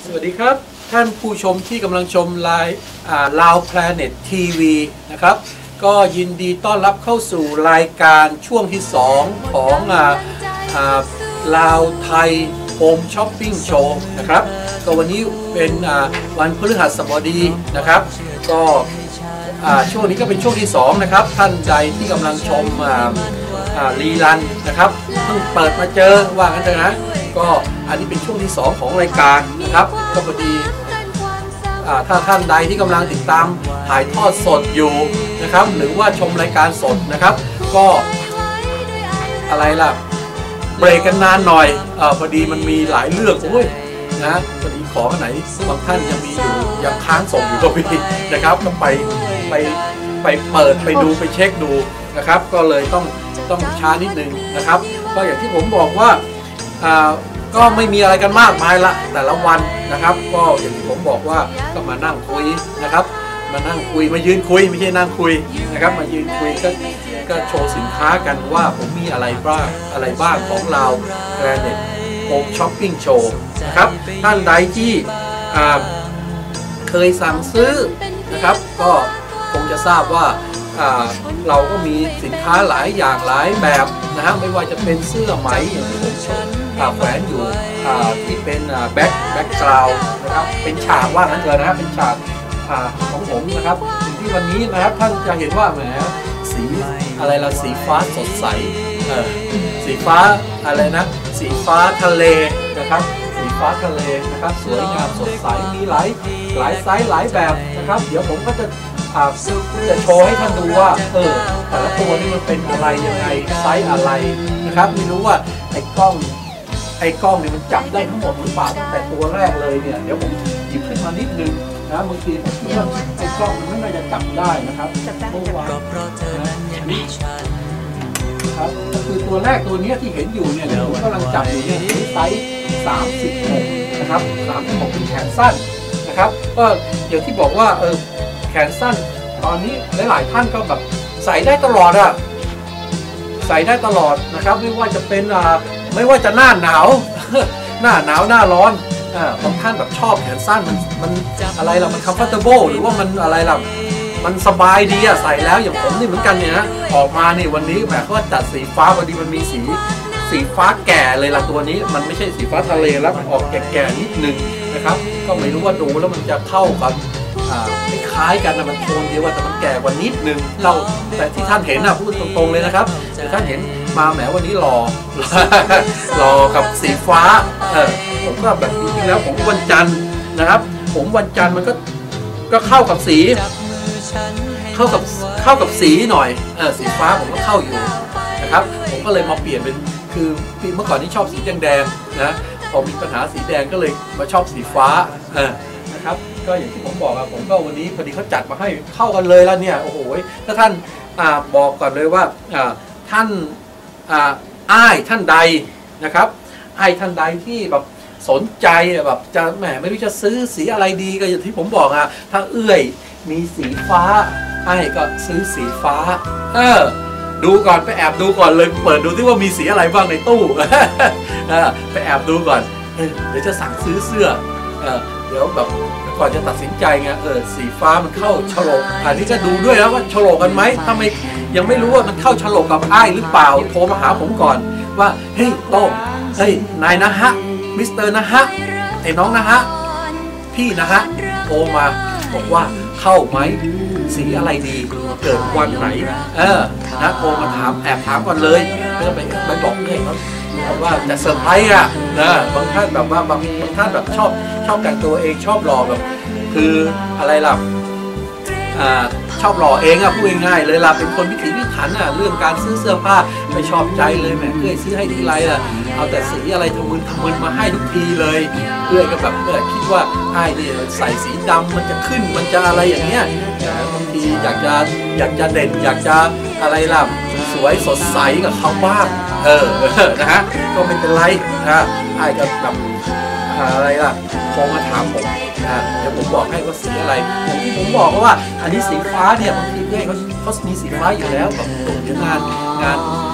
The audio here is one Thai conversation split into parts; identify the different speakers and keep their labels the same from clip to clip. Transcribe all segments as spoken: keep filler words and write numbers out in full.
Speaker 1: สวัสดีครับท่านผู้ชมที่กำลังชมไลน์ลาวแพลเน็ตทีวีนะครับก็ยินดีต้อนรับเข้าสู่รายการช่วงที่สองของลาวไทยโฮมช้อปปิ้งโชว์นะครับก็วันนี้เป็นวันพฤหัสบดีนะครับก็ช่วงนี้ก็เป็นช่วงที่สองนะครับท่านใดที่กำลังชมรีรันนะครับเพิ่งเปิดมาเจอว่ากันเถอะนะก็อันนี้เป็นช่วงที่สองของรายการนะครับก็พอดีถ้าท่านใดที่กำลังติดตามถ่ายทอดสดอยู่นะครับหรือว่าชมรายการสดนะครับก็อะไรล่ะเบรกกันนานหน่อยอพอดีมันมีหลายเรื่องโอ้ยนะพอดีขอกันไหนบางท่านยังมีอยู่ยังค้างส่งอยู่ก็มีนะครับก็ไปไปไปเปิดไปดูไปเช็คดูนะครับก็เลยต้องต้องช้านิดนึงนะครับก็อย่างที่ผมบอกว่าก็ไม่มีอะไรกันมากมายละแต่ละวันนะครับก็อย่างที่ผมบอกว่าก็มานั่งคุยนะครับมานั่งคุยมายืนคุยไม่ใช่นั่งคุยนะครับมายืนคุยก็ก็โชว์สินค้ากันว่าผมมีอะไรบ้างอะไรบ้างของเราแบรนด์เน็ตโฮมช้อปปิ้งโชว์นะครับท่านใดที่เคยสั่งซื้อนะครับก็คงจะทราบว่าเราก็มีสินค้าหลายอย่างหลายแบบนะฮะไม่ว่าจะเป็นเสื้อไหมอย่างที่ผมโชว์แขวนอยู่ที่เป็นแบ็คแบ็คกราวด์นะครับเป็นฉากว่างั้นเลยนะครับเป็นฉากของผมนะครับสิ่งที่วันนี้นะครับท่านจะเห็นว่าแหมสีอะไรละสีฟ้าสดใสสีฟ้าอะไรนะสีฟ้าทะเลนะครับสีฟ้าทะเลนะครับสวยงามสดใสมีหลายหลายไซส์หลายแบบนะครับเดี๋ยวผมก็จะจะโชว์ให้ท่านดูว่าเออแต่ละตัวนี่มันเป็นอะไรยังไงไซส์อะไรนะครับไม่รู้ว่าไอ้กล้องไอ้กล้องนี่มันจับได้ทั้งหมดหรือเปล่าแต่ตัวแรกเลยเนี่ยเดี๋ยวผมหยิบขึ้นมานิดนึงนะบางทีผมคิดว่าไอ้กล้องมันไม่น่าจะจับได้นะครับเพราะว่านี่ครับก็คือตัวแรกตัวนี้ที่เห็นอยู่เนี่ยผมกำลังจับอยู่เนี่ยไซส์สามสิบหกนะครับสามสิบหกเป็นแขนสั้นนะครับก็อย่างที่บอกว่าเออแขนสั้นตอนนี้หลายๆท่านก็แบบใส่ได้ตลอดอะใส่ได้ตลอดนะครับไม่ว่าจะเป็นอ่าไม่ว่าจะหน้าหนาวหน้าหนาวหน้าร้อนอ่าบางท่านแบบชอบแขนสั้นมันมันอะไรล่ะมัน comfortable หรือว่ามันอะไรล่ะมันสบายดีอะใส่แล้วอย่างผมนี่เหมือนกันเนี่ยนะออกมานี่วันนี้แบบก็จัดสีฟ้าพอดีมันมีสีสีฟ้าแก่เลยล่ะตัวนี้มันไม่ใช่สีฟ้าทะเลแล้วมันออกแก่ๆนิดนึงนะครับก็ไม่รู้ว่าดูแล้วมันจะเข้ากันคล้ายกันนะมันโทนเดียวแต่มันแก่กว่านิดนึงเราแต่ที่ท่านเห็นนะพูดตรงๆเลยนะครับแต่ท่านเห็นมาแหมวันนี้หล่อหล่อกับสีฟ้าเออผมก็แบบจริงๆแล้วผมวันจันทร์นะครับผมวันจันทร์มันก็ก็เข้ากับสีเข้ากับเข้ากับสีหน่อยเออสีฟ้าผมก็เข้าอยู่นะครับผมก็เลยมาเปลี่ยนเป็นคือเมื่อก่อนที่ชอบสีแดงๆนะพอมีปัญหาสีแดงก็เลยมาชอบสีฟ้าเออนะครับก็อย่างที่ผมบอกอะผมก็วันนี้พอดีเขาจัดมาให้เข้ากันเลยแล้วเนี่ยโอ้โหถ้าท่านอ่าบอกก่อนเลยว่าอ่าท่านอ่าอ้ายท่านใดนะครับอ้ายท่านใดที่แบบสนใจแบบจะแหมไม่รู้จะซื้อสีอะไรดีก็อย่างที่ผมบอกอะถ้าเอื้อยมีสีฟ้าอ้ายก็ซื้อสีฟ้าเออดูก่อนไปแอบดูก่อนเลยเปิดดูที่ว่ามีสีอะไรบ้างในตู้ไปแอบดูก่อนเดี๋ยวจะสั่งซื้อเสื้อเดี๋ยวแบบก่อนจะตัดสินใจไงเออสีฟ้ามันเข้าฉลกอันนี้จะดูด้วยนะว่าฉลกกันไหมถ้าไม่ยังไม่รู้ว่ามันเข้าฉลกกับอ้ายหรือเปล่าโทรมาหาผมก่อนว่าเฮ้ยโต้งเฮ้ยนายนะฮะมิสเตอร์นะฮะไอ้น้องนะฮะพี่นะฮะโทรมาบอกว่าเข้าไหมสีอะไรดีเกิดวันไหนเออนะโทรมาถามแอบถามก่อนเลยไม่ต้องไปไปบอกให้เขาแบบว่าจะเซอร์ไพรส์อะนะบางท่านแบบว่าบางบางท่านแบบชอบชอบแต่งตัวเองชอบหล่อแบบคืออะไรล่ะอ่าชอบหล่อเองอะพูดง่ายๆเลยล่ะเป็นคนพิถีพิถันอะเรื่องการซื้อเสื้อผ้าไม่ชอบใจเลยแหมเคยซื้อให้ทีไรล่ะเอาแต่สีอะไรทะมึนทะมึนมาให้ทุกทีเลยเพื่อนก็แบบเออคิดว่าไอ้นี่ใส่สีดำมันจะขึ้นมันจะอะไรอย่างเงี้ยบางทีอยากจะอยากจะเด่นอยากจะอะไรล่ะสวยสดใสกับเขาบ้างเออนะฮะก็ไม่เป็นไรนะไอ้ก็แบบอะไรล่ะโทรมาถามผมนะเดี๋ยวผมบอกให้ว่าสีอะไรอย่างที่ผมบอกว่าอันนี้สีฟ้าเนี่ยบางทีเพื่อนเขาเขามีสีฟ้าอยู่แล้วแบบเดี๋ยวงานงานอาทิตย์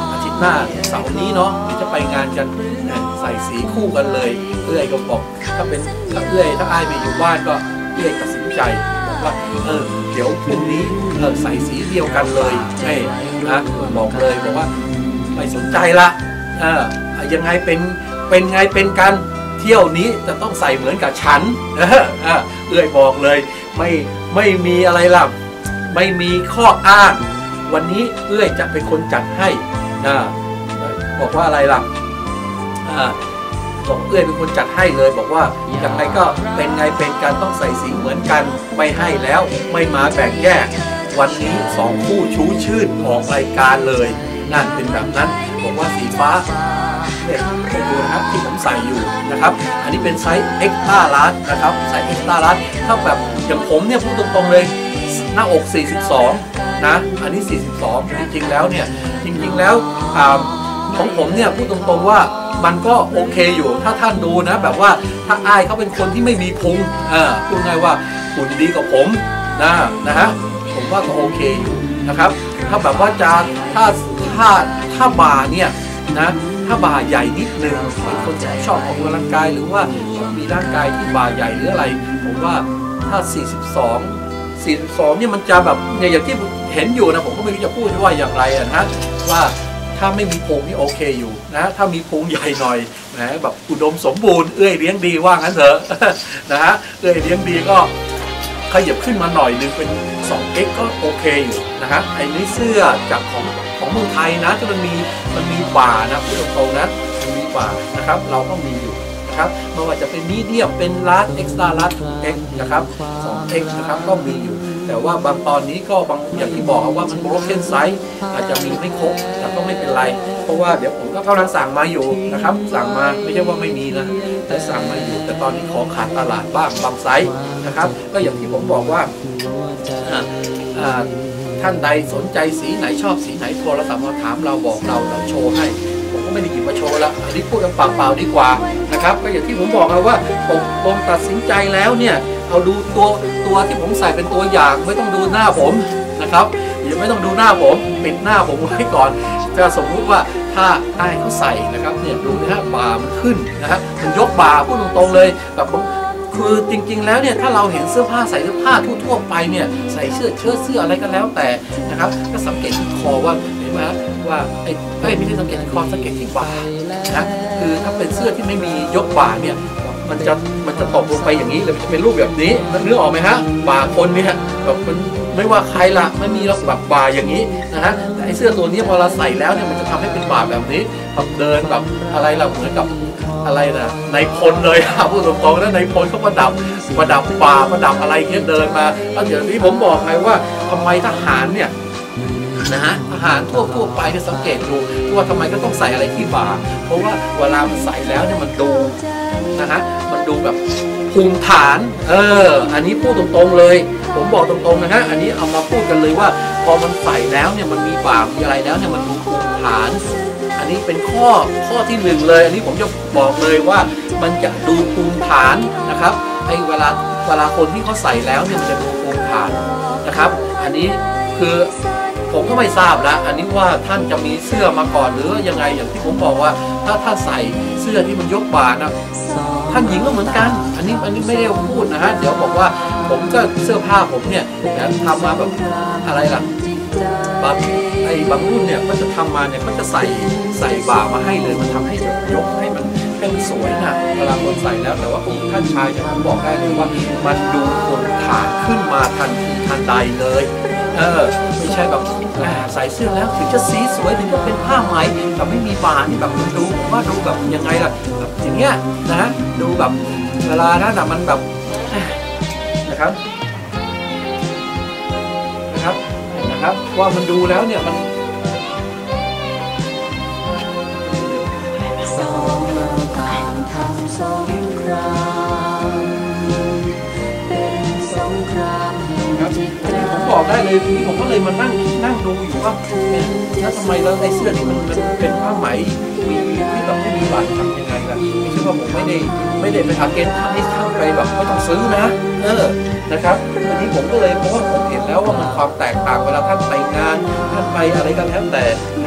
Speaker 1: หน้าเสาร์นี้เนาะเดี๋ยวจะไปงานกันใส่สีคู่กันเลยเอื้อยก็บอกถ้าเป็นถ้าเอื้อยถ้าอ้ายไปอยู่บ้านก็เอื้อยตัดสินใจบอกว่าเออเดี๋ยวพรุ่งนี้เออใส่สีเดียวกันเลยให้นะบอกเลยบอกว่าไม่สนใจละเออยังไงเป็นเป็นไงเป็นกันเที่ยวนี้จะต้องใส่เหมือนกับฉันเออเอื้อยบอกเลยไม่ไม่มีอะไรล่ะไม่มีข้ออ้างวันนี้เอื้อยจะเป็นคนจัดให้นะบอกว่าอะไรล่ะอ่าบอกเอื้อยเป็นคนจัดให้เลยบอกว่าอย่างไรก็เป็นไงเป็นกันต้องใส่สีเหมือนกันไม่ให้แล้วไม่มาแบ่งแยกวันนี้สองคู่ชูชื่นออกรายการเลยนั่นเป็นแบบนั้นบอกว่าสีฟ้าเนี่ยไปดูนะครับที่ผมใส่อยู่นะครับอันนี้เป็นไซส์ Extra Large นะครับไซส์ Extra Large ถ้าแบบอย่างผมเนี่ยพูดตรงๆเลยหน้าอกสี่สิบสองนะอันนี้สี่สิบสองจริงๆแล้วเนี่ยจริงๆแล้วของผมเนี่ยพูดตรงๆว่ามันก็โอเคอยู่ถ้าท่านดูนะแบบว่าถ้าอ้ายเขาเป็นคนที่ไม่มีพุงอ่าพูดง่ายว่าหุ่นดีกว่าผมนะนะฮะผมว่าก็โอเคอยู่นะครับถ้าแบบว่าจะถ้าถ้าถ้าบ่าเนี่ยนะถ้าบ่าใหญ่นิดนึงเป็นคนชอบออกกำลังกายหรือว่ามีร่างกายที่บ่าใหญ่หรืออะไรผมว่าถ้าสี่สิบสอง สี่สิบสองเนี่ยมันจะแบบเนี่ยอย่างที่เห็นอยู่นะผมก็ไม่รู้จะพูดว่าอย่างไรนะว่าถ้าไม่มีพุงนี่โอเคอยู่นะถ้ามีพุงใหญ่หน่อยนะแบบอุดมสมบูรณ์เอื้อยเลี้ยงดีว่างั้นเถอะนะฮะเอื้อยเลี้ยงดีก็ขยับขึ้นมาหน่อยนึงเป็น สองเอ็กซ์ ก็โอเคอยู่นะฮะไอ้นี่เสื้อจากของของเมืองไทยนะที่มันมีมันมีบ่านะพูดตรงๆนะมันมีบ่านะครับเราก็มีอยู่นะครับไม่ว่าจะเป็นมีเดียมเป็นลาร์จเอ็กซ์ตร้าลาร์จ เอ็กซ์ นะครับ สองเอ็กซ์ นะครับก็มีอยู่แต่ว่าบางตอนนี้ก็บางอย่างที่บอกว่ามัน broken size อาจจะมีไม่ครบแต่ก็ไม่เป็นไรเพราะว่าเดี๋ยวผมก็กำลังสั่งมาอยู่นะครับสั่งมาไม่ใช่ว่าไม่มีนะแต่สั่งมาอยู่แต่ตอนนี้ของขาดตลาดบ้างบางไซส์นะครับก็อย่างที่ผมบอกว่าท่านใดสนใจสีไหนชอบสีไหนโทรศัพท์มาถามเราบอกเราเราโชว์ให้ผมก็ไม่ได้หยิบมาโชว์แล้วอันนี้พูดกันเปล่าๆดีกว่านะครับก็อย่างที่ผมบอกนะว่าผมผมตัดสินใจแล้วเนี่ยเอาดูตัวตัวที่ผมใส่เป็นตัวอย่างไม่ต้องดูหน้าผมนะครับอย่าไม่ต้องดูหน้าผมปิดหน้าผมไว้ก่อนจะสมมุติว่าถ้าใต้เขาใส่นะครับเนี่ยดูนะฮะบ่ามันขึ้นนะฮะมันยกบ่าพูดตรงๆเลยแบบคือจริงๆแล้วเนี่ยถ้าเราเห็นเสื้อผ้าใส่เสื้อผ้าทั่วๆไปเนี่ยใส่เสื้อเชิ้ตเสื้ออะไรก็แล้วแต่นะครับก็สังเกตที่คอว่าเห็นไหมว่าไอ้ไอ้ไม่ได้สังเกตที่คอสังเกตที่บ่านะคือถ้าเป็นเสื้อที่ไม่มียกบ่าเนี่ยมันจะมันจะตกลงไปอย่างนี้เลยจะเป็นรูปแบบนี้นึกออกไหมฮะบ่าคนเนี่ยแบบมันไม่ว่าใครละไม่มีเราแบบบ่าอย่างนี้นะฮะแต่ไอ้เสื้อตัวนี้พอเราใส่แล้วเนี่ยมันจะทำให้เป็นบ่าแบบนี้แบบเดินแบบอะไรเราเหมือนกับอะไรนะในพลเลยครับพูดตรงๆแล้วในพลเขาประดับประดับป่าประดับอะไรเงี้ยเดินมาแล้วเดี๋ยวนี้ผมบอกไงว่าทำไมทหารเนี่ยนะฮะทหารทั่วทั่วไปเนี่ยสังเกตดูว่าทำไมก็ต้องใส่อะไรที่บ่าเพราะว่าเวลามันใส่แล้วเนี่ยมันดูนะฮะมันดูแบบภูมิฐานเอออันนี้พูดตรงๆเลยผมบอกตรงๆนะฮะอันนี้เอามาพูดกันเลยว่าพอมันใส่แล้วเนี่ยมันมีบ่ามีอะไรแล้วเนี่ยมันดูภูมิฐานอันนี้เป็นข้อข้อที่หนึ่งเลยอันนี้ผมจะบอกเลยว่ามันจะดูภูมิฐานนะครับไอ้เวลาเวลาคนที่เขาใส่แล้วเนี่ยมันจะดูภูมิฐานนะครับอันนี้คือผมก็ไม่ทราบแล้วอันนี้ว่าท่านจะมีเสื้อมาก่อนหรือยังไงอย่างที่ผมบอกว่าถ้าท่านใส่เสื้อที่มันยกบ่านะท่านหญิงก็เหมือนกันอันนี้อันนี้ไม่ได้พูดนะฮะเดี๋ยวบอกว่าผมก็เสื้อผ้าผมเนี่ยทำมาแบบอะไรล่ะบางไอ้บางรุ่นเนี่ยก็จะทำมาเนี่ยก็จะใส่ใส่บ่ามาให้เลยมันทำให้ยกให้มันให้มันสวยนะเวลาคนใส่แล้วแต่ว่าผมท่านชายจะบอกได้เลยว่ามันดูคนฐานขึ้นมาทันทีทันใดเลยเออไม่ใช่แบบใส่เสื้อแล้วถึงจะสีสวยถึงจะเป็นผ้าไหมแต่ไม่มีบ่านี่แบบดูว่าดูแบบยังไงล่ะแบบอย่างเงี้ยนะดูแบบเวลานั้นมันแบบนะครับนะครับนะครับว่ามันดูแล้วเนี่ยมันผมบอกได้เลยที่ผมก็เลยมานั่งนั่งดูอยู่ว่าแล้วทำไมแล้วไอ้เสื้อที่มันเป็นผ้าไหมมีที่แบบไม่มีบาดทำยังไงล่ะไม่ใช่ว่าผมไม่ได้ไม่ได้ไปอาเกนทำให้ท่านไปแบบไม่ต้องซื้อนะเออนะครับอันนี้ผมก็เลยเพราะว่าผมเห็นแล้วว่ามันความแตกต่างเวลาท่านไปงานท่านไปอะไรก็แล้วแต่นะ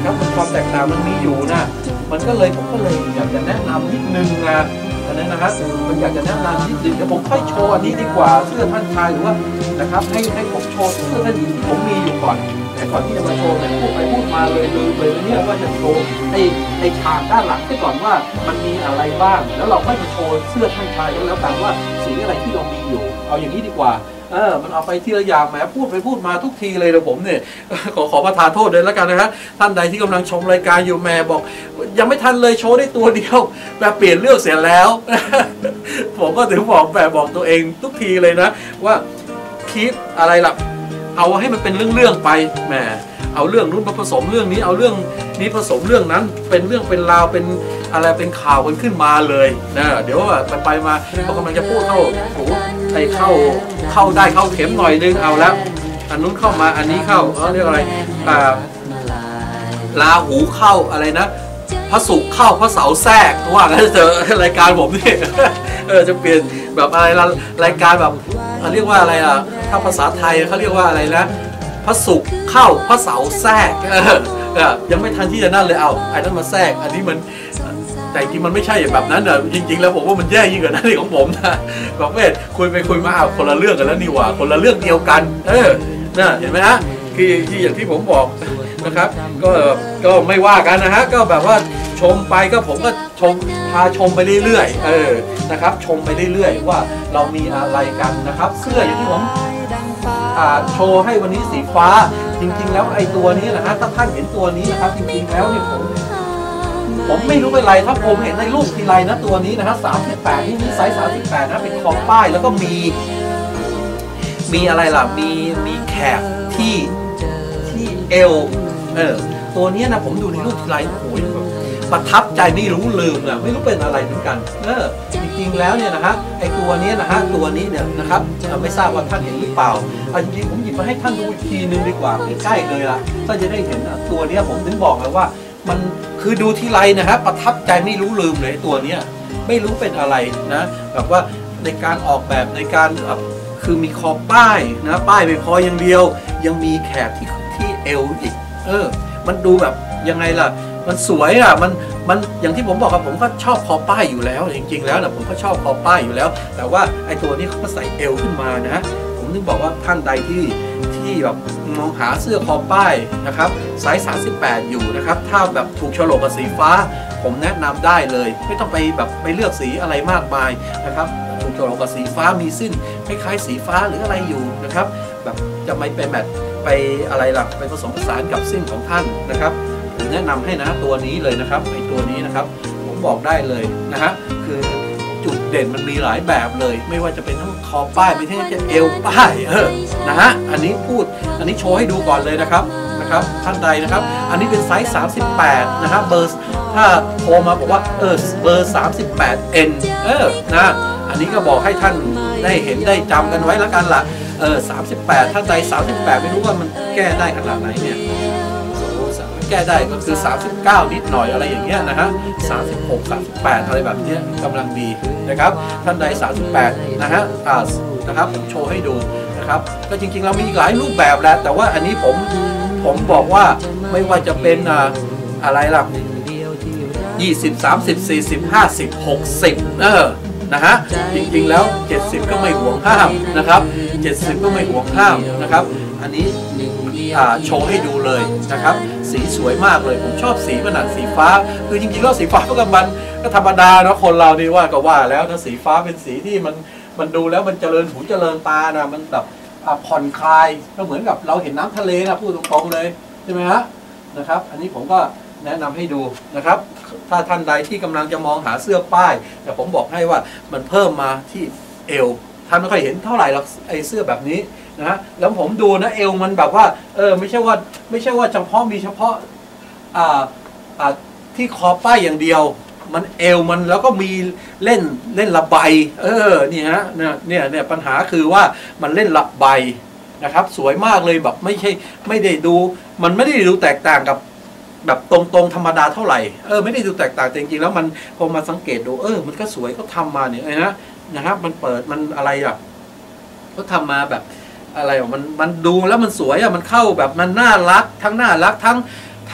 Speaker 1: นะครับมันความแตกต่างมันมีอยู่นะมันก็เลยผมก็เลยอยากจะแนะนำนิดนึงนะอันนั้นนะครับมันอยากจะแนะนำนิดนึงเดี๋ยวผมค่อยโชว์อันนี้ดีกว่าเสื้อท่านชายหรือว่านะครับให้ให้ผมโชว์เสื้อท่านหญิงผมมีอยู่ก่อนแต่ก่อนที่จะมาโชว์เนี่ยพูดไปพูดมาเลยลืมเลยเนี่ยว่าจะโชว์ไอ้ไอ้ฉากด้านหลังไปก่อนว่ามันมีอะไรบ้างแล้วเราค่อยมาโชว์เสื้อท่านชายก็แล้วกันว่าสีอะไรที่เรามีอยู่เอาอย่างนี้ดีกว่าเออมันเอาไปทีละอย่างแหมพูดไปพูดมาทุกทีเลยนะผมเนี่ยขอขอประทานโทษเลยแล้วกันนะครับท่านใดที่กำลังชมรายการอยู่แม่บอกยังไม่ทันเลยโชว์ได้ตัวเดียวแบบเปลี่ยนเรื่องเสียแล้ว ผมก็ถึงบอกแบบบอกตัวเองทุกทีเลยนะว่าคิดอะไรล่ะเอาให้มันเป็นเรื่องๆไปแหมเอาเรื่องนู้นมาผสมเรื่องนี้เอาเรื่องนี้ผสมเรื่องนั้นเป็นเรื่องเป็นราวเป็นอะไรเป็นข่าวกันขึ้นมาเลยนะเดี๋ยวไปไปมาเขากำลังจะพูดเข้าโอ้ไอเข้าเข้าได้เข้าเข็มหน่อยนึงเอาแล้วอันนู้นเข้ามาอันนี้เข้าเขาเรียกอะไรอ่าลาหูเข้าอะไรนะพระศุกร์เข้าพระเสาร์แทรกว่างั้นเจอรายการผมนี่เออจะเปลี่ยนแบบอะไรรายการแบบเขาเรียกว่าอะไรอ่ะถ้าภาษาไทยเขาเรียกว่าอะไรนะพระศุกร์เข้าพระเสาร์แทรกเออยังไม่ทันที่จะนั่นเลยเอาไอ้นั่นมาแทรกอันนี้มันแต่จริงมันไม่ใช่แบบนั้นนะจริงๆแล้วผมว่ามันแย่ยิ่งกว่านั้นของผมนะบอกเวทคุยไปคุยมาเอาคนละเรื่องกันแล้วนี่หว่าคนละเรื่องเดียวกันเออน่ะเห็นไหมฮะคือที่อย่างที่ผมบอกนะครับก็ก็ไม่ว่ากันนะฮะก็แบบว่าชมไปก็ผมก็ชมพาชมไปเรื่อยๆเออนะครับชมไปเรื่อยๆว่าเรามีอะไรกันนะครับเสื้ออย่างที่ผมโชว์ให้วันนี้สีฟ้าจริงๆแล้วไอ้ตัวนี้นะฮะถ้าท่านเห็นตัวนี้นะครับจริงๆแล้วเนี่ยผมผมไม่รู้เป็นไรถ้าผมเห็นในรูปทีไรนะตัวนี้นะฮะสามสิบแปดนี่นี่ไซส์สามสิบแปดนะเป็นขอบป้ายแล้วก็มีมีอะไรล่ะมีมีแคปที่ที่เอวเออตัวนี้นะผมดูในรูปทีไรโอ้ยประทับใจไม่รู้ลืมนะไม่รู้เป็นอะไรเหมือนกันเออจริงๆแล้วเนี่ยนะฮะไอตัวนี้นะฮะตัวนี้เนี่ยนะครับไม่ทราบว่าท่านเห็นหรือเปล่าเอาจริงๆผมหยิบมาให้ท่านดูอีกทีนึงดีกว่าใกล้ๆเลยล่ะท่านจะได้เห็นตัวนี้ผมถึงบอกเลยว่ามันคือดูทีไรนะฮะประทับใจไม่รู้ลืมเลยตัวนี้ไม่รู้เป็นอะไรนะแบบว่าในการออกแบบในการคือมีคอป้ายนะป้ายไม่พออย่างเดียวยังมีแคปที่ที่เอวอีกเออมันดูแบบยังไงล่ะมันสวยอ่ะมันมันอย่างที่ผมบอกครับผมก็ชอบคอป้ายอยู่แล้วจริงๆแล้วนะผมก็ชอบคอป้ายอยู่แล้วแต่ว่าไอ้ตัวนี้เขาก็ใส่เอวขึ้นมานะผมนึกบอกว่าท่านใดที่ที่แบบมองหาเสื้อคอป้ายนะครับไซส์สามสิบแปดอยู่นะครับถ้าแบบถูกโฉลกกับสีฟ้าผมแนะนำได้เลยไม่ต้องไปแบบไปเลือกสีอะไรมากมายนะครับถูกโฉลกกับสีฟ้ามีสิ้นคล้ายๆสีฟ้าหรืออะไรอยู่นะครับแบบจะไม่ไปแมทไปอะไรหลักไปผสมผสานกับสิ้นของท่านนะครับผมแนะนำให้นะตัวนี้เลยนะครับไอตัวนี้นะครับผมบอกได้เลยนะฮะคือจุดเด่นมันมีหลายแบบเลยไม่ว่าจะเป็นทั้งคอป้ายไม่ใช่แค่เอวป้ายเออนะฮะอันนี้พูดอันนี้โชว์ให้ดูก่อนเลยนะครับนะครับท่านใดนะครับอันนี้เป็นไซส์สามสิบแปดนะครับเบอร์ถ้าโทรมาบอกว่าเออเบอร์สามสิบแปดเอ็นเออนะอันนี้ก็บอกให้ท่านได้เห็นได้จำกันไว้แล้วกันล่ะเออสามสิบแปดท่านใดสามสิบแปดไม่รู้ว่ามันแก้ได้ขนาดไหนเนี่ยแก้ได้ก็คือสามสิบเก้านิดหน่อยอะไรอย่างเงี้ยนะฮะสามสิบหก สามสิบแปดอะไรแบบนี้กำลังดีนะครับท่านใดสามสิบแปดนะฮะอ่านะครับผมโชว์ให้ดูนะครับก็จริงๆเรามีอีกหลายรูปแบบแหละแต่ว่าอันนี้ผมผมบอกว่าไม่ว่าจะเป็นอ่าอะไรล่ะยี่สิบ สามสิบ สี่สิบ ห้าสิบ หกสิบเออนะฮะจริงๆแล้วเจ็ดสิบก็ไม่ห่วงห้ามนะครับเจ็ดสิบก็ไม่ห่วงห้ามนะครับอันนี้โชว์ให้ดูเลยนะครับสีสวยมากเลยผมชอบสีมันสีฟ้าคือจริงๆแล้วสีฟ้าก็มันก็ธรรมดาเนาะคนเรานี่ว่าก็ว่าแล้วนะสีฟ้าเป็นสีที่มันมันดูแล้วมันเจริญหูเจริญตานะมันแบบผ่อนคลายก็เหมือนกับเราเห็นน้ำทะเลนะพูดตรงๆเลยใช่ไหมฮะนะครับอันนี้ผมก็แนะนำให้ดูนะครับถ้าท่านใดที่กำลังจะมองหาเสื้อป้ายแต่ผมบอกให้ว่ามันเพิ่มมาที่เอวท่านไม่ค่อยเห็นเท่าไหร่หรอกไอ้เสื้อแบบนี้นะแล้วผมดูนะเอวมันแบบว่าเออไม่ใช่ว่าไม่ใช่ว่าเฉพาะมีเฉพาะอ่าอ่าที่คอป้ายอย่างเดียวมันเอวมันแล้วก็มีเล่นเล่นระบายเออนี่ฮะเนี่ยเนี่ยเนี่ยปัญหาคือว่ามันเล่นระบายนะครับสวยมากเลยแบบไม่ใช่ไม่ได้ดูมันไม่ได้ดูแตกต่างกับแบบตรงๆธรรมดาเท่าไหร่เออไม่ได้ดูแตกต่างจริงๆแล้วมันพอมาสังเกตดูเออมันก็สวยก็ทำมาเนี่ยนะนะครับมันเปิดมันอะไรอ่ะก็ทำมาแบบอะไรมันมันดูแล้วมันสวยอ่ะมันเข้าแบบมันน่ารักทั้งน่ารักทั้งท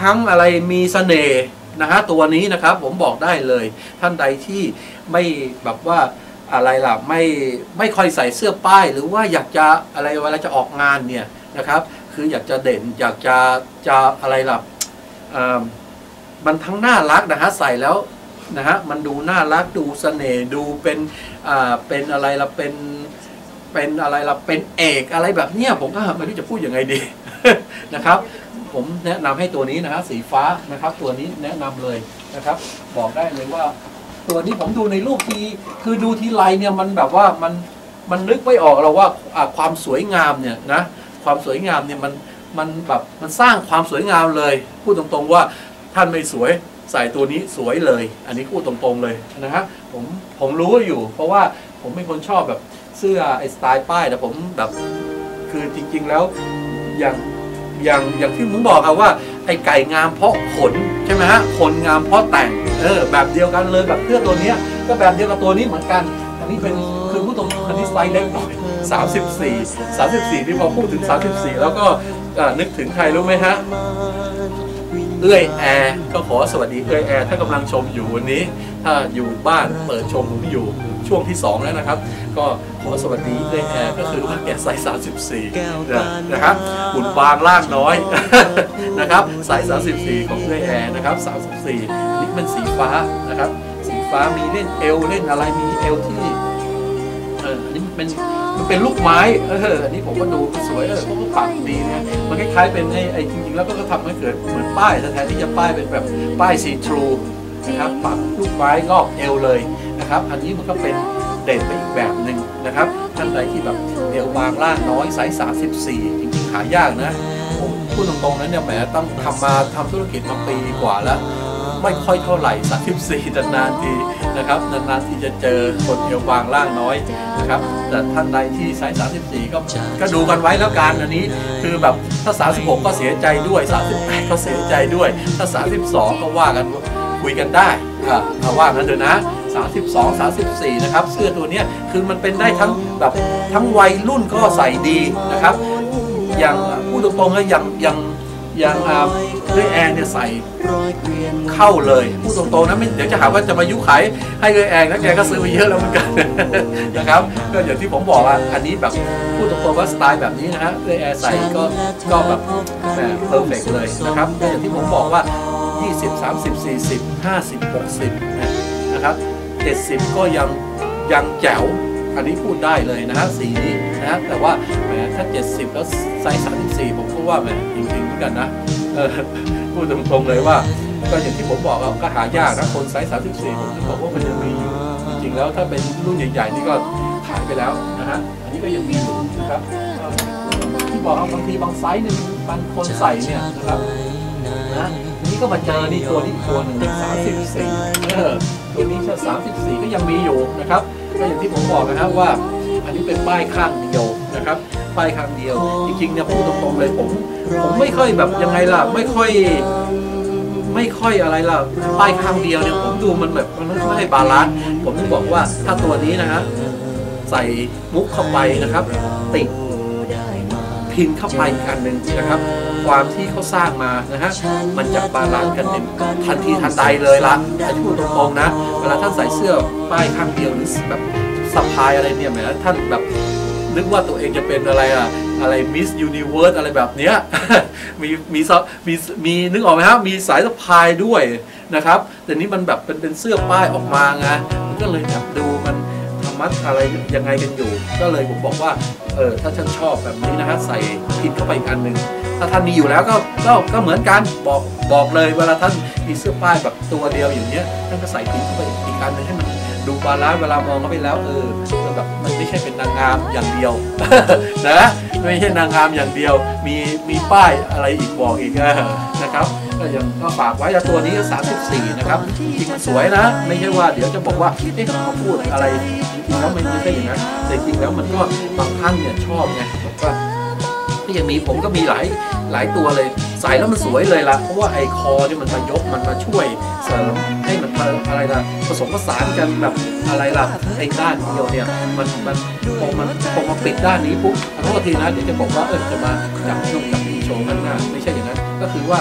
Speaker 1: ทั้งอะไรมีเสน่ห์นะฮะตัวนี้นะครับผมบอกได้เลยท่านใดที่ไม่แบบว่าอะไรล่ะไม่ไม่ค่อยใส่เสื้อป้ายหรือว่าอยากจะอะไรเวลาจะออกงานเนี่ยนะครับคืออยากจะเด่นอยากจะจะอะไรล่ะมันทั้งน่ารักนะฮะใส่แล้วนะฮะมันดูน่ารักดูเสน่ห์ดูเป็นอ่าเป็นอะไรล่ะเป็นเป็นอะไรล่ะเป็นเอกอะไรแบบเนี้ยผมก็ไม่รู้จะพูดยังไงดี นะครับผมแนะนำให้ตัวนี้นะฮะสีฟ้านะครับตัวนี้แนะนำเลยนะครับบอกได้เลยว่าตัวนี้ผมดูในรูปทีคือดูทีไรเนี่ยมันแบบว่ามันมันนึกไม่ออกเราว่าความสวยงามเนี่ยนะความสวยงามเนี่ยมันมันแบบมันสร้างความสวยงามเลยพูดตรงๆว่าท่านไม่สวยใส่ตัวนี้สวยเลยอันนี้พูดตรงๆเลยนะฮะผมผมรู้อยู่เพราะว่าผมเป็นคนชอบแบบเสื้อไอสไตล์ป้ายแต่ผมแบบคือจริงๆแล้วอย่างอย่างอย่างที่ผมบอกอะว่าไอไก่งามเพราะขนใช่ไหมฮะขนงามเพราะแต่งเออแบบเดียวกันเลยแบบเสื้อตัวนี้ก็แบบเดียวกับตัวนี้เหมือนกันอันนี้เป็นคือพูดตรงอันนี้ไซส์เล็กหน่อยสามสิบสี่ สามสิบสี่ที่พอพูดถึงสามสิบสี่แล้วก็นึกถึงใครรู้ไหมฮะเอื้อยแอร์ก็ขอสวัสดีเอื้อยแอร์ถ้ากำลังชมอยู่วันนี้ถ้าอยู่บ้านเปิดชมผมอยู่ช่วงที่สองแล้วนะครับก็ขอสวัสดีเอื้อยแอร์ก็คือว่าแกไซส์สามสิบสี่นะครับหุ่นบางล่างน้อยนะครับไซส์สามสิบสี่ของเอื้อยแอร์นะครับสามสิบสี่นี่เป็นสีฟ้านะครับสีฟ้ามีเล่นเอวเล่นอะไรมีเอวที่เอออันนี้เป็นมันเป็นลูกไม้เอออันนี้ผมก็ดูสวยเออเขาก็ปักดีนะมันคล้ายๆเป็นไอ้ไอ้จริงๆแล้วก็ทำให้เกิดเหมือนป้ายแทนที่จะป้ายเป็นแบบป้ายซีทรูนะครับปักลูกไม้รอบเอวเลยนะครับอันนี้มันก็เป็นเด่นไปอีกแบบหนึ่งนะครับท่านใดที่แบบเอวบางล่างน้อยไซส์สามสิบสี่จริงๆหายากนะผมพูดตรงๆนั้นเนี่ยแหมต้องทำมาทำธุรกิจมาปีกว่าแล้วไม่ค่อยเท่าไหร่สามสิบสี่นานๆทีนะครับนานๆที่จะเจอคนเอวบางล่างน้อยนะครับแต่ท่านใดที่ไซส์สามสิบสี่ก็ก็ดูกันไว้แล้วกันอันนี้คือแบบถ้าสามสิบหกก็เสียใจด้วยสามสิบแปดก็เสียใจด้วยถ้าสามสิบสองก็ว่ากันคุยกันได้อ่าเอาว่ากันเถอะนะสามสิบสอง สามสิบสี่นะครับเสื้อตัวนี้คือมันเป็นได้ทั้งแบบทั้งวัยรุ่นก็ใส่ดีนะครับอย่างพูดตรงๆเลยอย่างอย่างอย่างด้วยแอนเนี่ยใส่เข้าเลยพูดตรงๆนะไม่เดี๋ยวจะหาว่าจะมายุขายให้ด้วยแอนแล้วแกก็ซื้อไปเยอะแล้วเหมือนกันนะครับก็อย่างที่ผมบอกอ่ะอันนี้แบบพูดตรงๆว่าสไตล์แบบนี้นะฮะด้วยแอนใส่ก็ก็แบบแหมเพอร์เฟกต์เลยนะครับก็อย่างที่ผมบอกว่ายี่สิบ สามสิบ สี่สิบ ห้าสิบ หกสิบนะครับเจ็ดสิบก็ยังยังแจ๋วอันนี้พูดได้เลยนะฮะสีนี้นะฮะแต่ว่าแหมถ้าเจ็ดสิบแล้วไซส์สามสิบสี่ผมก็ว่าแหมจริงๆเหมือนกันนะเออพูดตรงๆเลยว่าก็อย่างที่ผมบอกก็หายากนะคนไซส์สามสิบสี่ผมจะบอกว่ามันยังมีอยู่จริงๆแล้วถ้าเป็นรุ่นใหญ่ๆนี่ก็ขายไปแล้วนะฮะอันนี้ก็ยังมีอยู่นะครับที่บอกบางทีบางไซส์เนี่ยบางคนใส่เนี่ยนะครับนะนี่ก็มาเจอนี่ตัวนี้ตัวหนึ่งสามสิบสี่เออตัวนี้แค่สามสิบสี่ก็ยังมีอยู่นะครับก็อย่างที่ผมบอกนะครับว่าอันนี้เป็นป้ายข้างเดียวนะครับป้ายข้างเดียวจริงๆเนี่ยพูดตรงๆเลยผมผมไม่ค่อยแบบยังไงล่ะไม่ค่อยไม่ค่อยอะไรล่ะป้ายข้างเดียวเนี่ยผมดูมันแบบมันไม่ให้บาลานซ์ผมถึงบอกว่าถ้าตัวนี้นะฮะใส่มุกเข้าไปนะครับติดพินเข้าไปอีกอันหนึ่งนะครับความที่เขาสร้างมานะฮะมันจะบาลานซ์กันเป็นทันทีทันใดเลยละถ้าพูดตรงๆนะเวลาท่านใส่เสื้อป้ายข้างเดียวหรือแบบสะพายอะไรเนี่ยแหมท่านแบบนึกว่าตัวเองจะเป็นอะไรอะอะไรมิสยูนิเวิร์สอะไรแบบเนี้ยมีมีมีมีนึกออกไหมครับมีสายสะพายด้วยนะครับแต่นี้มันแบบเป็นเป็นเสื้อป้ายออกมาไงมันก็เลยแบบดูมันธรรมะอะไรยังไงกันอยู่ก็เลยผมบอกว่าเออถ้าท่านชอบแบบนี้นะฮะใส่พินเข้าไปอีกอันหนึ่งถ้าท่านมีอยู่แล้วก็ก็ก็เหมือนกันบอกบอกเลยเวลาท่านมีเสื้อป้ายแบบตัวเดียวอย่างเนี้ยท่านก็ใส่พินเข้าไปอีกอันหนึ่งให้มันดูบาลานซ์เวลามองเข้าไปแล้วเออมันแบบมันไม่ใช่เป็นนางงามอย่างเดียวนะไม่ใช่นางงามอย่างเดียวมีมีป้ายอะไรอีกบอกอีกนะครับก็ยังก็ฝากไว้ตัวนี้ก็สามสิบสี่นะครับจริงๆมันสวยนะไม่ใช่ว่าเดี๋ยวจะบอกว่าเอ๊ะเขาพูดอะไรจริงๆแล้วไม่ใช่อย่างนั้นแต่จริงแล้วมันก็บางท่านเนี่ยชอบไงบอกว่าที่ยังมีผมก็มีหลายหลายตัวเลยใส่แล้วมันสวยเลยล่ะเพราะว่าไอ้คอเนี่ยมันมายกมันมาช่วยเสริมให้มันอะไรล่ะผสมผสานกันแบบอะไรล่ะไอ้ด้านเดียวเนี่ยมันมันพอมันพอมาปิดด้านนี้ปุ๊บขอโทษทีนะเดี๋ยวจะบอกว่าเออจะมาจับนุ่งจับโชว์ข้างหน้าไม่ใช่อย่างนั้นก็คือว่า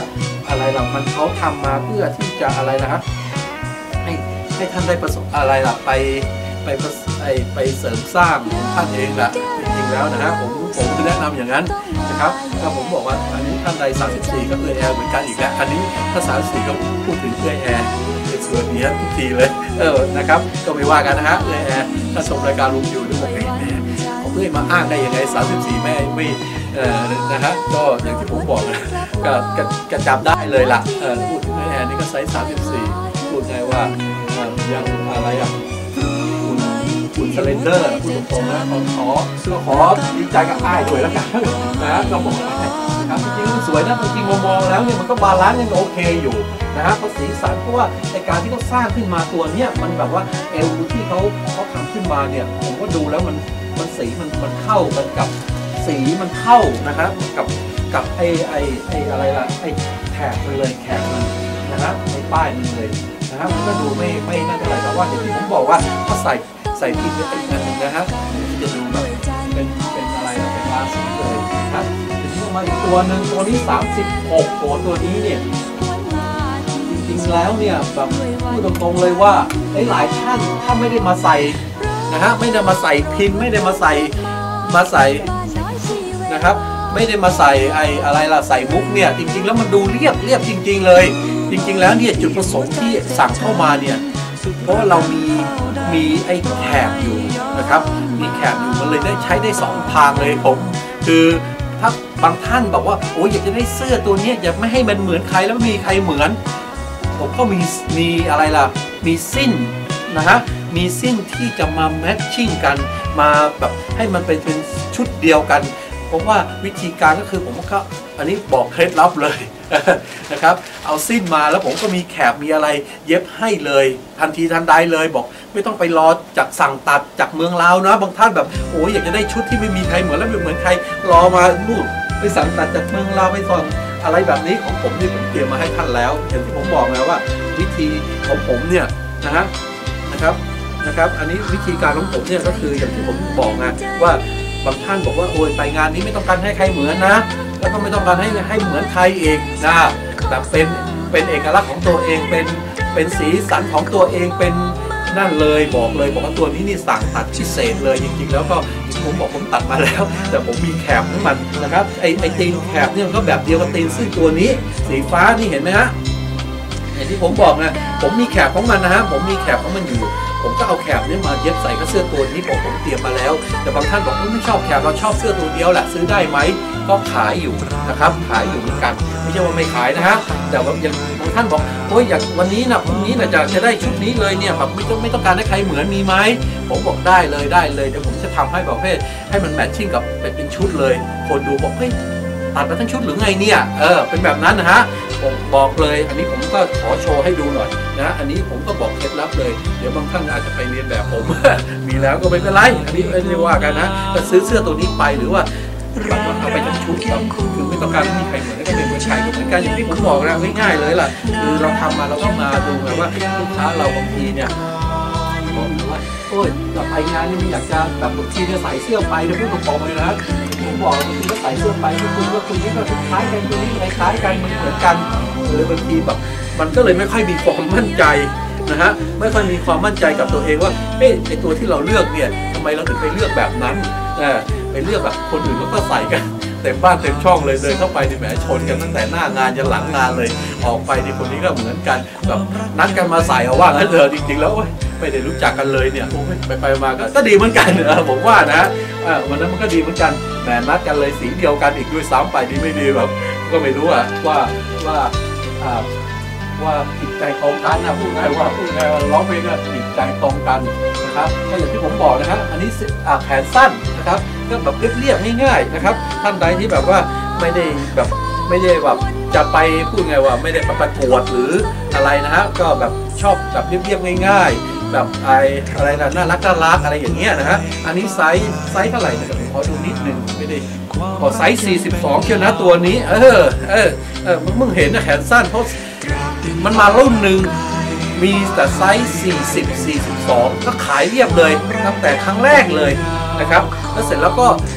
Speaker 1: อะไรล่ะมันเขาทำมาเพื่อที่จะอะไรนะครับให้ให้ท่านได้ประสบอะไรล่ะไปไปไปไปเสริมสร้างท่านเองแหละจริงๆแล้วนะฮะผมผมจะแนะนำอย่างนั้นนะครับถ้าผมบอกว่าอันนี้ท่านใดสามสิบสี่ก็เอื้อแอร์เหมือนกันอีกแล้วอันนี้ถ้าสามสิบสี่ก็พูดถึงเอื้อแอร์เป็นส่วนนี้ทุกทีเลยเออนะครับก็ไม่ว่ากันนะฮะเอื้อแอร์ถ้าชมรายการลุงอยู่นึกว่าแม่เขาเอื้อมาอ้างได้ยังไงสามสิบสี่แม่ไม่เออนะฮะก็อย่างที่ผมบอกนะก็กระจับได้เลยล่ะเออพูดถึงเอื้อแอร์นี่ก็ไซส์สามสิบสี่พูดไงว่ายังอะไรอ่ะคุณสเลนเดอร์พูดตรงๆนะขอขอขอดีใจกับอ้ายด้วยแล้วกันนะก็บอกนะครับจริงๆมันสวยนะจริงๆมองแล้วเนี่ยมันก็บาลานซ์ยังโอเคอยู่นะฮะเพราะสีสันเพราะว่าในการที่เขาสร้างขึ้นมาตัวเนี้ยมันแบบว่าเอลที่เขาเขาทำขึ้นมาเนี่ยผมก็ดูแล้วมันมันสีมันมันเข้ากันกับสีมันเข้านะครับกับกับไอไอไออะไรล่ะไอแถบมันเลยแขกมันนะฮะไอป้ายมันเลยนะครับมันก็ดูไม่ไม่น่าจะอะไรแต่ว่าอย่างที่ผมบอกว่าถ้าใส่ใส่พิมพ์ไปอีกอันหนึ่งนะฮะจะดูแบบเป็นเป็นอะไรเป็นราศีเลยนะครับทีนี้มาอีกตัวหนึ่งตัวนี้สามสิบหกตัวตัวนี้เนี่ยจริงๆแล้วเนี่ยแบบพูดตรงๆเลยว่าหลายท่านถ้าไม่ได้มาใส่นะฮะไม่ได้มาใส่พิมพ์ไม่ได้มาใส่มาใส่นะครับไม่ได้มาใส่ไอ้อะไรล่ะใส่มุกเนี่ยจริงๆแล้วมันดูเรียบเรียบจริงๆเลยจริงๆแล้วเนี่ยจุดประสงค์ที่สั่งเข้ามาเนี่ยเพราะว่าเรามีมีไอ้แถบอยู่นะครับมีแถบอยู่มันเลยได้ใช้ได้สองทางเลยผมคือถ้าบางท่านบอกว่าโอ้ยอยากจะได้เสื้อตัวนี้อยากไม่ให้มันเหมือนใครแล้วไม่มีใครเหมือนผมก็มีมีอะไรล่ะมีสิ้นนะฮะมีสิ้นที่จะมาแมทชิ่งกันมาแบบให้มันเป็นเป็นชุดเดียวกันเพราะว่าวิธีการก็คือผมก็อันนี้บอกเคล็ดลับเลยนะครับเอาสิ้นมาแล้วผมก็มีแคปมีอะไรเย็บให้เลยทันทีทันใดเลยบอกไม่ต้องไปรอจากสั่งตัดจากเมืองลาวนะบางท่านแบบโอ้ยอยากจะได้ชุดที่ไม่มีใครเหมือนแล้วไม่เหมือนใครรอมาลูกไปสั่งตัดจากเมืองลาวไปสั่งอะไรแบบนี้ของผมนี่ผมเตรียมมาให้ท่านแล้วอย่างที่ผมบอกแล้วว่าวิธีของผมเนี่ยนะฮะนะครับนะครับอันนี้วิธีการของผมเนี่ยก็คืออย่างที่ผมบอกนะว่าบางท่านบอกว่าโอ้ยไปงานนี้ไม่ต้องการให้ใครเหมือนนะแล้วก็ไม่ต้องการให้ให้เหมือนใครเองนะแต่เป็นเป็นเอกลักษณ์ของตัวเองเป็นเป็นสีสันของตัวเองเป็นนั่นเลยบอกเลยบอกว่าตัวนี้นี่สั่งตัดพิเศษเลยจริงๆแล้วก็ผมบอกผมตัดมาแล้วแต่ผมมีแคปของมันนะครับไอไอตีนแคปเนี่ยมันก็แบบเดียวกับตีนซึ่งตัวนี้สีฟ้านี่เห็นไหมฮะอย่างที่ผมบอกนะผมมีแคปของมันนะฮะผมมีแคปของมันอยู่ผมก็เอาแคปนี้มาเย็บใส่กับเสื้อตัวนี้ผมผมเตรียมมาแล้วแต่บางท่านบอกไม่ชอบแคปเราชอบเสื้อตัวเดียวแหละซื้อได้ไหมก็ขายอยู่นะครับขายอยู่เหมือนกันไม่ใช่ว่าไม่ขายนะฮะแต่ว่าอย่างบางท่านบอกโอ้ยอยากวันนี้นะพรุ่งนี้นะจะจะได้ชุดนี้เลยเนี่ยแบบไม่ต้องไม่ต้องการให้ใครเหมือนมีไหมผมบอกได้เลยได้เลยเดี๋ยวผมจะทำให้ประเภทให้มันแมทชิ่งกับเป็นชุดเลยคนดูบอกเฮ้ยตัดมาทั้งชุดหรือไงเนี่ยเออเป็นแบบนั้นนะฮะผมบอกเลยอันนี้ผมก็ขอโชว์ให้ดูหน่อยนะอันนี้ผมก็บอกเคล็ดลับเลยเดี๋ยวบางท่านอาจจะไปเรียนแบบผม มีแล้วก็ไม่เป็นไรอันนี้ไม่ได้ว่ากันนะก็ซื้อเสื้อตัวนี้ไปหรือว่าแบบว่าเอาไปทั้งชุดแบบคือไม่ต้องการให้มีใครเหมือนแล้วก็เป็นเหมือนใครก็เหมือนกันอย่างที่ผมบอกนะง่ายๆเลยล่ะคือเราทำมาเราต้องมาดูไงว่าลูกค้าเราบางทีเนี่ยบอกว่าโอ้ยจะไปงานนี่ไม่อยากจะแบบบางทีจะใส่เสื้อไปจะพูดตรงๆเลยนะผมบอกบางทีก็ใส่เสื้อไปคุณก็คุณนี่ก็คล้ายกันตัวนี้คล้ายกันมันเหมือนกันหรือบางทีแบบมันก็เลยไม่ค่อยมีความมั่นใจนะฮะไม่ค่อยมีความมั่นใจกับตัวเองว่าเฮ้ยไอตัวที่เราเลือกเนี่ยทำไมเราถึงไปเลือกแบบนั้นเออไปเลือกแบบคนอื่นก็ใส่กันเต็มบ้านเต็มช่องเลยเดินเข้าไปในแหมชนกันตั้งแต่หน้างานจนหลังงานเลยออกไปในคนนี้ก็เหมือนกันแบบนัดกันมาใส่เอาว่างั้นเถอะจริงๆแล้วไม่ได้รู้จักกันเลยเนี่ยไปไปมาก็ดีเหมือนกันผมว่านะวันนั้นมันก็ดีเหมือนกันแหมนัดกันเลยสีเดียวกันอีกด้วยซ้ำไปดีไม่ดีแบบก็ไม่รู้ว่าว่าว่าว่าจิตใจตรงกันนะพูดง่ายว่าพูดง่ายว่าร้องเพลงก็จิตใจตรงกันนะครับก็อย่างที่ผมบอกนะครับอันนี้แขนสั้นนะครับก็แบบเรียบๆง่ายๆนะครับท่านใดที่แบบว่าไม่ได้แบบไม่ได้แบบจะไปพูดไงว่าไม่ได้ประกวดหรืออะไรนะฮะก็แบบชอบแบบเรียบๆง่ายๆแบบไออะไรนะน่ารักน่ารักอะไรอย่างเงี้ยนะฮะอันนี้ไซส์ไซส์เท่าไหร่นะครับขอดูนิดนึงไม่ได้ขอไซส์สี่สิบสองเชียวนะตัวนี้เออเออเออมึงเห็นนะแขนสั้นเพราะมันมารุ่นหนึ่งมีแต่ไซส์สี่สิบ สี่สิบสองก็ขายเรียบเลยตั้งแต่ครั้งแรกเลยนะครับแล้วเสร็จแล้วก็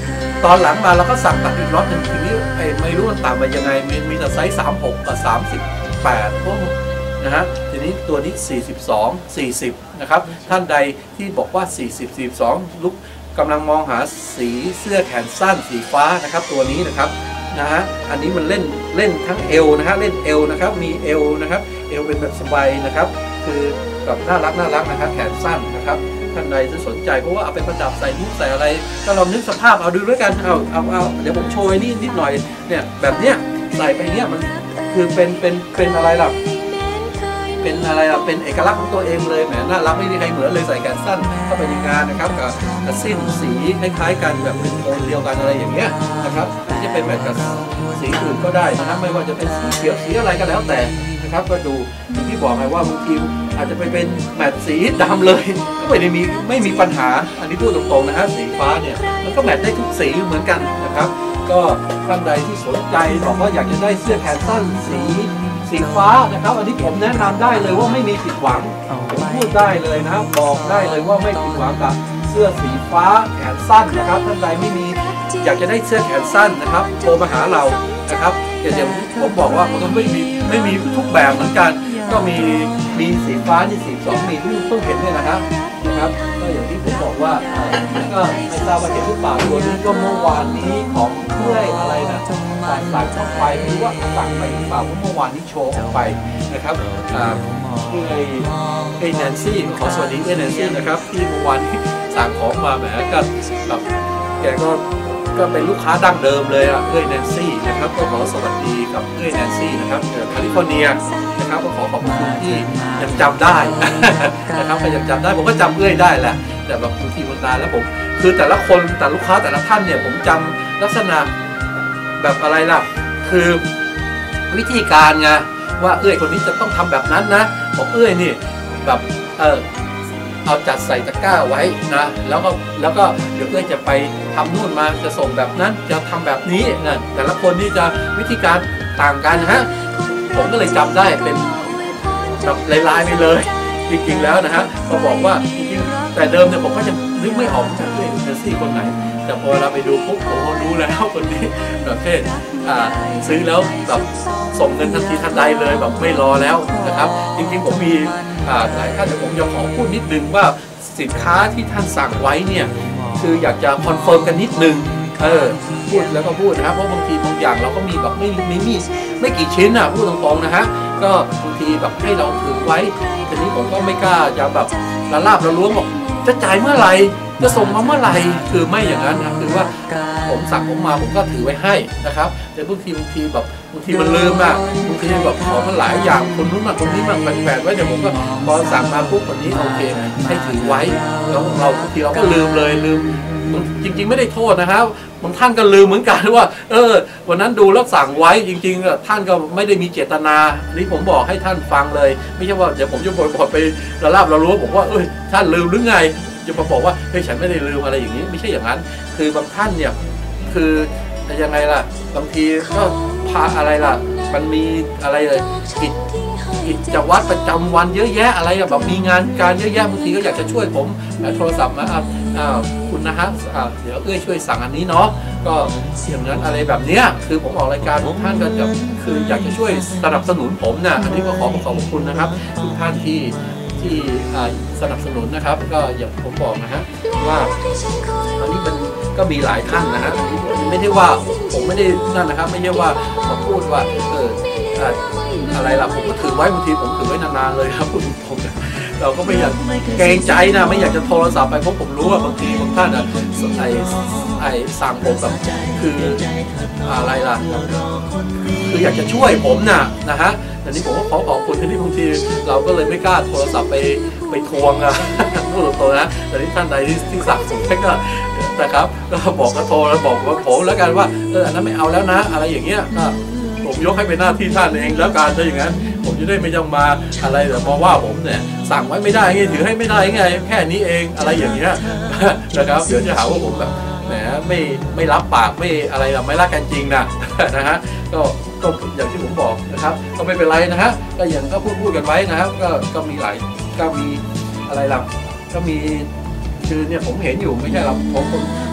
Speaker 1: ตอนหลังมาเราก็สั่งตัดอีกล็อตหนึ่งทีนี้ไอ้ไม่รู้มันต่างไปยังไงมีมีแต่ไซส์สามหกกับสามสิบแปดพวกนะฮะทีนี้ตัวนี้สี่สิบสอง สี่สิบนะครับท่านใดที่บอกว่าสี่สิบ สี่สิบสองลุกกำลังมองหาสีเสื้อแขนสั้นสีฟ้านะครับตัวนี้นะครับนะฮะอันนี้มันเล่นเล่นทั้งเอวนะฮะเล่นเอวนะครับมีเอวนะครับเอวเป็นแบบสบายนะครับคือแบบน่ารักน่ารักนะครับแขนสั้นนะครับท่านใดจะสนใจเพราะว่าเอาไปประดับใส่มุกใส่อะไรก็ลองนึกสภาพเอาดูด้วยกันเอาเอาเอาเดี๋ยวผมโชว์นี่นิดหน่อยเนี่ยแบบเนี้ยใส่ไปเนี้ยมันคือเป็นเป็นเป็นอะไรล่ะเป็นอะไรอ่ะเป็นเอกลักษณ์ของตัวเองเลยแหมน่ารักไม่มีใครเหมือนเลยใส่แขนสั้นเข้าไปในงานนะครับกับกับสิ้นสีคล้ายๆกันแบบเป็นโทนเดียวกันอะไรอย่างเงี้ยนะครับจะเป็นแบบกับสีอื่นก็ได้นะครับไม่ว่าจะเป็นสีเขียวสีอะไรก็แล้วแต่นะครับก็ดูที่บอกไงว่าบางทีอาจจะไปเป็นแมทสีดำเลยก็ไม่ได้มีไม่มีปัญหาอันนี้พูดตรงๆนะฮะสีฟ้าเนี่ยมันก็แมทได้ทุกสีเหมือนกันนะครับก็ท่านใดที่สนใจบอกว่าอยากจะได้เสื้อแขนสั้นสีสีฟ้านะครับอันนี้ผมแนะนำได้เลยว่าไม่มีผิดหวังผมพูดได้เลยนะบอกได้เลยว่าไม่ผิดหวังกับเสื้อสีฟ้าแขนสั้นนะครับท่านใดไม่มีอยากจะได้เสื้อแขนสั้นนะครับโทรมาหาเรานะครับอย่างผมบอกว่ามันก็ไม่มีไม่มีทุกแบบเหมือนกันก็มีมีสีฟ้าที่สีสองมีที่เพิ่งเห็นเนี่ยนะครับนะครับก็อย่างที่ผมบอกว่าก็ไม่ทราบว่าเห็นหรือเปล่าตัวนี้ก็เมื่อวานนี้ของเพื่ออะไรนะสั่งสั่งออกไปหรือว่าสั่งไปหรือเปล่าเมื่อวานนี้โชว์ออกไปนะครับเพื่อไอ้แนนซี่ขอสวัสดีไอ้แนนซี่นะครับที่เมื่อวานนี้สั่งของมาแหมก็แบบแกก็ก็เป็นลูกค้าดั้งเดิมเลยอ่ะเอ้ยแนนซี่นะครับก็ขอสวัสดีกับเอ้ยแนนซี่นะครับจากแคลิฟอร์เนียนะครับก็ขอขอบคุณที่ยังจำได้นะครับก็ยังจำได้ผมก็จำเอ้ยได้แหละแต่แบบบางทีมันนานแล้วผมคือแต่ละคนแต่ลูกค้าแต่ละท่านเนี่ยผมจำลักษณะแบบอะไรล่ะคือวิธีการไงว่าเอ้ยคนนี้จะต้องทำแบบนั้นนะบอกเอ้ยนี่แบบเออเอาจัดใส่ตะกร้าไว้นะแล้วก็แล้วก็เดี๋ยวเอ้ยจะไปทำนู่นมาจะส่งแบบนั้นจะทำแบบนี้นะแต่ละคนนี่จะวิธีการต่างกันฮะผมก็เลยจำได้เป็นแบบลายๆไปเลยจริงๆแล้วนะฮะเขาบอกว่าจริงๆแต่เดิมเนี่ยผมก็จะนึกไม่ออกว่าเอ้ยเจสซี่คนไหนแต่พอเราไปดูปุ๊บโอ้รู้แล้วคนนี้ประเภทซื้อแล้วแบบส่งเงินทันทีทันใดเลยแบบไม่รอแล้วนะครับจริงๆผมมีหลายท่านแต่ผมจะขอพูดนิดนึงว่าสินค้าที่ท่านสั่งไว้เนี่ยคืออยากจะคอนเฟิร์มกันนิดนึงเออพูดแล้วก็พูดนะครับเพราะบางทีบางอย่างเราก็มีแบบไม่ไม่มีไม่กี่ชิ้นอ่ะพูดตรงๆนะฮะก็บางทีแบบให้เราถือไว้ทีนี้ผมก็ไม่กล้าจะแบบละลาบละล้วงบอกจะจ่ายเมื่อไหร่จะส่งมาเมื่อไหร่คือไม่อย่างนั้นนะคือว่าผมสั่งผมมาผมก็ถือไว้ให้นะครับแต่บางทีบางทีแบบบางทีมันลืมอ่ะบางทีแบบของมันหลายอย่างคนนู้นมาคนนี้มาแปลกๆไว้เดี๋ยวผมก็พอสั่งมาปุ๊บคนนี้โอเคให้ถือไว้แล้วเราบางทีเราก็ลืมเลยลืมจริงๆไม่ได้โทษนะครับบางท่านก็ลืมเหมือนกันว่าเออวันนั้นดูแล้วสั่งไว้จริงๆท่านก็ไม่ได้มีเจตนานี่ผมบอกให้ท่านฟังเลยไม่ใช่ว่าเดี๋ยวผมจะบอกไปละลาบละล้วงบอกว่าเอ้ยท่านลืมหรือไงจะมาบอกว่าเฮ้ยฉันไม่ได้ลืมอะไรอย่างนี้ไม่ใช่อย่างนั้นคือบางท่านเนี่ยคือยังไงล่ะบางทีก็พาอะไรล่ะมันมีอะไรเลยกิจกิจวัตรประจำวันเยอะแยะอะไรแบบมีงานการเยอะแยะบางทีก็อยากจะช่วยผมโทรศัพท์มาอ่าคุณนะฮะเดี๋ยวเอ้ยช่วยสั่งอันนี้เนาะก็อย่างนั้นอะไรแบบเนี้ยคือผมออกรายการทุกท่านก็จะคืออยากจะช่วยสนับสนุนผมนะอันนี้ก็ขอขอบคุณนะครับทุกท่านที่ที่สนับสนุนนะครับก็อย่างผมบอกนะฮะว่าอันนี้มันก็มีหลายท่านนะฮะไม่ได้ว่าผมไม่ได้นั่นนะครับไม่ใช่ว่าผมพูดว่าเอออะไรล่ะผมก็ถือไว้บางทีผมถือไว้นานๆเลยครับพูดตรงๆเราก็ไม่อยากเกรงใจนะไม่อยากจะโทรศัพท์ไปเพราะผมรู้ว่าบางทีบางท่านอ่ะไอ้ไอ้สั่งผมแบบคืออะไรล่ะคืออยากจะช่วยผมน่ะนะฮะแต่นี้ผมก็ขอขอบคุณที่บางทีเราก็เลยไม่กล้าโทรศัพท์ไปไปทวงอะพูดตรงๆนะแต่ที่ท่านใดที่ที่สั่งผมก็นะครับก็บอกก็โทรแล้วบอกว่าผมแล้วกันว่าเอออันนั้นไม่เอาแล้วนะอะไรอย่างเงี้ยก็ผมยกให้เป็นหน้าที่ท่านเองแล้วการถ้าอย่างนั้นผมจะได้ไม่ต้องมาอะไรแต่มาว่าผมเนี่ยสั่งไว้ไม่ได้ไงถือให้ไม่ได้ไงแค่นี้เองอะไรอย่างเงี้ยนะครับเดี๋ยวจะหาว่าผมแบบแหมไม่ไม่รับปากไม่อะไรแบบไม่รักกันจริงนะนะฮะก็ก็อย่างที่ผมบอกนะครับก็ไม่เป็นไรนะฮะก็อย่างก็พูดพูดกันไว้นะครับก็ก็มีหลายก็มีอะไรล่ะก็มีคือเนี่ยผมเห็นอยู่ไม่ใช่หรอกผม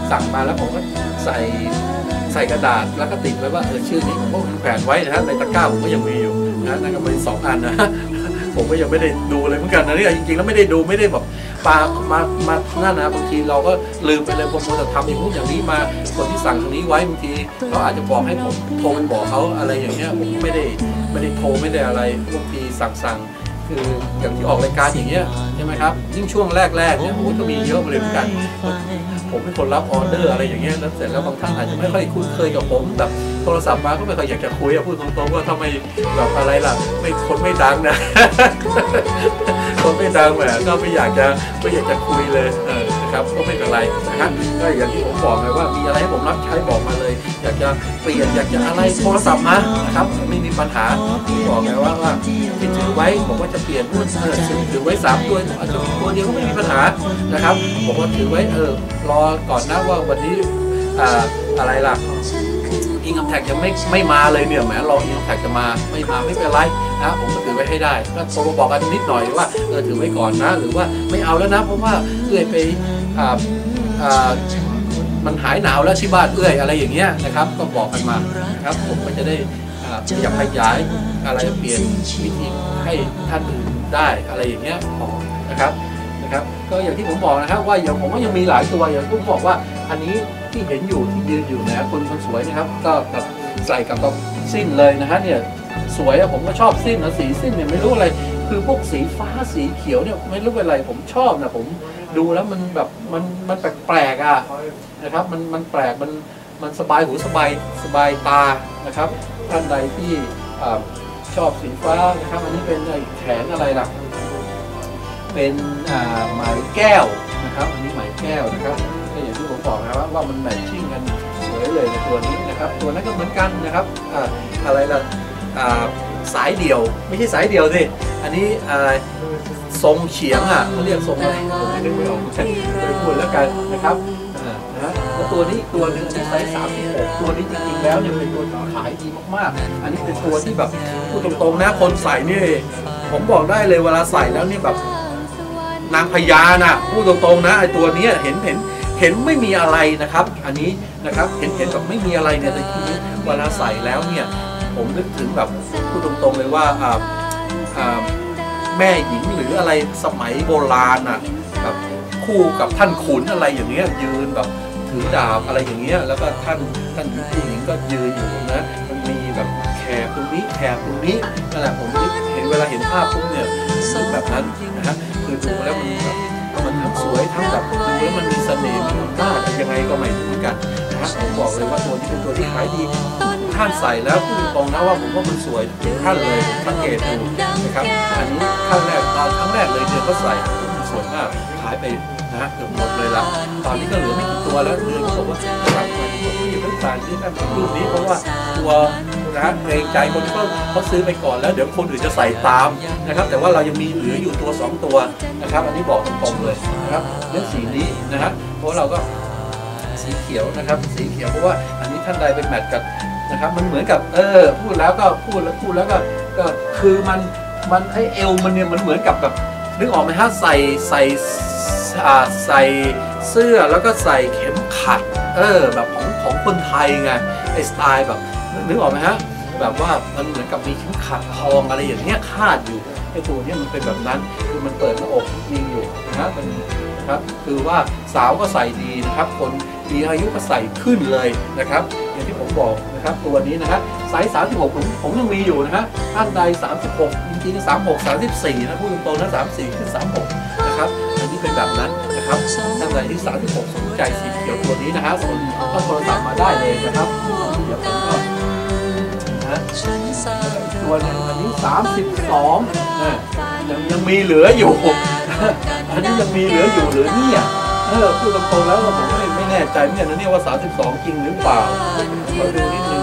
Speaker 1: สั่งมาแล้วผมก็ใส่ใส่กระดาษแล้วก็ติดไว้ว่าเออชื่อนี้ผมก็แขวนไว้นะฮะในตะกร้าผมก็ยังมีอยู่นะนั่นก็เป็นสองอันนะผมก็ยังไม่ได้ดูเลยเหมือนกันนะนี่จริงๆแล้วไม่ได้ดูไม่ได้แบบปามามานั่นนะบางทีเราก็ลืมไปเลยผมจะทำอย่างนู้นอย่างนี้มาคนที่สั่งตรงนี้ไว้บางทีเขาอาจจะบอกให้ผมโทรไปบอกเขาอะไรอย่างเงี้ยผมไม่ได้ไม่ได้โทรไม่ได้อะไรบางทีสั่งสั่งคืออย่างที่ออกรายการอย่างเงี้ยใช่ไหมครับยิ่งช่วงแรกๆเนี่ยโอ้ก็มีเยอะเลยเหมือนกันผมเป็นคนรับออเดอร์อะไรอย่างเงี้ยแล้วเสร็จแล้วบางท่านอาจจะไม่ค่อยคุ้นเคยกับผมแบบโทรศัพท์มาก็ไม่ค่อยอยากจะคุยพูดตรงๆว่าทำไมแบบอะไรล่ะไม่คนไม่ดังนะ คนไม่ดังแหมก็ไม่อยากจะไม่อยากจะคุยเลยเออนะครับก็ไม่เป็นไรนะครับก็อย่างที่ผมบอกเลยว่ามีอะไรให้ผมรับใช้บอกมาเลยอยากจะเปลี่ยนอยากจะอะไรโทรศัพท์มานะครับไม่มีปัญหาบอกไงว่าว่าที่ถือไว้บอกว่าจะเปลี่ยนรุ่นเออถือไว้สามตัวอาจจะตัวเดียวก็ไม่มีปัญหานะครับบอกว่าถือไว้เออรอก่อนนะว่าวันนี้อ่าอะไรล่ะอินคัมแท็กยังไม่ไม่มาเลยเนี่ยแหมรออินคัมแท็กจะมาไม่มาไม่เป็นไรนะผมก็ถือไว้ให้ได้ก็โทรมาบอกกันนิดหน่อยว่าเออถือไว้ก่อนนะหรือว่าไม่เอาแล้วนะเพราะว่าเอื้อยไปอ่าอ่ามันหายหนาวแล้วที่บ้านเอื้อยอะไรอย่างเงี้ยนะครับก็บอกกันมานะครับผมก็จะได้ขยับขยายอะไรเปลี่ยนวิธีให้ท่านอื่นได้อะไรอย่างเงี้ยบอกนะครับนะครับก็อย่างที่ผมบอกนะครับว่าอย่างผมก็ยังมีหลายตัวอย่างที่ผมบอกว่าอันนี้ที่เห็นอยู่ที่ยืนอยู่นะคนคนสวยนะครับก็แบบใส่กับกับสิ้นเลยนะฮะเนี่ยสวยอะผมก็ชอบสิ้นนะสีสิ้นเนี่ยไม่รู้อะไรคือพวกสีฟ้าสีเขียวเนี่ยไม่รู้เป็นอะไรผมชอบนะผมดูแล้วมันแบบมันมันแปลกๆอ่ะนะครับมันมันแปลกมันมันสบายหูสบายสบายตานะครับท่านใดที่ชอบสีฟ้านะครับอันนี้เป็นแขนอะไรล่ะเป็นไหมแก้วนะครับอันนี้ไหมแก้วนะครับก็อย่างที่ผมบอกนะครับว่ามันแมทชิ่งกันสวยเลยในตัวนี้นะครับตัวนั้นก็เหมือนกันนะครับอะไรล่ะสายเดี่ยวไม่ใช่สายเดี่ยวสิอันนี้ทรงเฉียงอ่ะเขาเรียกทรงอะไรผมไม่ได้ไม่ออกไปพูดแล้วกันนะครับนะฮะแล้วตัวนี้ตัวหนึ่งอันนี้ไซส์สามสิบหกตัวนี้จริงๆแล้วเนี่ยเป็นตัวขายดีมากๆอันนี้เป็นตัวที่แบบพูดตรงๆนะคนใส่นี่ผมบอกได้เลยเวลาใส่แล้วนี่แบบนางพญาน่ะพูดตรงๆนะไอตัวนี้เห็นเห็นเห็นไม่มีอะไรนะครับอันนี้นะครับเห็นเห็นแบบไม่มีอะไรเนี่ยแต่ทีนี้เวลาใส่แล้วเนี่ยผมนึกถึงแบบพูดตรงๆเลยว่าอ่าอ่าแม่หญิงหรืออะไรสมัยโบราณอ่ะแบบคู่กับท่านขุนอะไรอย่างเงี้ยยืนแบบถือดาบอะไรอย่างเงี้ยแล้วก็ท่านท่านผู้หญิงก็ยืนอยู่นะมันมีแบบแขกตรงนี้แขกตรงนี้นั่นแหละผมเห็นเวลาเห็นภาพปุ๊บเนี่ยแบบนั้นนะฮะคือดูแล้วมันแบบมันทั้งสวยทั้งแบบดูแล้วมันมีเสน่ห์มันน่ายังไงก็ไม่รู้เหมือนกันนะฮะผมบอกเลยว่าตัวนี้เป็นตัวที่ขายดีท่านใส่แล้วพูดตรงนะว่าผมว่ามันสวยทุกท่านเลยสังเกตดูนะครับอันนี้ครั้งแรกตอนครั้งแรกเลยเนี่ยเขาใส่มันสวยมากขายไปนะเกือบหมดเลยละตอนนี้ก็เหลือไม่กี่ตัวแล้วเลยเขาบอกว่าสั่งมาที่ผมที่เป็นสายที่นั่นรุ่นนี้เพราะว่าตัวนะเกรงใจคนที่เขาเขาซื้อไปก่อนแล้วเดี๋ยวคนอื่นจะใส่ตามนะครับแต่ว่าเรายังมีเหลืออยู่ตัวสองตัวนะครับอันนี้บอกตรงๆเลยนะครับเรื่องสีนี้นะฮะเพราะเราก็สีเขียวนะครับสีเขียวเพราะว่าอันนี้ท่านใดเป็นแมทกับนะครับมันเหมือนกับเออพูดแล้วก็พูดแล้วพูดแล้วก็ก็คือมันมันไอเอวมันเนี่ยมันเหมือนกับแบบนึกออกไหมฮะใส่ใส่ใส่เสื้อแล้วก็ใส่เข็มขัดเออแบบของของคนไทยไงไอสไตล์แบบนึกออกไหมฮะแบบว่ามันเหมือนกับมีเข็มขัดทองอะไรอย่างเงี้ยคาดอยู่ไอตัวนี้มันเป็นแบบนั้นคือมันเปิดหน้าอกยิงอยู่นะฮะมันนะครับคือว่าสาวก็ใส่ดีนะครับคนมีอายุก็ใส่ขึ้นเลยนะครับอย่างที่ผมบอกนะครับตัวนี้นะฮะไซส์สามสิบหกผมผมยังมีอยู่นะฮะท่านใดสามสิบหกจริงๆสามสิบหก สามสิบสี่นะพูดตรงๆนะสามสิบสี่ขึ้นสามสิบหกนะครับอันนี้เป็นแบบนั้นนะครับท่านใดที่สามสิบหกสนใจสีเขียวตัวนี้นะฮะส่งข้อโทรศัพท์มาได้เลยนะครับเดี๋ยวผมก็นะตัวนึงอันนี้สามสิบสองนะยังยังมีเหลืออยู่อันนี้ยังมีเหลืออยู่หรือเนี่ยเออพูดตรงๆแล้วผมไม่ไม่แน่ใจเหมือนกันนะเนี่ยว่าสามสิบสองจริงหรือเปล่ามาดูนิดนึง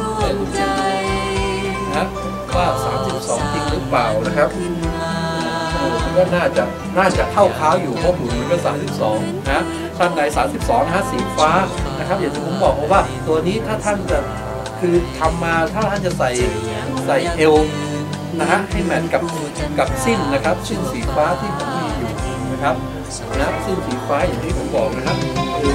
Speaker 1: นะว่าสามสิบสองจริงหรือเปล่านะครับมันก็น่าจะน่าจะเข้าค้าอยู่เพราะหุ่นมันก็สามสิบสองนะท่านใดสามสิบสองนะฮะสีฟ้านะครับอย่างที่ผมบอกว่าตัวนี้ถ้าท่านจะคือทำมาถ้าท่านจะใส่ใส่เอวนะฮะให้แมทกับกับสิ้นนะครับสิ้นสีฟ้าที่ผมมีอยู่นะครับนะสิ้นสีฟ้าอย่างที่ผมบอกนะครับคืออย่างนี้นะ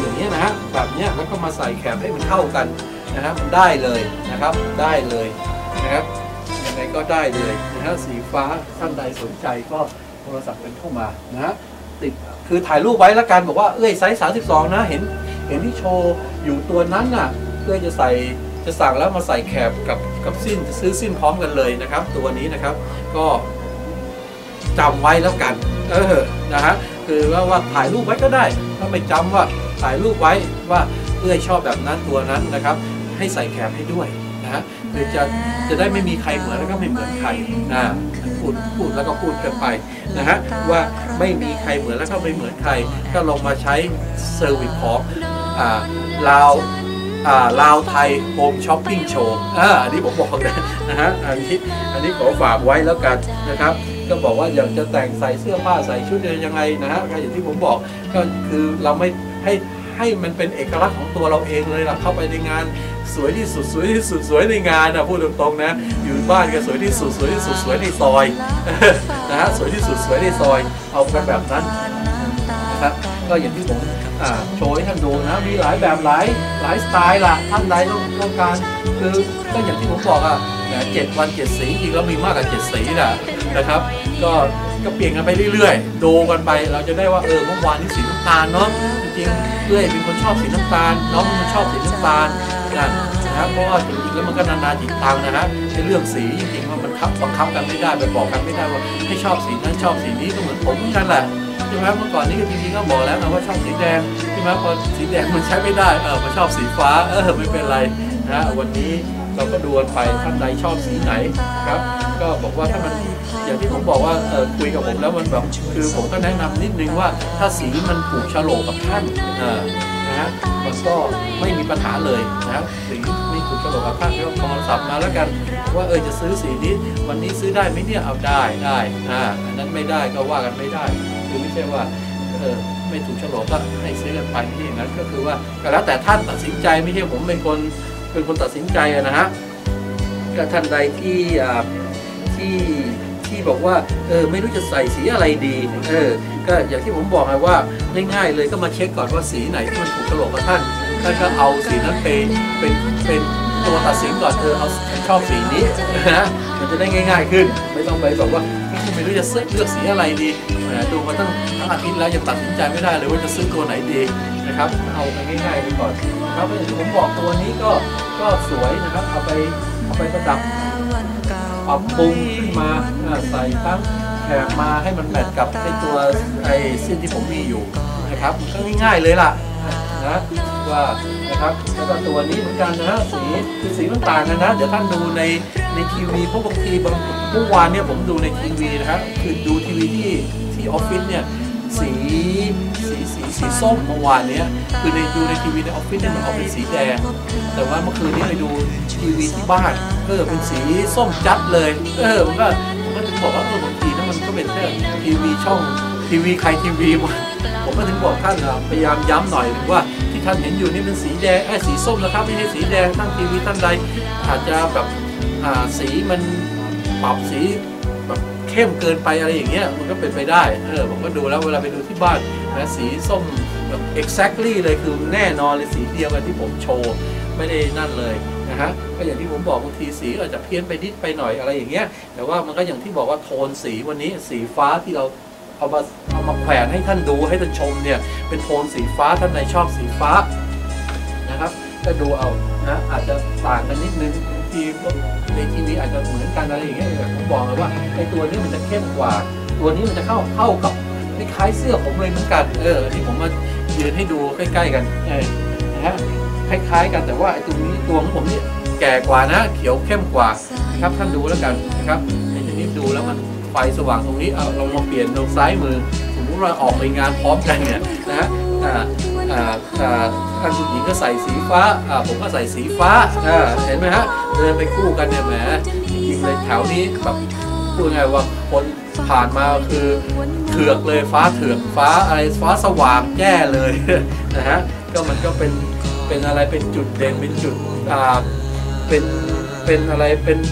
Speaker 1: ฮะแบบเนี้ยแล้วก็มาใส่แคปให้มันเข้ากันนะครับมันได้เลยนะครับได้เลยนะครับยังไงก็ได้เลยนะฮะสีฟ้าท่านใดสนใจก็โทรศัพท์กันเข้ามานะฮะติดคือถ่ายรูปไว้แล้วกันบอกว่าเอ้ยไซส์สามสิบสองนะเห็นเห็นที่โชว์อยู่ตัวนั้นน่ะเพื่อจะใส่จะสั่งแล้วมาใส่แคปกับกับสิ้นจะซื้อสิ้นพร้อมกันเลยนะครับตัวนี้นะครับก็จำไว้แล้วกันเออนะฮะคือว่าว่าถ่ายรูปไว้ก็ได้ถ้าไม่จำว่าถ่ายรูปไว้ว่าเอ้ยชอบแบบนั้นตัวนั้นนะครับให้ใส่แคปให้ด้วยนะฮะคือจะจะได้ไม่มีใครเหมือนแล้วก็ไม่เหมือนใครนะพูดพูดแล้วก็พูดกันไปนะฮะว่าไม่มีใครเหมือนแล้วก็ไม่เหมือนใครก็ลองมาใช้เซอร์วิสของอ่าลาวอ่าลาวไทยโฮมช้อปปิ้งโชว์อ่าอันนี้ผมบอกนะนะฮะอันนี้อันนี้ขอฝากไว้แล้วกันนะครับก็บอกว่าอยากจะแต่งใส่เสื้อผ้าใส่ชุดยังไงนะฮะก็อย่างที่ผมบอกก็คือเราไม่ให้ให้มันเป็นเอกลักษณ์ของตัวเราเองเลยล่ะเข้าไปในงานสวยที่สุดสวยที่สุดสวยในงานนะพูดตรงๆนะอยู่บ้านก็สวยที่สุดสวยที่สุดสวยในซอยนะฮะสวยที่สุดสวยในซอยเอากันแบบนั้นนะครับก็อย่างที่ผมโชว์ให้ท่านดูนะมีหลายแบบหลายหลายสไตล์ล่ะท่านใดต้องต้องการคือก็อย่างที่ผมบอกอ่ะเจ็ดวันเจ็ดสีจริงแล้วมีมากกว่าเจ็ดสีนะนะครับก็ก็เปลี่ยนกันไปเรื่อยๆดูกันไปเราจะได้ว่าเออเมื่อวานนี้สีน้ำตาลเนาะจริงๆเรื่อยเป็นคนชอบสีน้ำตาลน้องมันชอบสีน้ำตาลนะนะครับเพราะว่าจริงๆแล้วมันก็นานาจิตตังนะฮะในเรื่องสีจริงๆว่ามันคับบังคับกันไม่ได้ไปบอกกันไม่ได้ว่าให้ชอบสีนั้นชอบสีนี้ก็เหมือนผมกันแหละใช่ไหมเมื่อก่อนนี้ก็จริงๆก็บอกแล้วนะว่าชอบสีแดงใช่ไหมพอสีแดงมันใช้ไม่ได้เออมันชอบสีฟ้าเออไม่เป็นไรนะวันนี้เราก็ดูกันไปท่านใดชอบสีไหนครับก็บอกว่าถ้ามันอย่างที่ผมบอกว่าเออคุยกับผมแล้วมันแบบคือผมก็แนะนำนิดนึงว่าถ้าสีมันถูกโฉลกกับท่านเออนะฮะมันก็ไม่มีปัญหาเลยนะสีไม่ถูกโฉลกกับท่านก็โทรศัพท์มาแล้วกันว่าเออจะซื้อสีนี้วันนี้ซื้อได้ไหมเนี่ยเอาได้ได้อ่าอันนั้นไม่ได้ก็ว่ากันไม่ได้คือไม่ใช่ว่าเออไม่ถูกโฉลกก็ให้ซื้อกันไปไม่ใช่อย่างนั้นก็คือว่าก็แล้วแต่ท่านตัดสินใจไม่ใช่ผมเป็นคนเป็นคนตัดสินใจนะฮะก็ท่านใดที่ที่ที่บอกว่าเออไม่รู้จะใส่สีอะไรดีเออก็อย่างที่ผมบอกไงว่าง่ายๆเลยก็มาเช็คก่อนว่าสีไหนที่มันถูกโฉลกกับท่านท่านก็เอาสีนั้นไปเป็นเป็นตัวตัดสินก่อนเออเอาชอบสีนี้นะมันจะได้ง่ายๆขึ้นไม่ต้องไปบอกว่าไม่รู้จะเลือกสีอะไรดีดูมาตั้งทั้งอาทิตย์แล้วยังตัดสินใจไม่ได้เลยว่าจะซื้อตัวไหนดีนะครับเอาไปง่ายๆไปก่อนครับอย่างที่ผมบอกตัวนี้ก็ก็สวยนะครับเอาไปเอาไปประดับปรับปรุงขึ้นมาใส่ทั้งแถบมาให้มันแมทกับไอตัวไอสิ้นที่ผมมีอยู่นะครับก็ง่ายๆเลยล่ะนะว่านะครับแล้วก็ตัวนี้เหมือนกันนะสีคือสีมันต่างกันนะเดี๋ยวท่านดูในในทีวีเพราะบางทีบางเมื่อวานเนี่ยผมดูในทีวีนะครับคือดูทีวีที่ที่ออฟฟิศเนี่ยสีสีสีสีส้มเมื่อวานเนี้ยคือในดูในทีวีในออฟฟิศเนี่ยมันออกเป็นสีแดงแต่ว่าเมื่อคืนนี้ไปดูทีวีที่บ้านเออเป็นสีส้มจัดเลยเออมันก็ผมก็ถึงบอกว่าเออบางทีนั้นมันก็เป็นแค่ทีวีช่องทีวีใครทีวีมันผมก็ถึงบอกท่านพยายามย้ำหน่อยว่าที่ท่านเห็นอยู่นี่เป็นสีแดงไอ้สีส้มนะครับไม่ใช่สีแดงท่านทีวีท่านใดอาจจะแบบอ่าสีมันปรับสีแบบเข้มเกินไปอะไรอย่างเงี้ยมันก็เป็นไปได้เออผมก็ดูแล้วเวลาไปดูที่บ้านนะสีส้มแบบ exactly เลยคือแน่นอนเลยสีเดียวกันที่ผมโชว์ไม่ได้นั่นเลยนะฮะก็อย่างที่ผมบอกบางทีสีอาจจะเพี้ยนไปนิดไปหน่อยอะไรอย่างเงี้ยแต่ว่ามันก็อย่างที่บอกว่าโทนสีวันนี้สีฟ้าที่เราเอามาเอามาแขวนให้ท่านดูให้ท่านชมเนี่ยเป็นโทนสีฟ้าท่านไหนชอบสีฟ้านะครับก็ดูเอานะอาจจะต่างกันนิดนึงทีในทีวีอาจจะเหมือนกันอะไรอย่างเงี้ยแต่ผมบอกเลยว่าไอ้ตัวนี้มันจะเข้มกว่าตัวนี้มันจะเข้าเข้ากับคล้ายเสื้อผมเลยเหมือนกันเออที่ผมมายืนให้ดูใกล้ๆกันเออนะฮะคล้ายๆกันแต่ว่าไอ้ตัวนี้ตัวของผมนี่แก่กว่านะเขียวเข้มกว่านะครับท่านดูแล้วกันนะครับไอ้ตัวนี้ดูแล้วมันไฟสว่างตรงนี้เอาเรามาเปลี่ยนตรงซ้ายมือสมมติเราออกไปงานพร้อมกันเนี่ยนะฮะอ่าอ่าอ่าท่านผู้หญิงก็ใส่สีฟ้าอ่าผมก็ใส่สีฟ้าอ่าเห็นไหมฮะเดินไปคู่กันเนี่ยแหมจริงๆเลยแถวนี้แบบพูดไงว่าคนผ่านมาคือเถือกเลยฟ้าเถือกฟ้าอะไรฟ้าสว่างแย่เลยนะฮะก็มันก็เป็นเป็นอะไรเป็นจุดเด่นเป็นจุดอ่าเป็นเป็นอะไรเป็น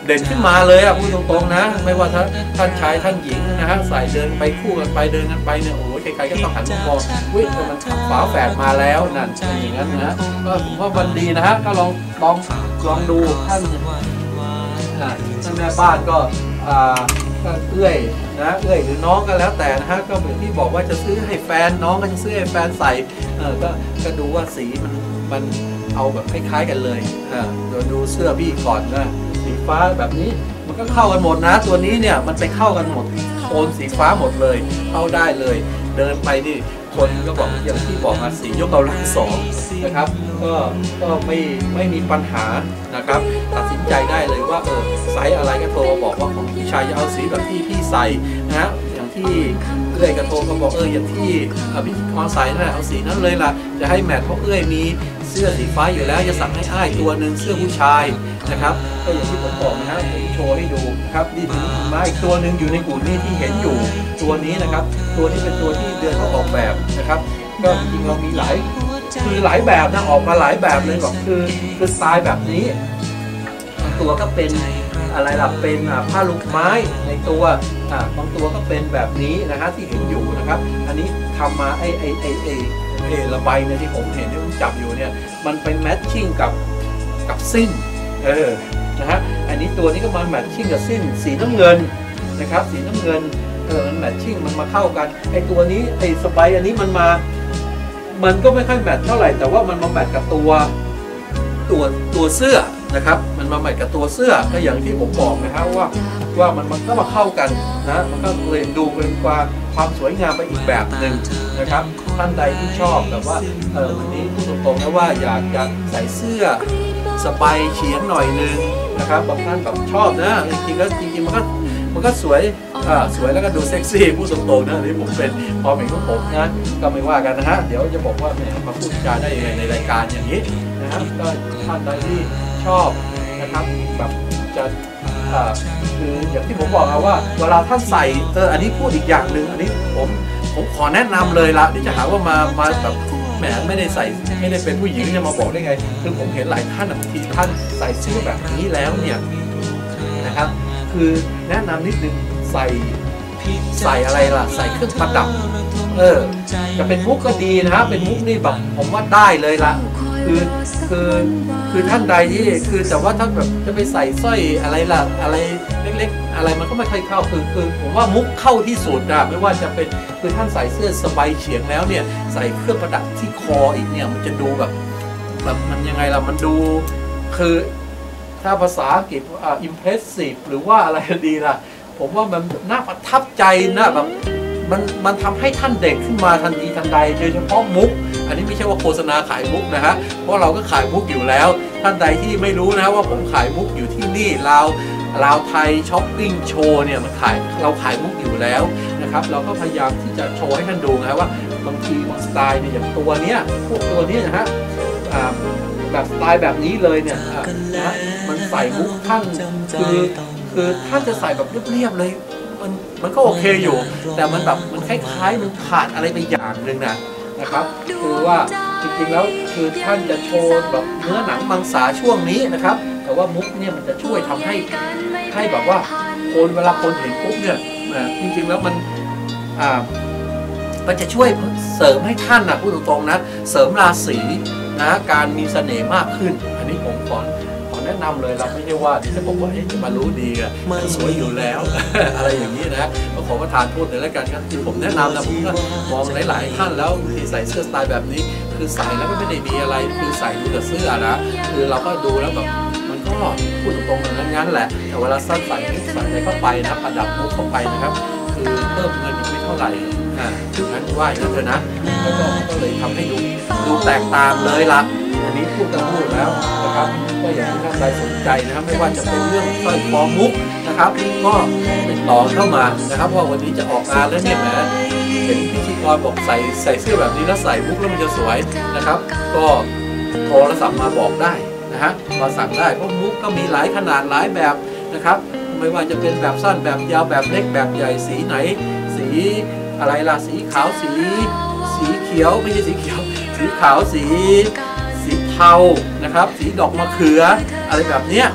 Speaker 1: เด่นขึ้นมาเลยอ่ะพูดตรงๆนะไม่ว่าท่านท่านชายท่านหญิงนะฮะใส่เดินไปคู่กันไปเดินกันไปเนี่ยโอ้ยใครๆก็ต้องหันมามองวิ่งมันฝาแฝดมาแล้วนั่นอย่างนั้นนะก็ผมว่าวันดีนะฮะก็ลองลองลองดูท่านท่านแม่บ้านก็ก็เอื้อยนะเอื้อยหรือน้องก็แล้วแต่นะฮะก็เหมือนที่บอกว่าจะซื้อให้แฟนน้องก็จะซื้อให้แฟนใส่เออก็ก็ดูว่าสีมันมันเอาแบบคล้ายๆกันเลยอ่าเดี๋ยวดูเสื้อพี่ก่อนนะสีฟ้าแบบนี้มันก็เข้ากันหมดนะตัวนี้เนี่ยมันไปเข้ากันหมดโทนสีฟ้าหมดเลยเข้าได้เลยเดินไปนี่คนก็บอกอย่างที่บอกมาสียกกำลังสองนะครับก็ก็ไม่ไม่มีปัญหานะครับตัดสินใจได้เลยว่าเออไซส์อะไรก็โทรมาบอกว่าของพี่ชายจะเอาสีแบบที่พี่ใส่นะอย่างที่เอื้อยก็โทรมาบอกเอออย่างที่พี่คอนใส่นั่นแหละเอาสีนั้นเลยล่ะจะให้แมทเพราะเอื้อยมีเสื้อสีฟ้าอยู่แล้วจะสั่งให้อ้ายตัวหนึ่งเสื้อผู้ชายนะครับก็อย่างที่ผมบอกนะฮะผมโชว์ให้ดูครับนี่ถึงมาอีกตัวหนึ่งอยู่ในกลุ่มนี้ที่เห็นอยู่ตัวนี้นะครับตัวนี้เป็นตัวที่เดือนเขาออกแบบนะครับก็จริงๆเรามีหลายคือหลายแบบนะออกมาหลายแบบเลยบอกคือคือสไตล์แบบนี้บางตัวก็เป็นอะไรล่ะเป็นผ้าลูกไม้ในตัวอ่าบางตัวก็เป็นแบบนี้นะฮะที่เห็นอยู่นะครับอันนี้ทำมาไอไอไอไอไอระบายเนี่ยที่ผมเห็นที่ผมจับอยู่เนี่ยมันเป็นแมทชิ่งกับกับสิ้นเออนะฮะอันนี้ตัวนี้ก็มาแมทชิ่งกับสิ้นสีน้ำเงินนะครับสีน้ำเงินเออมันแมทชิ่งมันมาเข้ากันไอตัวนี้ไอสบายอันนี้มันมามันก็ไม่ค่อยแมทเท่าไหร่แต่ว่ามันมาแมทกับตัวตัวตัวเสื้อนะครับมันมาแมทกับตัวเสื้อก็อย่างที่ผมบอกนะครับว่าว่ามันมันก็มาเข้ากันนะมันก็เลยดูเป็นความความสวยงามไปอีกแบบหนึ่งนะครับท่านใดที่ชอบแบบว่าเออวันนี้พูดตรงๆนะว่าอยากจะใส่เสื้อสบายเฉียงหน่อยนึงนะครับบางท่านแบบชอบนะจริงๆแล้วจริงๆมันก็มันก็สวยอ่าสวยแล้วก็ดูเซ็กซี่พูดตรงๆนะนี่ผมเป็นพอเห็นของผมนะก็ไม่ว่ากันนะฮะเดี๋ยวจะบอกว่าเนี่ยมาพูดจาได้ยังไงในรายการอย่างนี้นะครับก็ท่านใดที่ชอบนะครับแบบจะอ่าคืออย่างที่ผมบอกนะว่าเวลาท่านใส่เอออันนี้พูดอีกอย่างหนึ่งอันนี้ผมผมขอแนะนำเลยละที่จะหาว่ามามาแบบแหมไม่ได้ใส่ไม่ได้เป็นผู้หญิงจะมาบอกได้ไงคือผมเห็นหลายท่านบางทีท่านใส่เสื้อแบบนี้แล้วเนี่ยนะครับคือแนะนำนิดนึงใส่ใส่อะไรล่ะใส่เครื่องประดับเออจะเป็นมุกก็ดีนะฮะเป็นมุกนี่แบบผมว่าได้เลยละคือคือคือท่านใดที่คือแต่ว่าถ้าแบบจะไปใส่สร้อยอะไรล่ะอะไรเล็กๆอะไรมันก็ไม่ค่อยเข้าคือคือผมว่ามุกเข้าที่สุดอะไม่ว่าจะเป็นคือท่านใส่เสื้อสบายเฉียงแล้วเนี่ยใส่เครื่องประดับที่คออีกเนี่ยมันจะดูแบบแบบมันยังไงล่ะมันดูคือถ้าภาษาอังกฤษอ่า impressive หรือว่าอะไรดีล่ะผมว่ามันน่าประทับใจนะแบบมันมันทำให้ท่านเด่นขึ้นมาทันทีทันใดโดยเฉพาะมุกอันนี้ไม่ใช่ว่าโฆษณาขายมุกนะฮะเพราะเราก็ขายมุกอยู่แล้วท่านใดที่ไม่รู้นะว่าผมขายมุกอยู่ที่นี่ลาวลาวไทยช้อปปิ้งโชว์เนี่ยมันขายเราขายมุกอยู่แล้วนะครับเราก็พยายามที่จะโชว์ให้ท่านดูนะว่าบางทีบางสไตล์เนี่ยอย่างตัวเนี้ยพวกตัวนี้นะฮะแบบสไตล์แบบนี้เลยเนี่ยนะมันใส่มุกท่านคือคือท่านจะใส่แบบเรียบๆเลยมันมันก็โอเคอยู่แต่มันแบบมันคล้ายๆมันขาดอะไรไปอย่างหนึ่งนะนะครับคือว่าจริงๆแล้วคือท่านจะโชว์แบบเนื้อหนังมังสาช่วงนี้นะครับแต่ว่ามุกเนี่ยมันจะช่วยทำให้ให้แบบว่าคนเวลาคนเห็นปุ๊บเนี่ยจริงๆแล้วมันอ่ามันจะช่วยเสริมให้ท่านนะพูดตรงๆนะเสริมราศีนะการมีเสน่ห์มากขึ้นอันนี้ผมขอขอแนะนำเลยเราไม่ใช่ว่าที่จะบอกว่าจะมารู้ดีอะสวยอยู่แล้ว อะไรอย่างนี้นะก็ขอประทานโทษเลยแล้วกันครับที่ผมแนะนำนะผมก็มองหลายๆท่านแล้วที่ใส่เสื้อสไตล์แบบนี้คือใส่แล้วไม่ได้มีอะไรคือใส่ดูแต่เสื้อนะคือเราก็ดูแล้วแบบมันก็พูดตรงๆอย่างนั้นแหละแต่เวลาสั้นใส่ใส่อะไรเข้าไปนะประดับมุกเข้าไปนะครับคือเพิ่มเงินอีกไม่เท่าไหร่อ่างั้นว่าอย่างนั้นเถอะนะแล้วก็ก็เลยทำให้ดูดูแตกต่างเลยละอันนี้พูดกันพูดแล้วนะครับก็อย่างที่ท่านใดสนใจนะครับไม่ว่าจะเป็นเรื่องสร้อยคอมุกนะครับก็ติดต่อเข้ามานะครับว่าวันนี้จะออกงานแล้วเนี่ยนะเห็นพิธีกรบอกใส่ใส่เสื้อแบบนี้แล้วใส่มุกแล้วมันจะสวยนะครับก็โทรศัพท์มาบอกได้นะฮะมาสั่งได้เพราะมุกก็มีหลายขนาดหลายแบบนะครับไม่ว่าจะเป็นแบบสั้นแบบยาวแบบเล็กแบบใหญ่สีไหนสีอะไรล่ะสีขาวสีสีเขียวไม่ใช่สีเขียวสีขาวสีสีเทานะครับสีดอกมะเขืออะไรแบบเนี้ย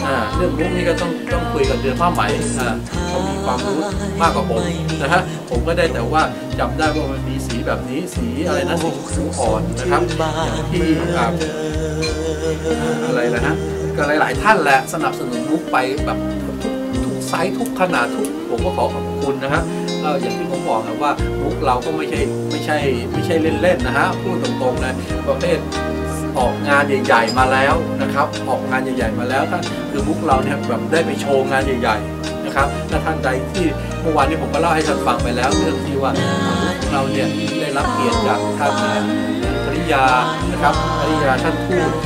Speaker 1: อ่าเรื่องมุกนี่ก็ต้องต้องคุยกับเดือนผ้าไหมอ่าเขามีความรู้มากกว่าผมนะฮะผมก็ได้แต่ว่าจำได้ว่ามันมีสีแบบนี้สีอะไรนะสีชมพูอ่อนนะครับอย่างที่อ่าอะไรนะฮะก็หลายๆท่านแหละสนับสนุนมุกไปแบบทุกไซส์ทุกขนาดทุกผมก็ขอขอบคุณนะฮะแล้วอย่างที่ผมบอกนะว่ามุกเราก็ไม่ใช่ไม่ใช่ไม่ใช่เล่นๆนะฮะพูดตรงๆนะประเภทออกงานใหญ่ๆมาแล้วนะครับออกงานใหญ่ๆมาแล้วถ้าคือมุกเราเนี่ยแบบได้ไปโชว์งานใหญ่ๆนะครับถ้าท่านใดที่เมื่อวานนี้ผมก็เล่าให้ท่านฟังไปแล้วเรื่องที่ว่าเราเนี่ยได้รับเกียรติจากท่านภริยานะครับภริยาท่านทูต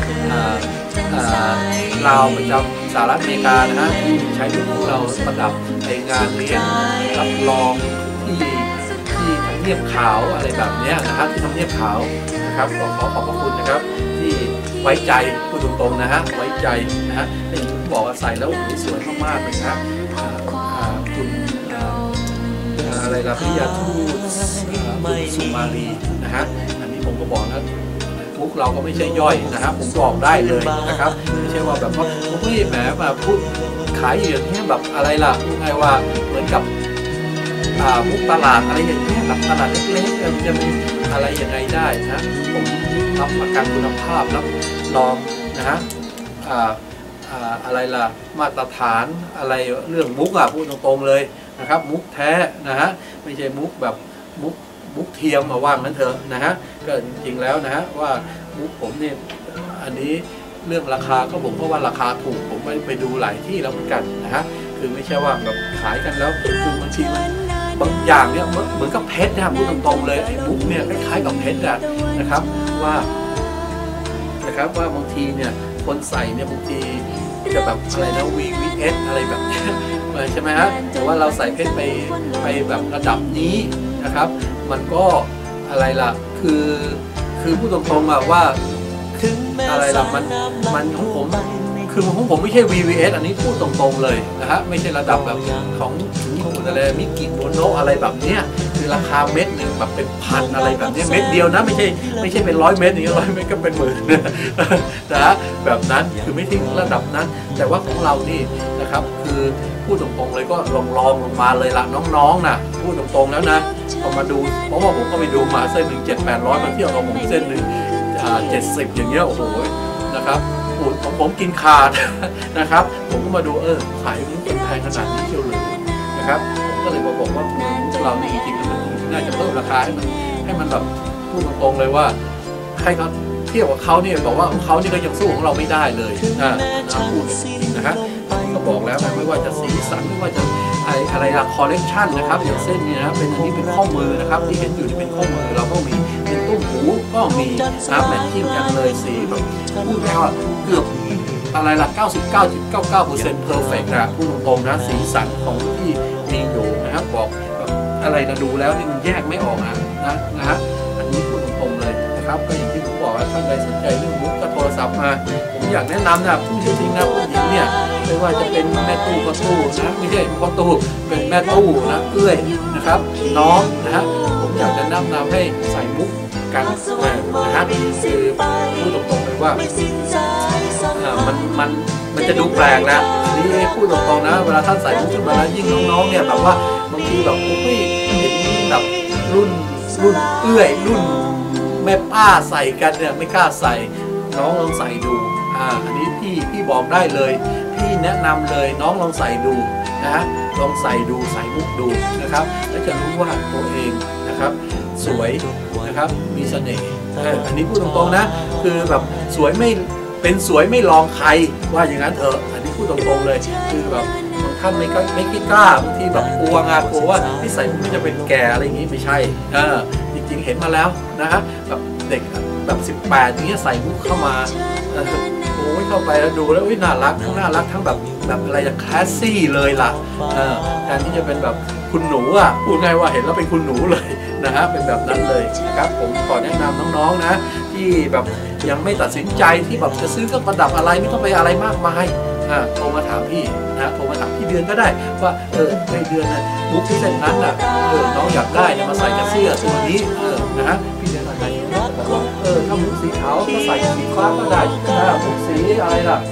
Speaker 1: ลาวประจำสหรัฐอเมริกานะฮะที่ใช้มุกเราประดับในงานเลี้ยงรับรองที่ที่ทำเนียบขาวอะไรแบบนี้นะครับที่ทำเนียบขาวนะครับก็ขอขอบพระคุณนะครับที่ไว้ใจพูดตรงๆนะฮะไว้ใจนะฮะเป็นบอกว่าใส่แล้วสวยมากๆเลยนะคุณอะไรล่ะพิยาทูตสุมาลีนะฮะอันนี้ผมก็บอกนะมุกเราก็ไม่ใช่ย่อยนะครับผมบอกได้เลยนะครับไม่ใช่ว่าแบบว่าผมไม่แหมมาพูดขายอย่างนี้แบบอะไรล่ะพูดไงว่าเหมือนกับมุกตลาดอะไรอย่างเงี้ยแบบตลาดเล็กๆจะมีอะไรยังไงได้นะผมรับประกันคุณภาพรับรองนะฮะอะไรล่ะมาตรฐานอะไรเรื่องมุกอ่ะพูดตรงๆเลยนะครับมุกแท้นะฮะไม่ใช่มุกแบบมุกมุกเทียมมาว่างั้นเถอะนะฮะก็จริงๆแล้วนะฮะว่ามุกผมเนี่ยอันนี้เรื่องราคาก็ผมก็ว่าราคาถูกผมไปไปดูหลายที่แล้วเหมือนกันนะฮะคือไม่ใช่ว่าแบบขายกันแล้วคือบางทีมันบางอย่างเนี่ยเหมือนกับเพชรนะพูดตรงๆเลยไอ้มุกเนี่ยคล้ายๆกับเพชรนะครับว่านะครับว่าบางทีเนี่ยคนใส่เนี่ยบางทีจะแบบอะไรนะ วี วี เอส อะไรแบบนี้ใช่ไหมฮะแต่ว่าเราใส่เพชรไปไปแบบระดับนี้นะครับมันก็อะไรล่ะคือคือพูดตรงๆอะว่าอะไรล่ะมันมันของผมคือของผมไม่ใช่ วี วี เอส อันนี้พูดตรงๆเลยนะฮะไม่ใช่ระดับแบบของญี่ปุ่นอะไรมิกิโมโนะอะไรแบบเนี้ยคือราคาเม็ดหนึ่งแบบเป็นพันอะไรแบบนี้เม็ดเดียวนะไม่ใช่ไม่ใช่เป็นร้อยเม็ดอย่างเงี้ยร้อยเม็ดก็เป็นหมื่นนะฮะแบบนั้นคือไม่ถึงระดับนั้นแต่ว่าของเรานี่นะครับคือพูดตรงๆเลยก็ลองลองลงมาเลยละน้องๆนะพูดตรงๆแล้วนะพอมาดูเพราะว่าผมก็ไปดูมาเส้นหนึ่งเจ็ดแปดร้อยมาเที่ยวกับผมเส้นหนึ่งเจ็ดสิบอย่างเงี้ยโอ้โหนะครับของผมกินขาดนะครับผมก็มาดูเออขายมันเป็นแพงขนาดนี้เชียวหรือนะครับผมก็เลยมาบอกว่าพวกเรานี่จริงๆมันน่าจะเพิ่มราคาให้มันให้มันแบบพูดตรงๆเลยว่าให้เขาเทียบกับเขาเนี่ยบอกว่าเขานี่ก็ยังสู้ของเราไม่ได้เลยอ่าพูดจริงนะฮะก็บอกแล้วนะไม่ว่าจะสีสันไม่ว่าจะอะไรอะไรละคอลเลกชันนะครับอย่างเส้นนี้นะเป็นอันนี้เป็นข้อมือนะครับที่เห็นอยู่นี่เป็นข้อมือเราก็มีเป็นตุ้มหูก็มีนะแมทชิ่งกันเลยสีแบบพูดแล้วอ่ะเกือบอะไรละ เก้าสิบเก้าจุดเก้าเก้าเปอร์เซ็นต์ เพอร์เฟกต์นะพูดตรงๆนะสีสันของที่มีอยู่นะครับบอกแบบอะไรนะดูแล้วนี่มันแยกไม่ออกนะนะนะฮะอันนี้พูดตรงๆเลยนะครับก็อย่างที่ผมบอกว่าท่านใดสนใจเรื่องมุกก็โทรศัพท์มาผมอยากแนะนำนะผู้จริงๆนะผู้หญิงเนี่ยไม่ว่าจะเป็นแม่ตู้พ่อตู้นะไม่ใช่พ่อตู้เป็นแม่ตู้นะเอื้อยนะครับน้องนะฮะผมอยากจะแนะนำให้ใส่มุกกันนะฮะคือพูดตรงๆเลยว่ามันมันมันจะดูแปลกนะอันนี้พูดตรงๆนะเวลาท่านใส่มุกขึ้นมาแล้วยิ่งน้องๆเนี่ยแบบว่าบางทีแบบโอ้ยเห็นแบบรุ่นรุ่นเอื้อยรุ่นแม่ป้าใส่กันเนี่ยไม่กล้าใส่น้องลองใส่ดูอ่าอันนี้พี่พี่บอกได้เลยพี่แนะนำเลยน้องลองใส่ดูนะฮะลองใส่ดูใส่มุกดูนะครับแล้วจะรู้ว่าตัวเองนะครับสวยนะครับมีเสน่ห์อันนี้พูดตรงๆนะคือแบบสวยไม่เป็นสวยไม่ลองใครว่าอย่างนั้นเถอะอันนี้พูดตรงๆเลยคือแบบบางท่านไม่กล้าไม่กล้าบางทีแบบกลัวงานกลัวว่าที่ใส่มุกจะเป็นแก่อะไรอย่างนี้ไม่ใช่เออจริงๆเห็นมาแล้วนะฮะแบบเด็กแบบสิบแปดอย่างเงี้ยใส่มุกเข้ามาโอ้ยเข้าไปแล้วดูแล้วน่ารักทั้งน่ารักทั้งแบบแบบอะไรจะคลาสซี่เลยล่ะแทนที่จะเป็นแบบคุณหนูอ่ะพูดง่ายว่าเห็นแล้วเป็นคุณหนูเลยนะฮะเป็นแบบนั้นเลยนะครับผมขอแนะนำน้องๆนะที่แบบยังไม่ตัดสินใจที่แบบจะซื้อเครื่องประดับอะไรไม่ต้องไปอะไรมากมายโทรมาถามพี่นะโทรมาถามพี่เดือนก็ได้ว่าเออในเดือนนะมุกที่เส้นนั้นอ่ะเออน้องอยากได้เนี่ยมาใส่กับเสื้อตัวนี้เออนะฮะพี่เดือนอะไรบอกว่าเออถ้ามุกสีขาวก็ใส่สีฟ้าก็ได้ถ้ามุกสีอะไรล่ะ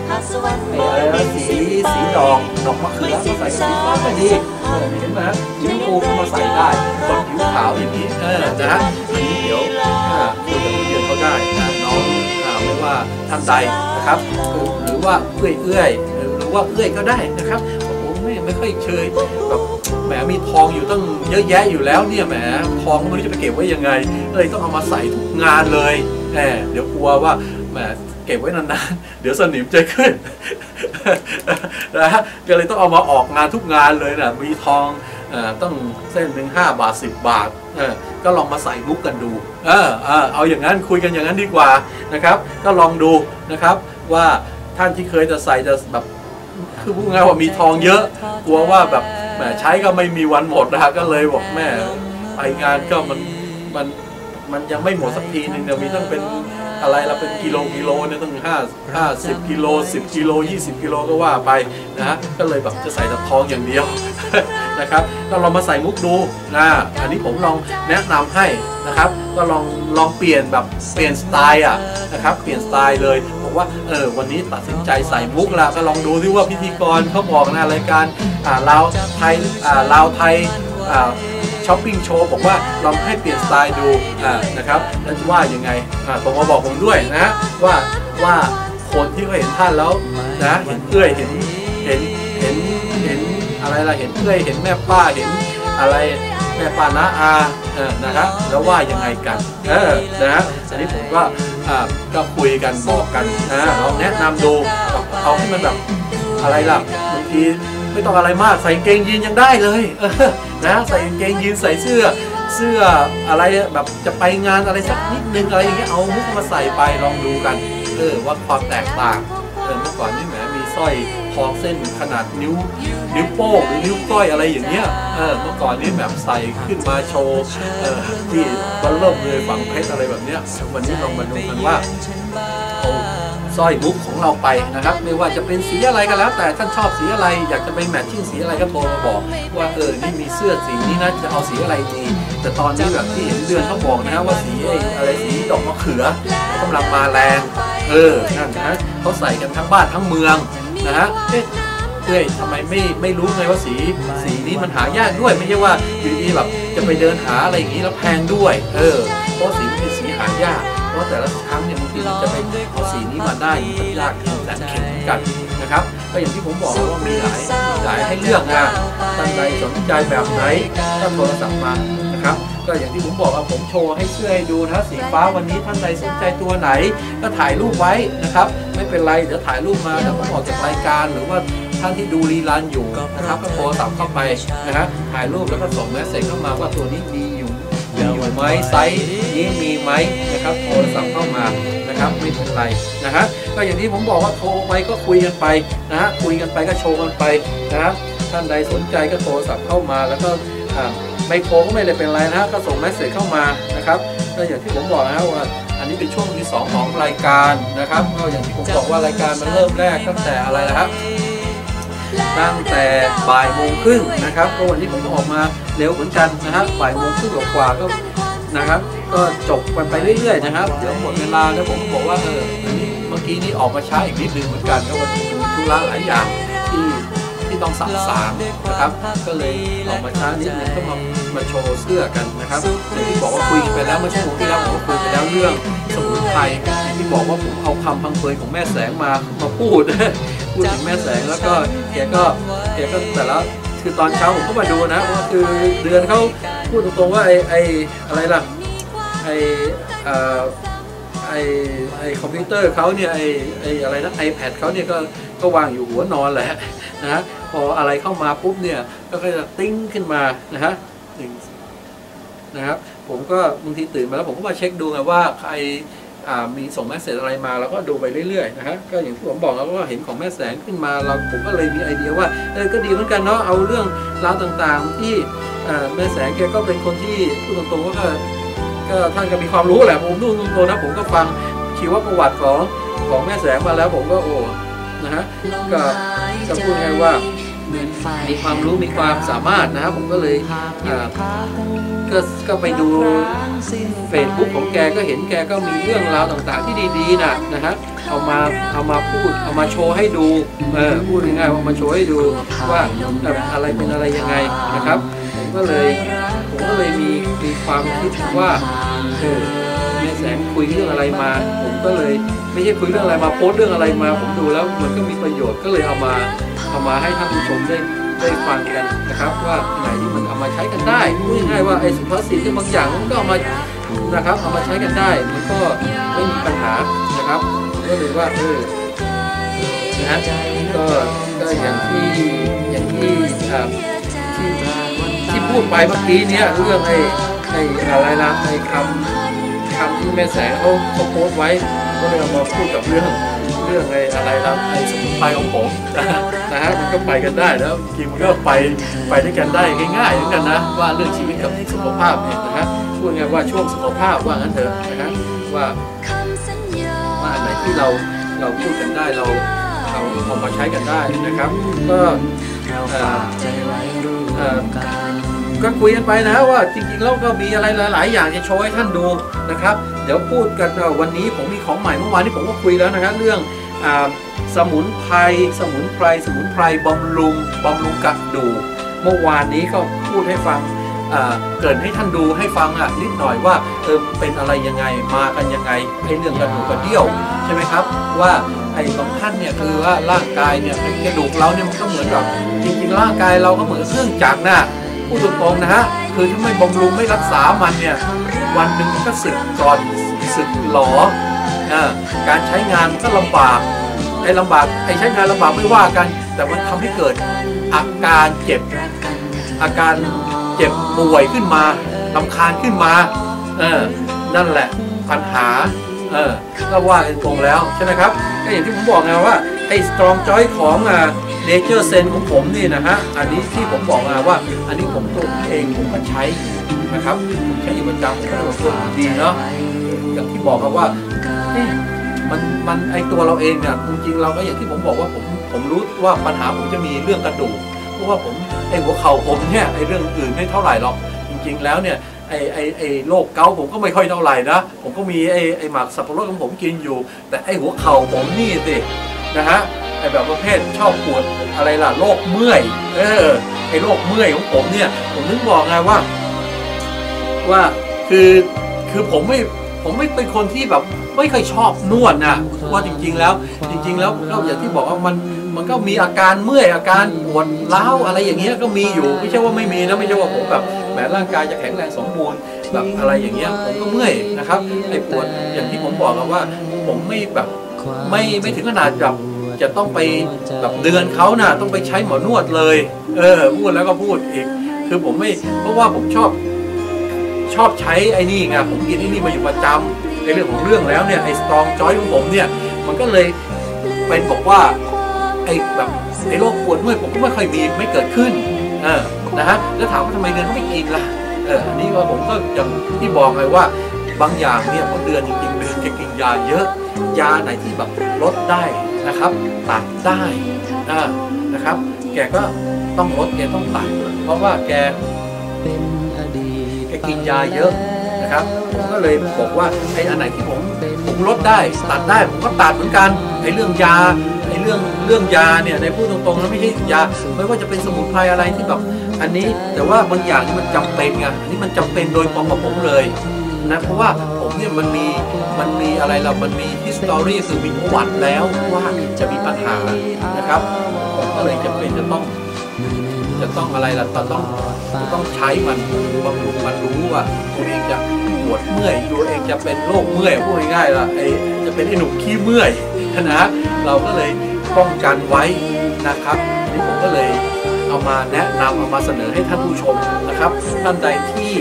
Speaker 1: ไอ้อะไรนะสีสีดอกดอกมะเขือมาใส่สีฟ้าก็ดีเห็นไหมสีชมพูมาใส่ได้คนผิวขาวอย่างนี้เออนะฮะอันนี้เดี๋ยวคุยกับผู้เรียนเขาได้นะน้องไม่ว่าท่านใดนะครับหรือว่าเอื้อยเอื้อยหรือว่าเอื้อยก็ได้นะครับผมไม่ไม่ค่อยเชยแบบแหมมีทองอยู่ตั้งเยอะแยะอยู่แล้วเนี่ยแหมทองไม่รู้จะไปเก็บไว้ยังไงเลยต้องเอามาใส่ทุกงานเลยแหมเดี๋ยวกลัวว่าแหมเก็บไว้นานๆเดี๋ยวสนิมจะขึ้นนะฮะก็เลยต้องเอามาออกงานทุกงานเลยนะมีทองต้องเส้นหนึ่งห้าบาทสิบบาทก็ลองมาใส่มุกกันดูเออเอาอย่างนั้นคุยกันอย่างนั้นดีกว่านะครับก็ลองดูนะครับว่าท่านที่เคยจะใส่จะแบบคือพูดง่ายว่ามีทองเยอะกลัวว่าแบบแหมใช้ก็ไม่มีวันหมดนะฮะก็เลยบอกแม่ไปงานก็มันมันมันยังไม่หมดสักทีหนึ่งเดี๋ยวมีต้องเป็นอะไรเราเป็นกิโลกิโลเนี่ยต้องห้าห้าสิบกิโลสิบกิโลยี่สิบกิโลก็ว่าไปนะฮะก็เลยแบบจะใส่แต่ทองอย่างเดียวนะครับก็ลองมาใส่มุกดูนะอันนี้ผมลองแนะนำให้นะครับก็ลองลองเปลี่ยนแบบเปลี่ยนสไตล์อ่ะนะครับเปลี่ยนสไตล์เลยบอกว่าเออวันนี้ตัดสินใจใส่มุกละก็ลองดูที่ว่าพิธีกรเขาบอกนะรายการอ่าลาวไทยอ่าลาวไทยอ่าช้อปปิ้งโชว์บอกว่าลองให้เปลี่ยนสไตล์ดูอ่านะครับแล้วจะว่ายังไงอ่าผมมาบอกผมด้วยนะว่าว่าคนที่เขาเห็นท่านแล้วนะเห็นเอื้อยเห็นเห็นเห็นเห็นอะไรล่ะเห็นเอื้อยเห็นแม่ป้าเห็นอะไรแม่ป้าน้าอาเออนะครับแล้วว่ายังไงกันเออนะอันนี้ผมก็อ่าก็คุยกันบอกกันนะลองแนะนำดูเอาให้มันแบบอะไรล่ะบางทีไม่ต้องอะไรมากใส่กางเกงยีนยังได้เลยเออนะใส่กางเกงยีนใส่เสื้อเสื้ออะไรแบบจะไปงานอะไรสักนิดนึงอะไรอย่างเงี้ยเอามุกมาใส่ไปลองดูกันเออว่าความแตกต่างเออเมื่อก่อนนี่แหมมีสร้อยทองเส้นขนาดนิ้วนิ้วโป้งหรือนิ้วก้อยอะไรอย่างเงี้ยเออเมื่อก่อนนี่แบบใส่ขึ้นมาโชว์เออที่บัลเริ่มเลยฝังเพชรอะไรแบบเนี้ยวันนี้ลองมาดูกันว่าเอาสร้อยมุกของเราไปนะครับไม่ว่าจะเป็นสีอะไรก็แล้วแต่ท่านชอบสีอะไรอยากจะไปแมทชิ่งสีอะไรก็โทรมาบอกว่าเออนี่มีเสื้อสีนี้นะจะเอาสีอะไรดีแต่ตอนนี้แบบที่เห็นเดือนเขาบอกนะว่าสีอะไรสีดอกมะเขือกำลังมาแรงเออนั่นนะเขาใส่กันทั้งบ้านทั้งเมืองนะฮะเอ้ยทำไมไม่ไม่รู้ไงว่าสีสีนี้มันหายากด้วยไม่ใช่ว่าอยู่ดีแบบจะไปเดินหาอะไรอย่างนี้แล้วแพงด้วยเออเพราะสีเป็นสีหายากเพราะแต่ละครั้งเนี่ยบางทีมันจะไปเอาสีนี้มาได้มันยากแสนเข็ญกันนะครับก็อย่างที่ผมบอกว่ามีหลายหลายให้เลือกนะท่านใดสนใจแบบไหนก็โทรศัพท์มานะครับก็อย่างที่ผมบอกว่าผมโชว์ให้เสื้อให้ดูนะสีฟ้าวันนี้ท่านใดสนใจตัวไหนก็ถ่ายรูปไว้นะครับไม่เป็นไรเดี๋ยวถ่ายรูปมาเดี๋ยวผมออกจากรายการหรือว่าท่านที่ดูรีลันอยู่นะครับก็โทรศัพท์เข้าไปนะฮะถ่ายรูปแล้วก็ส่งเมสเซจเข้ามาว่าตัวนี้มีอยู่มีอยู่ไหมไซส์นี้มีไหมนะครับโทรศัพท์เข้ามานะครับไม่เป็นไรนะฮะก็อย่างที่ผมบอกว่าโทรไปก็คุยกันไปนะฮะคุยกันไปก็โชว์กันไปนะฮะท่านใดสนใจก็โทรศัพท์เข้ามาแล้วก็ไม่โทรก็ไม่ได้เป็นไรนะฮะก็ส่งเมสเซจเข้ามานะครับก็อย่างที่ผมบอกนะว่าอันนี้เป็นช่วงที่สองของรายการนะครับก็อย่างที่ผมบอกว่ารายการมันเริ่มแรกตั้งแต่อะไรนะครับตั้งแต่บ่ายโมงครึ่งนะครับก็วันนี้ผมออกมาเร็วเหมือนกันนะครับบ่ายโมงครึ่งกว่าก็นะครับก็จบกันไปเรื่อยๆนะครับเดี๋ยวหมดเวลาแล้วผมบอกว่าเออเมื่อกี้นี้ออกมาช้าอีกนิดนึงเหมือนกันก็วันนี้มีธุระหลายอย่างที่ที่ต้องสับสางนะครับก็เลยออกมาช้านิดนึงก็มามาโชว์เสื้อกันนะครับอย่างที่บอกว่าคุยไปแล้วเมื่อชั่วโมงที่แล้วผมคุยไปแล้วเรื่องสมุนไพรที่บอกว่าผมเอาคำพังเพยของแม่แสงมามาพูดพูดถึงแม่แสงแล้วก็แกก็แกก็แต่ละคือตอนเช้าผมก็มาดูนะว่าคือเดือนเขาพูดตรงๆว่าไอไออะไรล่ะไอเอ่อไอไอคอมพิวเตอร์เขาเนี่ยไอไออะไรนะ iPad เขาเนี่ยก็ก็วางอยู่หัวนอนแหละนะฮะพออะไรเข้ามาปุ๊บเนี่ยก็จะติ้งขึ้นมานะฮะนะครับผมก็บางทีตื่นมาแล้วผมก็มาเช็คดูไงว่าใครมีส่งแมสเสจอะไรมาเราก็ดูไปเรื่อยๆนะฮะก็อย่างที่ผมบอกแล้วว่าเห็นของแม่แสงขึ้นมาเราผมก็เลยมีไอเดียว่าเออก็ดีเหมือนกันเนาะเอาเรื่องราวต่างๆที่แม่แสงแกก็เป็นคนที่พูดตรงๆว่าก็ท่านก็มีความรู้แหละผมดูตรงๆนะผมก็ฟังชีวประวัติของของแม่แสงมาแล้วผมก็โอ้นะฮะก็จะพูดไงว่ามีความรู้มีความสามารถนะครับผมก็เลยก็ก็ไปดูเฟซบุ๊กของแกก็เห็นแกก็มีเรื่องราวต่างๆที่ดีๆนะนะฮะเอามาเอามาพูดเอามาโชว์ให้ดูเออพูดง่ายๆเอามาโชว์ให้ดูว่าอะไรเป็นอะไรยังไงนะครับผมก็เลยผมก็เลยมีมีความคิดว่าเออแม่แสงคุยเรื่องอะไรมาผมก็เลยไม่ใช่คุยเรื่องอะไรมาโพสเรื่องอะไรมาผมดูแล้วมันก็มีประโยชน์ก็เลยเอามาเอามาให้ท่านผู้ชมได้ได้ฟังกันนะครับว่าไหนที่มันเอามาใช้กันได้พูดง่ายๆว่าไอ้สุภาษิตที่บางอย่างมันก็เอามานะครับเอามาใช้กันได้มันก็ไม่มีปัญหานะครับก็เลยว่าเออนะฮะก็ก็อย่างที่อย่างที่ที่ที่พูดไปเมื่อกี้เนี้ยเรื่องไอ้ไอ้อะไรนะไอ้คำคำที่แม่แสงเขาเขาโพสต์ไว้ก็เลยเอามาพูดกับเรื่องเรื่องไอ้อะไรนะไอ้สมุนไพรของผมนะฮะมันก็ไปกันได้แล้วจริงมันก็ไปไปด้วยกันได้ง่ายๆเหมือนกันนะว่าเรื่องชีวิตกับสุขภาพเนี่ยนะฮะพูดง่ายว่าช่วงสุขภาพว่างั้นเถอะนะฮะว่าว่าอันไหนที่เราเราพูดกันได้เราเราเอามาใช้กันได้นะครับก็ก็คุยกันไปนะว่าจริงๆแล้วก็มีอะไรหลายๆอย่างจะโชว์ให้ท่านดูนะครับเดี๋ยวพูดกันวันนี้ผมมีของใหม่เมื่อวานนี้ผมก็คุยแล้วนะครับเรื่องสมุนไพรสมุนไพรสมุนไพรบำรุงบำรุงกระดูกเมื่อวานนี้ก็พูดให้ฟังเกริ่นให้ท่านดูให้ฟังอ่ะนิดหน่อยว่าเออเป็นอะไรยังไงมากันยังไงไอ้เรื่องกระดูกกระเดี่ยวใช่ไหมครับว่าไอ้บางท่านเนี่ยคือว่าร่างกายเนี่ยไอ้กระดูกเราเนี่ยมันก็เหมือนกับจริงๆร่างกายเราก็เหมือนเครื่องจักรนะพูดตรงๆนะฮะคือถ้าไม่บำรุงไม่รักษามันเนี่ยวันหนึ่งมันก็สึกก่อนสึกหลอการใช้งานก็ลำบากไอ้ลำบากไอ้ใช้งานลำบากไม่ว่ากันแต่มันทำให้เกิดอาการเจ็บอาการเจ็บป่วยขึ้นมารำคาญขึ้นมาเออนั่นแหละปัญหาเออก็ว่ากันตรงแล้วใช่ไหมครับก็อย่างที่ผมบอกไงว่าไอ้ strong joint ของอ่า nature sense ของผมนี่นะฮะอันนี้ที่ผมบอกมาว่าอันนี้ผมตัวเองผมก็ใช้นะครับผมใช้อยู่ประจำผมก็รู้สึกดีเนาะอย่างที่บอกครับว่ามันมันไอตัวเราเองเนี่ยจริงๆเราก็อย่างที่ผมบอกว่าผมผมรู้ว่าปัญหาผมจะมีเรื่องกระดูกเพราะว่าผมไอหัวเข่าผมเนี่ยไอเรื่องอื่นไม่เท่าไหร่หรอกจริงๆแล้วเนี่ยไอไอไอโรคเกาต์ผมก็ไม่ค่อยเท่าไหร่นะผมก็มีไอไอหมากสับปะรดของผมกินอยู่แต่ไอหัวเข่าผมนี่สินะฮะไอแบบประเภทชอบปวดอะไรล่ะโรคเมื่อยเออไอโรคเมื่อยของผมเนี่ยผมนึกบอกไงว่าว่าคือคือผมไม่ผมไม่เป็นคนที่แบบไม่เคยชอบนวดนะว่าจริงๆแล้วจริงๆแล้วก็อย่างที่บอกว่ามันมันก็มีอาการเมื่อยอาการปวดร้าวอะไรอย่างเงี้ยก็มีอยู่ไม่ใช่ว่าไม่มีนะไม่ใช่ว่าผมแบบแหมร่างกายจะแข็งแรงสมบูรณ์แบบอะไรอย่างเงี้ยผมก็เมื่อยนะครับไอ้ปวดอย่างที่ผมบอกว่าผมไม่แบบไม่ไม่ถึงขนาดแบบจะต้องไปแบบเดือนเขานะต้องไปใช้หมอนวดเลยเออพูดแล้วก็พูดอีกคือผมไม่เพราะว่าผมชอบชอบใช้ไอ้นี่ไงผมกินไอ้นี่มาอยู่ประจำในเรื่องของเรื่องแล้วเนี่ยไอ้ strong joint ของผมเนี่ยมันก็เลยเป็นบอกว่าไอ้แบบไอ้โรคปวดเมื่อยผมก็ไม่ค่อยมีไม่เกิดขึ้นเออนะฮะแล้วถามว่าทำไมเดือนเขาไม่กินล่ะเอออันนี้ว่าผมก็อย่างที่บอกเลยว่าบางอย่างเนี่ยพอเดือนจริงๆเดือนจะกินยาเยอะยาไหนที่แบบลดได้นะครับตัดได้นะนะครับแกก็ต้องลดแกต้องตัดเพราะว่าแกแกกินยาเยอะนะครับผมก็เลยบอกว่าไอ้อันไหนที่ผมผมลดได้ตัดได้ผมก็ตัดเหมือนกันไอ้เรื่องยาไอ้เรื่องเรื่องยาเนี่ยในพูดตรงๆแล้วไม่ใช่ยาไม่ว่าจะเป็นสมุนไพรอะไรที่แบบอันนี้แต่ว่าบางอย่างที่มันจำเป็นไงอันนี้มันจำเป็นโดยตรงกับผมเลยนะเพราะว่าผมเนี่ยมันมีมันมีอะไรเรามันมี history คือมีประวัติแล้วว่าจะมีปัญหานะครับผมก็เลยจำเป็นจะต้องจะต้องอะไรล่ะต้องจะต้องใช้มันบำรุงมันรู้ว่าตัวเองจะปวดเมื่อยตัวเองจะเป็นโรคเมื่อยพูดง่ายๆล่ะไอจะเป็นไอ้หนุ่มขี้เมื่อยนะเราก็เลยป้องกันไว้นะครับนี่ผมก็เลยเอามาแนะนำเอามาเสนอให้ท่านผู้ชมนะครับท่านใดที่นะ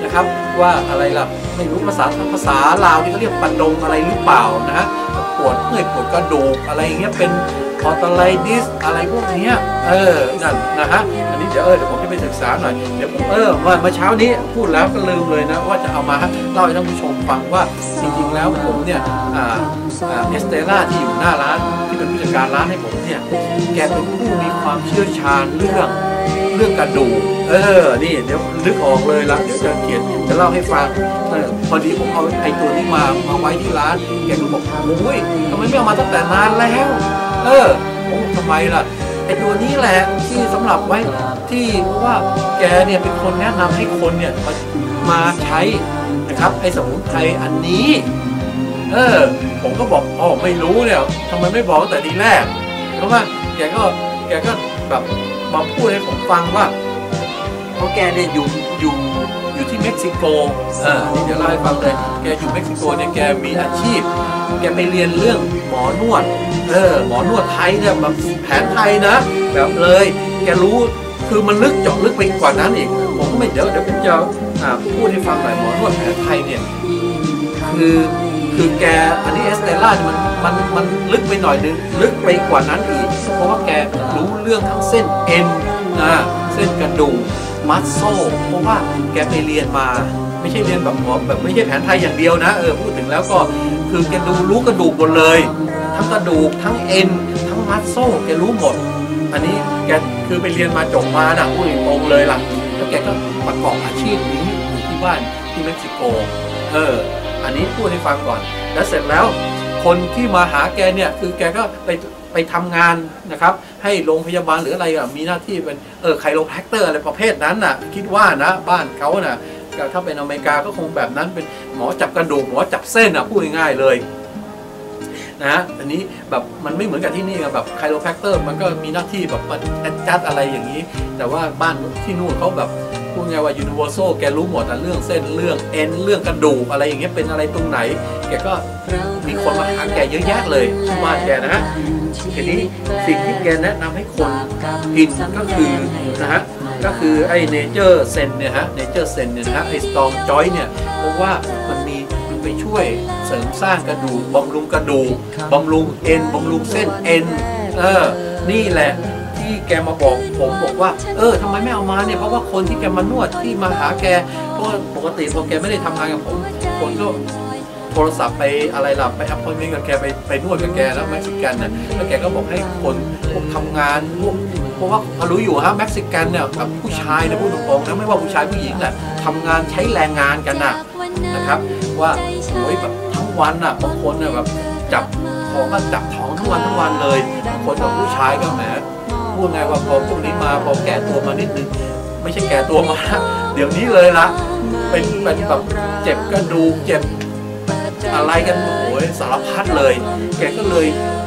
Speaker 1: นะครับว่าอะไรล่ะไม่รู้ภาษาภาษาลาวที่เขาเรียกปันดงอะไรหรือเปล่านะฮะปวดเมื่อยปวดกระดูกอะไรอย่างเงี้ยเป็นออตไลดิสอะไรพวกนี้เออนั่นนะฮะอันนี้เดี๋ยวเออเดี๋ยวผมจะไปศึกษาหน่อยเดี๋ยวผมเออว่าเมื่อเช้านี้พูดแล้วก็ลืมเลยนะว่าจะเอามาเล่าให้ท่านผู้ชมฟังว่าจริงๆแล้วผมเนี่ยอ่าเอสเตล่าที่อยู่หน้าร้านที่เป็นผู้จัดการร้านให้ผมเนี่ยแกเป็นผู้มีความเชี่ยวชาญเรื่องเรื่องกระดูกเออนี่เดี๋ยวนึกออกเลยละเดี๋ยวจะเขียนจะเล่าให้ฟังเออพอดีผมเอาไอ้ตัวนี้มามาไว้ที่ร้านแกก็บอกโอ้ยทำไมไม่เอามาตั้งแต่นานแล้วเออโอ้ทำไมล่ะไอ้ตัวนี้แหละที่สำหรับไว้ที่เพราะว่าแกเนี่ยเป็นคนแนะนำให้คนเนี่ยมามาใช้นะครับไอ้สมุนไพรอันนี้เออผมก็บอกอ๋อไม่รู้เนี่ยทำไมไม่บอกตั้งแต่ทีแรกเพราะว่าแกก็แกก็แบบมาพูดให้ผมฟังว่าเพราะแกเนี่ยอยู่อยู่อยู่ที่เม็กซิโกเออนี่เดี๋ยวเล่าให้ฟังเลยแกอยู่เม็กซิโกเนี่ยแกมีอาชีพแกไปเรียนเรื่องหมอนวดเออหมอนวดไทยเนี่ยแบบแผนไทยนะแบบเลยแกรู้คือมันลึกเจาะลึกไปกว่านั้นอีกผมก็ไม่เดี๋ยวเดี๋ยวผมจะพูดให้ฟังหน่อยหมอนวดแผนไทยเนี่ยคือคือแกอันนี้เอสเตล่าเนี่ยมันมันมันลึกไปหน่อยนึงลึกไปกว่านั้นอีกเพราะว่าแกรู้เรื่องทั้งเส้นเอ็นนะเส้นกระดูกมัสโซเพราะว่าแกไปเรียนมาไม่ใช่เรียนแบบหมอแบบไม่ใช่แผนไทยอย่างเดียวนะเออพูดถึงแล้วก็คือแกดูรู้กระดูกหมดเลยทั้งกระดูกทั้งเอ็นทั้งมัสโซแกรู้หมดอันนี้แกคือไปเรียนมาจบมานะพูดตรงเลยล่ะแล้วแกก็ประกอบอาชีพนี้อยู่ที่บ้านที่เม็กซิโกเอออันนี้พูดให้ฟังก่อนแล้วเสร็จแล้วคนที่มาหาแกเนี่ยคือแกก็ไปไปทำงานนะครับให้โรงพยาบาลหรืออะไรอ่ะมีหน้าที่เป็นเออไคโรแพคเตอร์อะไรประเภทนั้นน่ะคิดว่านะบ้านเขาน่ะถ้าเป็นอเมริกาก็คงแบบนั้นเป็นหมอจับกระดูกหมอจับเส้นอ่ะพูดง่ายๆเลยนะอันนี้แบบมันไม่เหมือนกับที่นี่แบบไคโรแพคเตอร์มันก็มีหน้าที่แบบจัดอะไรอย่างนี้แต่ว่าบ้านที่นู่นเขาแบบพูดง่ายว่ายูนิเวอร์แซลแกรู้หมดอ่ะเรื่องเส้นเรื่องเอ็นเรื่องกระดูกอะไรอย่างเงี้ยเป็นอะไรตรงไหนแกก็มีคนมาหาแกเยอะแยะเลยที่บ้านแกนะทีนี้สิ่งที่แกแนะนำให้คนกินก็คือนะฮะก็คือไอ้เนเจอร์เซนเนี่ยฮะเนเจอร์เซนเนี่ยนะฮะไอ้สตรองจอยเนี่ยเพราะว่ามันมีไปช่วยเสริมสร้างกระดูกบำรุงกระดูกบำรุงเอ็นบำรุงเส้นเอ็นเออนี่แหละที่แกมาบอกผมบอกว่าเออทำไมไม่เอามาเนี่ยเพราะว่าคนที่แกมานวดที่มาหาแกเพราะปกติพอแกไม่ได้ทำงานกับผมคนก็โทรศัพท์ไปอะไรล่ะไปอัพพอยเมนต์กับแกไปไปนวดกับแกแล้วเม็กซิกันนะแล้วแกก็บอกให้คนพวกทำงานพวกเพราะว่าเขารู้อยู่ฮะเม็กซิกันเนี่ยกับผู้ชายนะพูดตรงๆนะไม่ว่าผู้ชายผู้หญิงน่ะทำงานใช้แรงงานกันนะนะครับว่าโอ้ยแบบทั้งวันน่ะบางคนน่ะแบบจับของก็จับท้องทั้งวันทั้งวันเลยคนกับผู้ชายก็แหมพูดไงว่าพอพวกนี้มาพอแก่ตัวมานิดนึงไม่ใช่แก่ตัวมาเดี๋ยวนี้เลยละเป็นเป็นแบบเจ็บกระดูกเจ็บอะไรกันโอ้ยสารพัดเลยแกก็เลย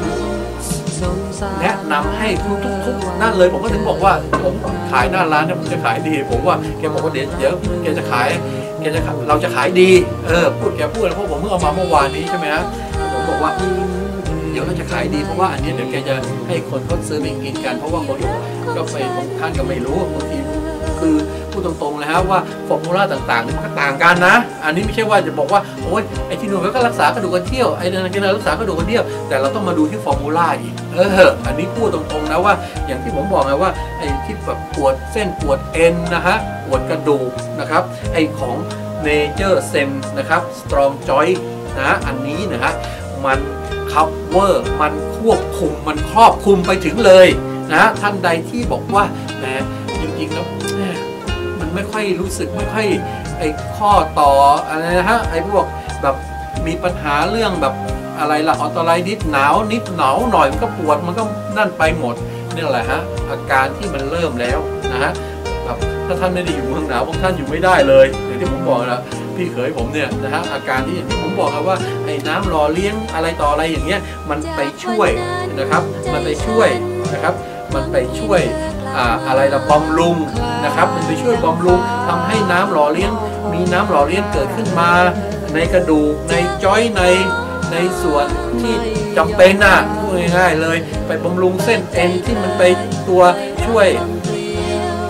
Speaker 1: แนะนำให้ทุกๆนั่นเลยผมก็ถึงบอกว่าผมขายหน้าร้านเนี่ยผมจะขายดีผมว่าแกบอกว่าเดี๋ยวเดี๋ยวแกจะขายแกจะเราจะขายดีเออพูดแกพูดแล้วเพราะผมเพิ่งเอามาเมื่อวานนี้ใช่ไหมฮะผมบอกว่าเดี๋ยวเราจะขายดีเพราะว่าอันนี้เดี๋ยวแกจะให้คนเขาซื้อไปกินกันเพราะว่าคนก็ไปบางท่านก็ไม่รู้บางทีคือพูดตรงๆเลยครับว่าฟอร์มูล่าต่างๆมันก็ต่างกันนะอันนี้ไม่ใช่ว่าจะบอกว่าโอ้ยไอ้ที่นู่นเขาก็รักษากระดูกกันเที่ยวไอ้นั่นก็รักษากระดูกกันเที่ยวแต่เราต้องมาดูที่ฟอร์มูล่าอีกเอออันนี้พูดตรงๆนะว่าอย่างที่ผมบอกไงว่าไอ้ที่แบบปวดเส้นปวดเอ็นนะฮะปวดกระดูกนะครับไอ้ของเนเจอร์เซนนะครับสตรองจอยนะอันนี้นะฮะมันคัฟเวอร์มันควบคุมมันครอบคลุมไปถึงเลยนะท่านใดที่บอกว่าแหมจริงๆแล้วมันไม่ค่อยรู้สึกไม่ค่อยไอ้ข้อต่ออะไรนะฮะไอ้พวกแบบมีปัญหาเรื่องแบบอะไรล่ะออโตไลดิสหนาวนิดหนาวหน่อยมันก็ปวดมันก็นั่นไปหมดนี่แหละฮะอาการที่มันเริ่มแล้วนะฮะแบบถ้าท่านไม่ได้อยู่เมืองหนาวบางท่านอยู่ไม่ได้เลยอย่างที่ผมบอกนะพี่เขยผมเนี่ยนะฮะอาการที่อย่างที่ผมบอกครับว่าไอ้น้ำหล่อเลี้ยงอะไรต่ออะไรอย่างเงี้ยมันไปช่วยนะครับมันไปช่วยนะครับมันไปช่วยอ่าอะไรละบำรุงนะครับมันไปช่วยบำรุงทำให้น้ำหล่อเลี้ยงมีน้ำหล่อเลี้ยงเกิดขึ้นมาในกระดูกในจอยในในส่วนที่จำเป็นน่ะพูดง่ายๆเลยไปบำรุงเส้นเอ็นที่มันไปตัวช่วย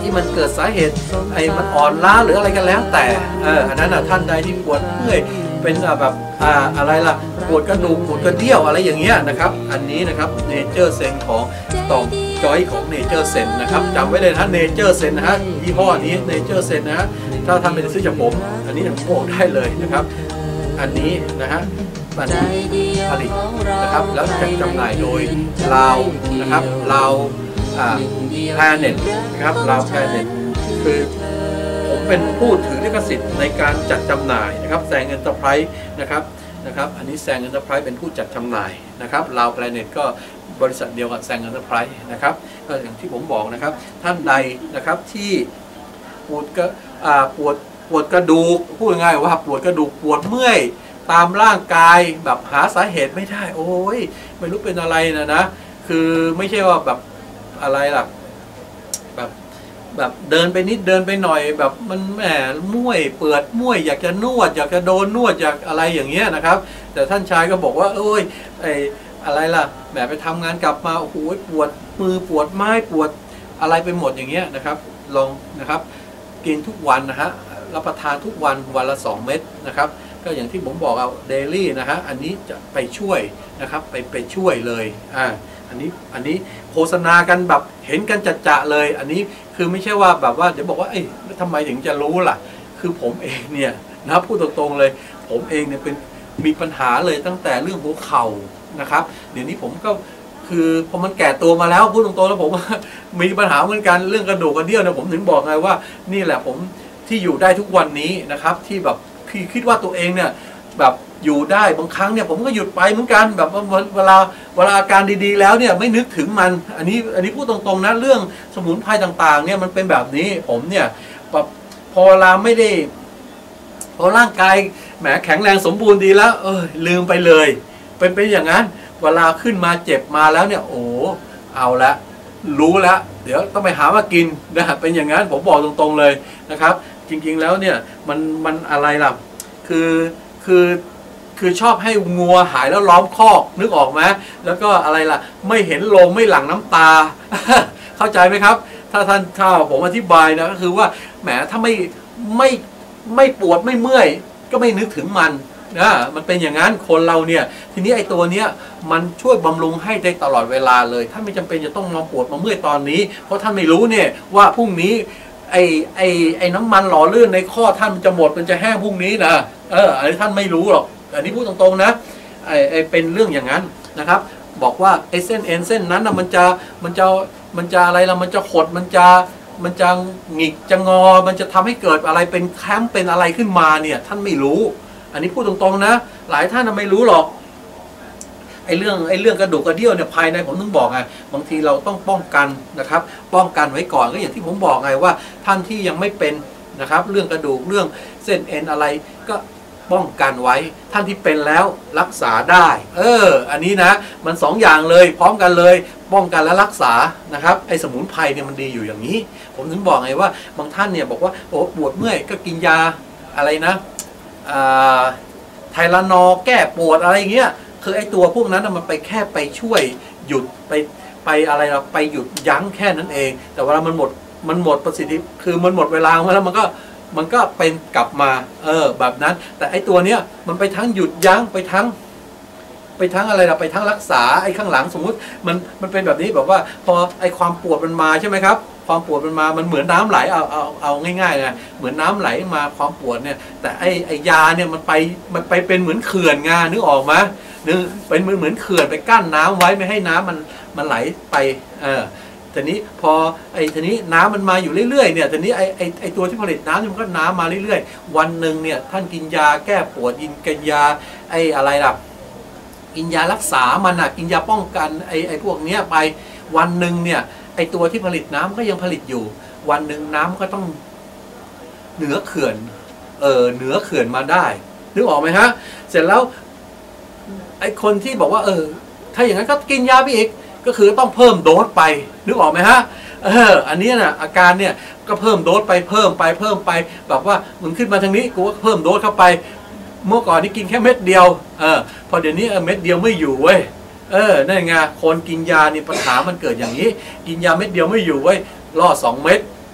Speaker 1: ที่มันเกิดสาเหตุไอ้มันอ่อนล้าหรืออะไรกันแล้วแต่เอออันนั้นอ่ะท่านใดที่ปวดเมื่อยเป็นแบบอ่าอะไรล่ะปวดกระดูกปวดกระเดี่ยวอะไรอย่างเงี้ยนะครับอันนี้นะครับเนเจอร์เซนของต่อมจอยของเนเจอร์เซนนะครับจำไว้เลยนะเนเจอร์เซนนะฮะยี่ห้อนี้เนเจอร์เซนนะฮะถ้าท่านไปซื้อจากผมอันนี้ผมบอกได้เลยนะครับอันนี้นะฮะมันผลิตนะครับแล้วจัดจำหน่ายโดยลาวนะครับลาวอ่าแพลเน็ตนะครับลาวแพลเน็ตคือผมเป็นผู้ถือลิขสิทธิ์ในการจัดจำหน่ายนะครับแซงเอ็นเตอร์ไพรส์นะครับนะครับอันนี้แซงเอ็นเตอร์ไพรส์เป็นผู้จัดจำหน่ายนะครับลาวแพลเน็ตก็บริษัทเดียวกับแซงเอ็นเตอร์ไพรส์นะครับก็อย่างที่ผมบอกนะครับท่านใดนะครับที่ปวดกระอ่าปวดปวดกระดูกพูดง่ายว่าปวดกระดูกปวดเมื่อยตามร่างกายแบบหาสาเหตุไม่ได้โอ้ยไม่รู้เป็นอะไรนะนะคือไม่ใช่ว่าแบบอะไรล่ะแบบแบบเดินไปนิดเดินไปหน่อยแบบมันแหมม่วยเปิดม่วยอยากจะนวดอยากจะโดนนวดอยากอะไรอย่างเงี้ยนะครับแต่ท่านชายก็บอกว่าเอ้ยไออะไรล่ะแหมไปทำงานกลับมาโอ้โหปวดมือปวดไม้ปวดอะไรไปหมดอย่างเงี้ยนะครับลองนะครับกินทุกวันนะฮะรับประทานทุกวันวันละสองเม็ดนะครับก็อย่างที่ผมบอกเอาเดลี่นะฮะอันนี้จะไปช่วยนะครับไปไปช่วยเลยอ่าอันนี้อันนี้โฆษณากันแบบเห็นกันจัดจะเลยอันนี้คือไม่ใช่ว่าแบบว่าเดี๋ยวบอกว่าเอ้ยทำไมถึงจะรู้ล่ะคือผมเองเนี่ยนะพูดตรงๆเลยผมเองเนี่ยเป็นมีปัญหาเลยตั้งแต่เรื่องหัวเข่านะครับเดี๋ยวนี้ผมก็คือพอมันแก่ตัวมาแล้วพูดตรงๆแล้วผมมีปัญหาเหมือนกันเรื่องกระดูกกระเดี่ยวเนี่ยผมถึงบอกไงว่านี่แหละผมที่อยู่ได้ทุกวันนี้นะครับที่แบบคิดว่าตัวเองเนี่ยแบบอยู่ได้บางครั้งเนี่ยผมก็หยุดไปเหมือนกันแบบเวลาเวลาอาการดีๆแล้วเนี่ยไม่นึกถึงมันอันนี้อันนี้พูดตรงๆนะเรื่องสมุนไพรต่างๆเนี่ยมันเป็นแบบนี้ผมเนี่ยแบบพอเวลาไม่ได้พอร่างกายแหมแข็งแรงสมบูรณ์ดีแล้วเออลืมไปเลยเป็นไปอย่างนั้นเวลาขึ้นมาเจ็บมาแล้วเนี่ยโอ้เอาละรู้แล้วเดี๋ยวต้องไปหามากินนะเป็นอย่างนั้นผมบอกตรงๆเลยนะครับจริงๆแล้วเนี่ยมันมันอะไรล่ะคือคือคือชอบให้งัวหายแล้วล้อมคอกนึกออกไหมแล้วก็อะไรล่ะไม่เห็นลมไม่หลั่งน้ำตา เข้าใจไหมครับถ้าท่านถ้าผมอธิบายนะก็คือว่าแหมถ้าไม่ไม่ไม่ปวดไม่เมื่อยก็ไม่นึกถึงมันนะมันเป็นอย่างนั้นคนเราเนี่ยทีนี้ไอ้ตัวเนี้ยมันช่วยบำรุงให้ได้ตลอดเวลาเลยท่านไม่จำเป็นจะต้องมาปวดมาเมื่อยตอนนี้เพราะท่านไม่รู้เนี่ยว่าพรุ่งนี้ไอ้ไอ้ไอ้น้ำมันหล่อลื่นในข้อท่านมันจะหมดมันจะแห้งพรุ่งนี้นะเอออันนี้ท่านไม่รู้หรอกอันนี้พูดตรงๆนะไอ้ไอ้เป็นเรื่องอย่างนั้นนะครับบอกว่าไอ้เส้นเอ็นเส้นนั้นนะมันจะมันจะมันจะอะไรละมันจะขดมันจะมันจะหงิกจะงอมันจะทำให้เกิดอะไรเป็นแคมป์เป็นอะไรขึ้นมาเนี่ยท่านไม่รู้อันนี้พูดตรงๆนะหลายท่านไม่รู้หรอกไอ้เรื่องไอ้เรื่องกระดูกกระเดี่ยวเนี่ยภายในผมต้องบอกไงบางทีเราต้องป้องกันนะครับป้องกันไว้ก่อนก็อย่างที่ผมบอกไงว่าท่านที่ยังไม่เป็นนะครับเรื่องกระดูกเรื่องเส้นเอ็นอะไรก็ป้องกันไว้ท่านที่เป็นแล้วรักษาได้เอออันนี้นะมันสองอย่างเลยพร้อมกันเลยป้องกันและรักษานะครับไอ้สมุนไพรเนี่ยมันดีอยู่อย่างนี้ผมถึงบอกไงว่าบางท่านเนี่ยบอกว่าโอ้ปวดเมื่อยก็กินยาอะไรนะไทลานอลแก้ปวดอะไรเงี้ยคือไอ้ตัวพวกนั้นมันไปแค่ไปช่วยหยุดไปไปอะไรเราไปหยุดยั้งแค่นั้นเองแต่เวลามันหมดมันหมดประสิทธิคือมันหมดเวลาแล้วมันก็มันก็เป็นกลับมาเออแบบนั้นแต่ไอ้ตัวเนี้ยมันไปทั้งหยุดยั้งไปทั้งไปทั้งอะไรเราไปทั้งรักษาไอ้ข้างหลังสมมุติมันมันเป็นแบบนี้แบบว่าพอไอ้ความปวดมันมาใช่ไหมครับความปวดมันมามันเหมือนน้าไหลเอาเอาเอาง่ายๆนะเหมือนน้าไหลมาความปวดเนี่ยแต่ไอ้ไอ้ยาเนี่ยมันไปมันไปเป็นเหมือนเขื่อนงานึกออกไหมนึกเป็นเหมือนเหมือนเขื่อนไปกั้นน้ำไว้ไม่ให้น้ำมันมันไหลไปเออทีนี้พอไอ้ทีนี้น้ำมันมาอยู่เรื่อยๆเนี่ยทีนี้ไอ้ไอ้ไอ้ตัวที่ผลิตน้ำมันก็น้ำมาเรื่อยๆวันหนึ่งเนี่ยท่านกินยาแก้ปวดกินกินยาไอ้อะไรล่ะกินยารักษามันอ่ะกินยาป้องกันไอ้ไอ้พวกเนี้ยไปวันหนึ่งเนี่ยไอ้ตัวที่ผลิตน้ำก็ยังผลิตอยู่วันหนึ่งน้ำก็ต้องเหนือเขื่อนเออเหนือเขื่อนมาได้นึกออกไหมฮะเสร็จแล้วไอ้คนที่บอกว่าเออถ้าอย่างนั้นก็กินยาไปอีกก็คือต้องเพิ่มโดสไปนึกออกไหมฮะเอออันนี้น่ะอาการเนี่ยก็เพิ่มโดสไปเพิ่มไปเพิ่มไปแบบว่ามึงขึ้นมาทางนี้กูก็เพิ่มโดสเข้าไปเมื่อก่อนนี่กินแค่เม็ดเดียวเออพอเดี๋ยวนี้เม็ดเดียวไม่อยู่เว้ยเออนั่นไงคนกินยานี่ปัญหามันเกิดอย่างนี้กินยาเม็ดเดียวไม่อยู่เว้ยล่อสองเม็ด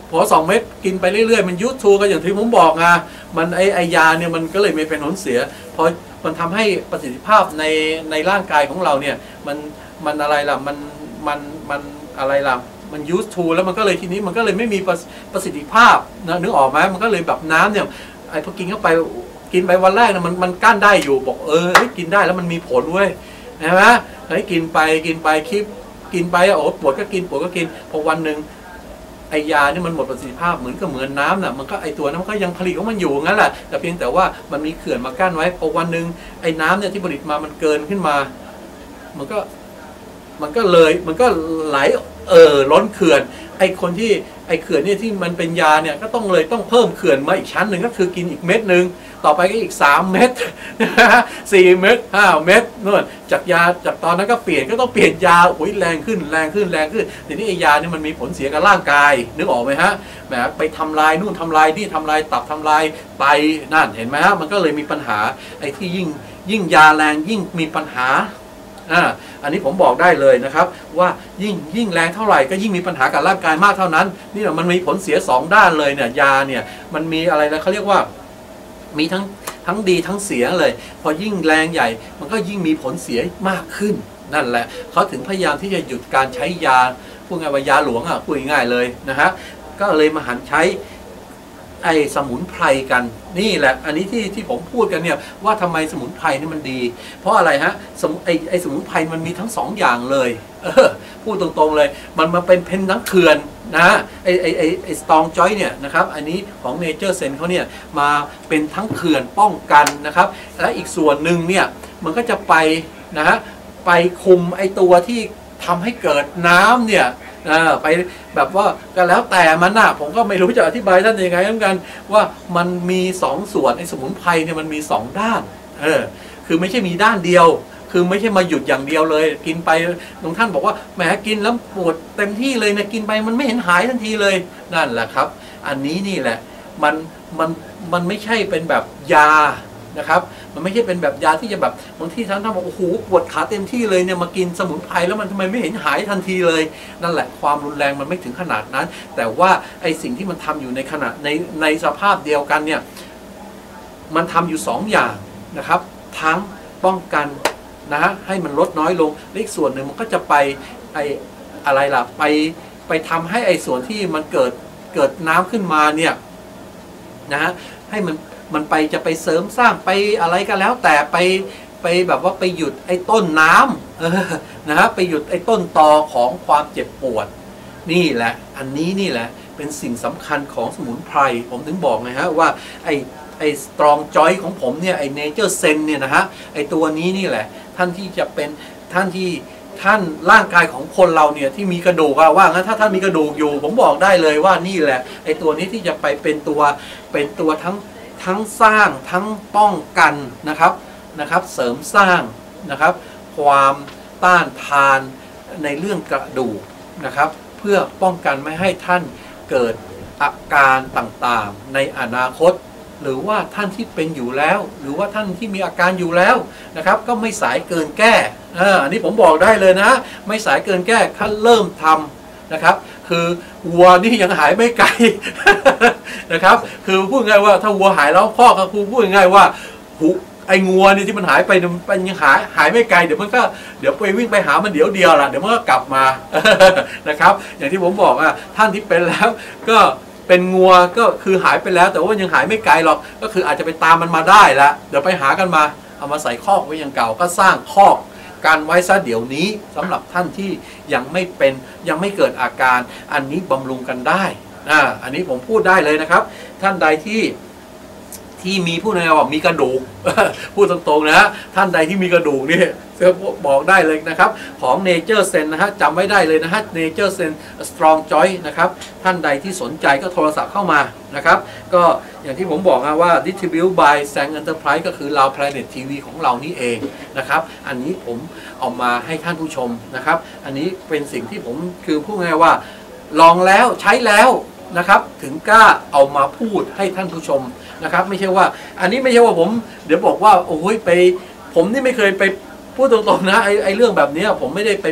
Speaker 1: พอสองเม็ดกินไปเรื่อยๆมันยูทูก็อย่างที่ผมบอกไงมันไอไอยาเนี่ยมันก็เลยไม่เป็นผลเสียพอมันทำให้ประสิทธิภาพในในร่างกายของเราเนี่ยมันมันอะไรล่ะมันมันมันอะไรล่ะมันยูทูแล้วมันก็เลยทีนี้มันก็เลยไม่มีประประสิทธิภาพนะนึกออกไหมมันก็เลยแบบน้ำเนี่ยไอพอกินเข้าไปกินไปวันแรกนะมันมันกั้นได้อยู่บอกเออกินได้แล้วมันมีผลเว้ยใช่ไหมเฮ้ยกินไปกินไปคลิปกินไปโอ้ปวดก็กินปวดก็กินพอวันหนึ่งไอยานี่มันหมดประสิทธิภาพเหมือนกับเหมือนน้ำน่ะมันก็ไอตัวนั้นมันก็ยังผลิตของมันอยู่งั้นแหละแต่เพียงแต่ว่ามันมีเขื่อนมากั้นไว้พอวันหนึ่งไอ้น้ำเนี่ยที่ผลิตมามันเกินขึ้นมามันก็มันก็เลยมันก็ไหลเออล้นเขื่อนไอคนที่ไอเขื่อนเนี่ยที่มันเป็นยาเนี่ยก็ต้องเลยต้องเพิ่มเขื่อนมาอีกชั้นหนึ่งก็คือกินอีกเม็ดหนึ่งต่อไปก็อีกสามเม็ดสี่เม็ดห้าเม็ดนู่นจากยาจากตอนนั้นก็เปลี่ยนก็ต้องเปลี่ยนยาโอ้ยแรงขึ้นแรงขึ้นแรงขึ้นทีนี้ไอยาเนี่ยมันมีผลเสียกับร่างกายนึกออกไหมฮะแหมไปทำลายนู่นทำลายนี่ทำลายตับทำลายไตนั่นเห็นไหมฮะมันก็เลยมีปัญหาไอ้ที่ยิ่งยิ่งยาแรงยิ่งมีปัญหาอ่าอันนี้ผมบอกได้เลยนะครับว่ายิ่งยิ่งแรงเท่าไหร่ก็ยิ่งมีปัญหากับร่างกายมากเท่านั้นนี่มันมีผลเสียสองด้านเลยเนี่ยยาเนี่ยมันมีอะไรนะเขาเรียกว่ามีทั้งทั้งดีทั้งเสียเลยพอยิ่งแรงใหญ่มันก็ยิ่งมีผลเสียมากขึ้นนั่นแหละเขาถึงพยายามที่จะหยุดการใช้ยาพูดง่ายว่ายาหลวงอ่ะพูดง่ายเลยนะฮะก็เลยมาหันใช้ไอ้สมุนไพรกันนี่แหละอันนี้ที่ที่ผมพูดกันเนี่ยว่าทำไมสมุนไพรนี่มันดีเพราะอะไรฮะสมุนไอ้ไอ้สมุนไพรมันมีทั้งสองอย่างเลยเออพูดตรงๆเลยมันมาเป็นเพนทั้งเขื่อนนะไอ้ไอ้ไอ้ไอ้สตองจอยเนี่ยนะครับอันนี้ของเนเจอร์เซนเขาเนี่ยมาเป็นทั้งเขื่อนป้องกันนะครับและอีกส่วนหนึ่งเนี่ยมันก็จะไปนะฮะไปคุมไอ้ตัวที่ทำให้เกิดน้ำเนี่ยไปแบบว่าก็แล้วแต่มันน่ะผมก็ไม่รู้จะอธิบายท่านยังไงเหมือนกันว่ามันมีสองส่วนไอ้สมุนไพรเนี่ยมันมีสองด้านเออคือไม่ใช่มีด้านเดียวคือไม่ใช่มาหยุดอย่างเดียวเลยกินไปบางท่านบอกว่าแหมกินแล้วปวดเต็มที่เลยนะกินไปมันไม่เห็นหายทันทีเลยนั่นแหละครับอันนี้นี่แหละมันมันมันไม่ใช่เป็นแบบยานะครับมันไม่ใช่เป็นแบบยาที่จะแบบบางที่ท่านท่านบอกโอ้โหปวดขาเต็มที่เลยเนี่ยมากินสมุนไพรแล้วมันทำไมไม่เห็นหายทันทีเลยนั่นแหละความรุนแรงมันไม่ถึงขนาดนั้นแต่ว่าไอ้สิ่งที่มันทำอยู่ในขณะในในสภาพเดียวกันเนี่ยมันทำอยู่สองอย่างนะครับทั้งป้องกันนะฮะให้มันลดน้อยลงและอีกส่วนหนึ่งมันก็จะไปไอ้อะไรล่ะไปไปทำให้ไอ้ส่วนที่มันเกิดเกิดน้ำขึ้นมาเนี่ยนะฮะให้มันมันไปจะไปเสริมสร้างไปอะไรก็แล้วแต่ไปไปแบบว่าไปหยุดไอ้ต้นน้ำนะฮะไปหยุดไอ้ต้นตอของความเจ็บปวดนี่แหละอันนี้นี่แหละเป็นสิ่งสำคัญของสมุนไพรผมถึงบอกไงฮะว่าไอ้ไอ้สตรองจอยของผมเนี่ยไอ้เนเจอร์เซนเนี่ยนะฮะไอ้ตัวนี้นี่แหละท่านที่จะเป็นท่านที่ท่านร่างกายของคนเราเนี่ยที่มีกระดูกว่างั้นถ้าท่านมีกระดูกอยู่ผมบอกได้เลยว่านี่แหละไอ้ตัวนี้ที่จะไปเป็นตัวเป็นตัวทั้งทั้งสร้างทั้งป้องกันนะครับนะครับเสริมสร้างนะครับความต้านทานในเรื่องกระดูกนะครับเพื่อป้องกันไม่ให้ท่านเกิดอาการต่างๆในอนาคตหรือว่าท่านที่เป็นอยู่แล้วหรือว่าท่านที่มีอาการอยู่แล้วนะครับก็ไม่สายเกินแก้อันนี้ผมบอกได้เลยนะไม่สายเกินแก้ถ้าเริ่มทำนะครับคือวัวนี่ยังหายไม่ไกล นะครับคือพูดง่ายว่าถ้าวัวหายแล้วพ่อก็คือพูดง่ายว่าหูไอ้งัวนี่ที่มันหายไปมันยังหายหายไม่ไกลเดี๋ยวมันก็เดี๋ยวไปวิ่งไปหามันเดี๋ยวเดียวล่ะเดี๋ยวมันก็กลับมา นะครับอย่างที่ผมบอกอ่ะท่านที่เป็นแล้วก็เป็นงัวก็คือหายไปแล้วแต่ว่ายังหายไม่ไกลหรอกก็คืออาจจะไปตามมันมาได้ละเดี๋ยวไปหากันมาเอามาใส่คอกไว้อย่างเก่าก็สร้างคอกการไว้ซะเดี๋ยวนี้สำหรับท่านที่ยังไม่เป็นยังไม่เกิดอาการอันนี้บำรุงกันได้อ่าอันนี้ผมพูดได้เลยนะครับท่านใดที่ที่มีผู้ในว่ามีกระดูก พูดตรงๆนะฮะท่านใดที่มีกระดูกนี่บอกได้เลยนะครับของ Nature Sen นะฮะจำไว้ได้เลยนะฮะ Nature Sen Strong Joint นะครับท่านใดที่สนใจก็โทรศัพท์เข้ามานะครับก็อย่างที่ผมบอกนะว่า Distribute by Sang Enterprise ก็คือ Lao Planet ที วี ของเรานี่เองนะครับอันนี้ผมเอามาให้ท่านผู้ชมนะครับอันนี้เป็นสิ่งที่ผมคือพูดง่ายว่าลองแล้วใช้แล้วนะครับถึงกล้าเอามาพูดให้ท่านผู้ชมนะครับไม่ใช่ว่าอันนี้ไม่ใช่ว่าผมเดี๋ยวบอกว่าโอ้ยไปผมนี่ไม่เคยไปพูดตรงๆนะไอ้ไอ้เรื่องแบบนี้ผมไม่ได้ไป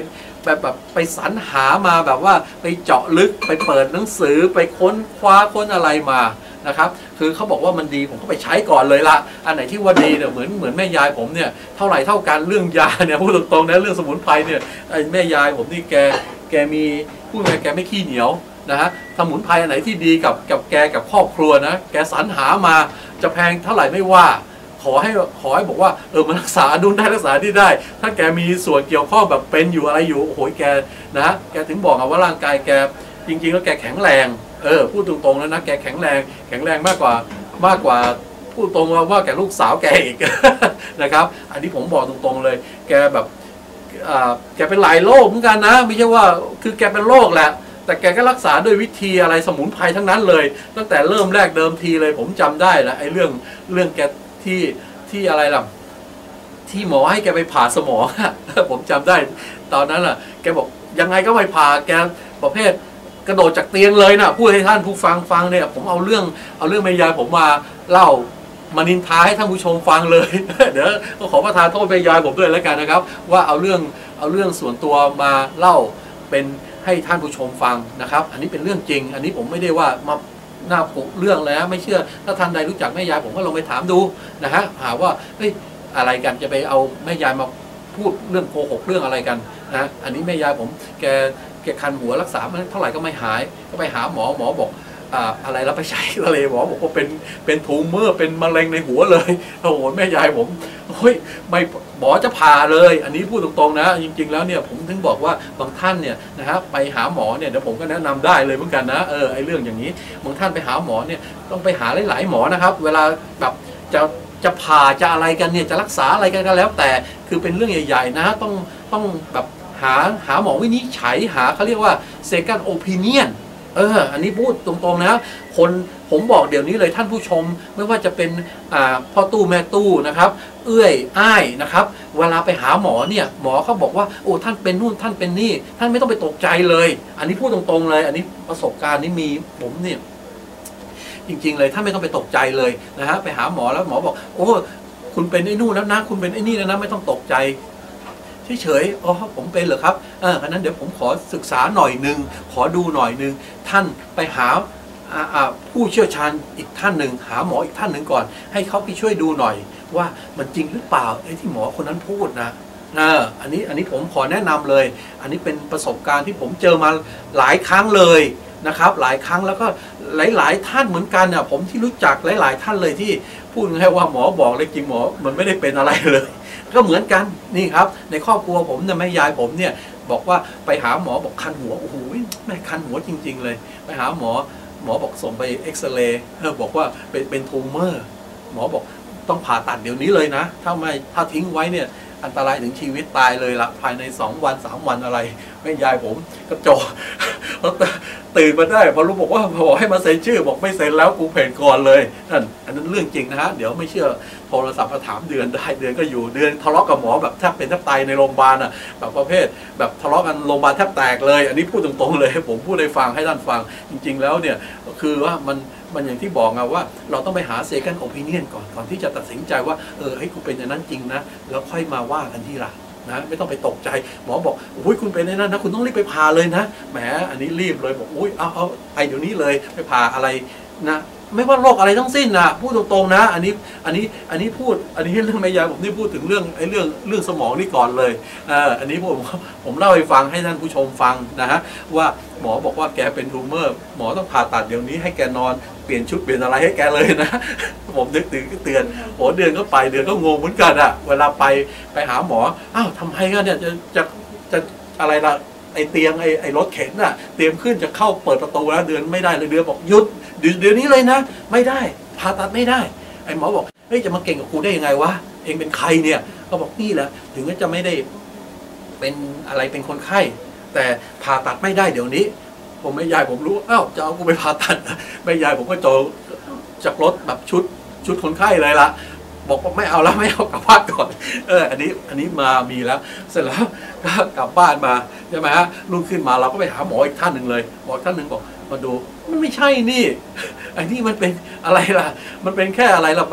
Speaker 1: แบบแบบไปสรรหามาแบบว่าไปเจาะลึกไปเปิดหนังสือไปค้นคว้าค้นอะไรมานะครับคือเขาบอกว่ามันดีผมก็ไปใช้ก่อนเลยละอันไหนที่ว่าดีเนี่ยเหมือนเหมือนแม่ยายผมเนี่ยเท่าไหร่เท่ากันเรื่องยาเนี่ยพูดตรงๆนะเรื่องสมุนไพรเนี่ยไอ้แม่ยายผมนี่แกแกมีพูดไงแกไม่ขี้เหนียวนะฮะสมุนไพรอันไหนที่ดีกับกับแกกับครอบครัวนะแกสรรหามาจะแพงเท่าไหร่ไม่ว่าขอให้ขอให้บอกว่าเออมันรักษาดูได้รักษาที่ได้ถ้าแกมีส่วนเกี่ยวข้องแบบเป็นอยู่อะไรอยู่โอ้โหแกนะแกถึงบอกว่าร่างกายแกจริงๆแล้วแกแข็งแรงเออพูดตรงๆแล้วนะแกแข็งแรงแข็งแรงมากกว่ามากกว่าพูดตรงว่าแกลูกสาวแกอีก นะครับอันนี้ผมบอกตรงๆเลยแกแบบแกเป็นหลายโรคเหมือนกันนะไม่ใช่ว่าคือแกเป็นโรคแหละแต่แกก็รักษาด้วยวิธีอะไรสมุนไพรทั้งนั้นเลยตั้งแต่เริ่มแรกเดิมทีเลยผมจำได้แล้วไอ้เรื่องเรื่องแกที่ที่อะไรล่ะที่หมอให้แกไปผ่าสมอง ผมจำได้ตอนนั้นล่ะแกบอกยังไงก็ไม่ผ่าแกประเภทกระโดดจากเตียงเลยนะพูดให้ท่านผู้ฟังฟังเนี่ยผมเอาเรื่องเอาเรื่องแม่ยายผมมาเล่ามานินทาให้ท่านผู้ชมฟังเลย เดี๋ยวก็ขอประทานโทษแม่ยายผมด้วยแล้วกันนะครับว่าเอาเรื่องเอาเรื่องส่วนตัวมาเล่าเป็นให้ท่านผู้ชมฟังนะครับอันนี้เป็นเรื่องจริงอันนี้ผมไม่ได้ว่ามาหน้าปุเรื่องแล้วไม่เชื่อถ้าท่านใดรู้จักแม่ยายผมก็ลองไปถามดูนะฮะหาว่าเฮ้ยอะไรกันจะไปเอาแม่ยายมาพูดเรื่องโกหกเรื่องอะไรกันนะอันนี้แม่ยายผมแกแกคันหัวรักษาเท่าไหร่ก็ไม่หายก็ไปหาหมอหมอบอกอะไรแล้วไปใช้อะไรหมอบอกว่าเป็นเป็นทูมเมอร์เป็นมะเร็งในหัวเลยโอ้โหแม่ยายผมเฮ้ยไม่หมอจะผ่าเลยอันนี้พูดตรงๆนะจริงๆแล้วเนี่ยผมถึงบอกว่าบางท่านเนี่ยนะฮะไปหาหมอเนี่ยเดี๋ยวผมก็แนะนำได้เลยเหมือนกันนะเออไอเรื่องอย่างนี้บางท่านไปหาหมอเนี่ยต้องไปหาหลายๆหมอนะครับเวลาแบบจะจะผ่าจะอะไรกันเนี่ยจะรักษาอะไรกันก็แล้วแต่คือเป็นเรื่องใหญ่ๆนะต้องต้องแบบหาหาหมอวินิจฉัยหาเขาเรียกว่า second opinion เอออันนี้พูดตรงๆนะคนผมบอกเดี๋ยวนี้เลยท่านผู้ชมไม่ว่าจะเป็นอ่าพ่อตู้แม่ตู้นะครับเอื้อยอ้ายนะครับเวลาไปหาหมอเนี่ยหมอเขาบอกว่าโอ้ท่านเป็นนู่นท่านเป็นนี่ท่านไม่ต้องไปตกใจเลยอันนี้พูดตรงๆเลยอันนี้ประสบการณ์นี้มีผมเนี่ยจริงๆเลยท่านไม่ต้องไปตกใจเลยนะฮะไปหาหมอแล้วหมอบอกโอ้คุณเป็นไอ้นู่นแล้วนะคุณเป็นไอ้นี่แล้วนะไม่ต้องตกใจเฉยๆอ๋อผมเป็นเหรอครับเอออันนั้นเดี๋ยวผมขอศึกษาหน่อยนึงขอดูหน่อยนึงท่านไปหาผู้เชี่ยวชาญอีกท่านหนึ่งหาหมออีกท่านหนึ่งก่อนให้เขาไปช่วยดูหน่อยว่ามันจริงหรือเปล่าไอ้ที่หมอคนนั้นพูดนะเอออันนี้อันนี้ผมขอแนะนำเลยอันนี้เป็นประสบการณ์ที่ผมเจอมาหลายครั้งเลยนะครับหลายครั้งแล้วก็หลายๆท่านเหมือนกันเนี่ยผมที่รู้จักหลายๆท่านเลยที่พูดง่ายว่าหมอบอกเลยจริงหมอมันไม่ได้เป็นอะไรเลยก็เหมือนกันนี่ครับในครอบครัวผมเนี่ยแม่ยายผมเนี่ยบอกว่าไปหาหมอบอกคันหัวโอ้โหแม่คันหัวจริงๆเลยไปหาหมอหมอบอกส่งไปเอ็กซเรย์บอกว่าเป็นเป็นทูมเมอร์หมอบอกต้องผ่าตัดเดี๋ยวนี้เลยนะถ้าไม่ถ้าทิ้งไว้เนี่ยอันตรายถึงชีวิตตายเลยละภายในสองวันสามวันอะไรแม่ยายผมก็โจตื่นมาได้พอรู้บอกว่าพอให้มาเซ็นชื่อบอกไม่เซ็นแล้วกูเพ่นก่อนเลยนั่นอันนั้นเรื่องจริงนะฮะเดี๋ยวไม่เชื่อโทรศัพท์มาถามเดือนได้เดือนก็อยู่เดือนทะเลาะกับหมอแบบแทบเป็นแทบตายในโรงพยาบาลอ่ะแบบประเภทแบบทะเลาะกันโรงพยาบาลแทบแตกเลยอันนี้พูดตรงๆเลยผมพูดให้ฟังให้ท่านฟังจริงๆแล้วเนี่ยคือว่ามันมันอย่างที่บอกไงว่าเราต้องไปหา second opinion ก่อนก่อนที่จะตัดสินใจว่าเออให้กูเป็นอย่างนั้นจริงนะแล้วค่อยมาว่ากันทีหลังนะไม่ต้องไปตกใจหมอบอกโอ้ยคุณเป็นในนั้นนะคุณต้องรีบไปผ่าเลยนะแหมอันนี้รีบเลยบอกโอ้ยเอาเอาไปเดี๋ยวนี้เลยไปผ่าอะไรนะไม่ว่าโรคอะไรทั้งสิ้นนะพูดตรงๆนะอันนี้อันนี้อันนี้พูดอันนี้เรื่องแม่ยายผมนี่พูดถึงเรื่องไอ้เรื่องเรื่องสมองนี่ก่อนเลยอ่าอันนี้ผมผมเล่าให้ฟังให้ท่านผู้ชมฟังนะฮะว่าหมอบอกว่าแกเป็นทูมเมอร์หมอต้องผ่าตัดเดี๋ยวนี้ให้แกนอนเปลี่ยนชุดเปลี่ยนอะไรให้แกเลยนะผมนึกถึงเตือนโหเดือนก็ไปเดือนก็งงเหมือนกันอะเวลาไปไปหาหมออ้าวทำไมกันเนี่ยจะจะจะอะไรล่ะไอเตียงไอไอรถเข็นน่ะเตรียมขึ้นจะเข้าเปิดประตูแล้วเดือนไม่ได้เลยเดือนบอกหยุดเดี๋ยวนี้เลยนะไม่ได้ผ่าตัดไม่ได้ไอหมอบอกเฮ้ยจะมาเก่งกับกูได้ยังไงวะเองเป็นใครเนี่ยก็บอกนี่แหละถึงจะไม่ได้เป็นอะไรเป็นคนไข้แต่ผ่าตัดไม่ได้เดี๋ยวนี้ผมแม่ยายผมรู้อ้าวจะเอากูไปผ่าตัดแม่ยายผมก็โจจากรถแบบชุดชุดคนไข้เลยละบอกว่าไม่เอาแล้วไม่เอากลับบ้านก่อนเอออันนี้อันนี้มามีแล้วเสร็จแล้วก็กลับบ้านมาใช่ไหมฮะรุ่งขึ้นมาเราก็ไปหาหมออีกท่านหนึ่งเลยหมอท่านหนึ่งบอกมาดูมันไม่ใช่นี่ไอ้นี่มันเป็นอะไรล่ะมันเป็นแค่อะไรล่ะมัน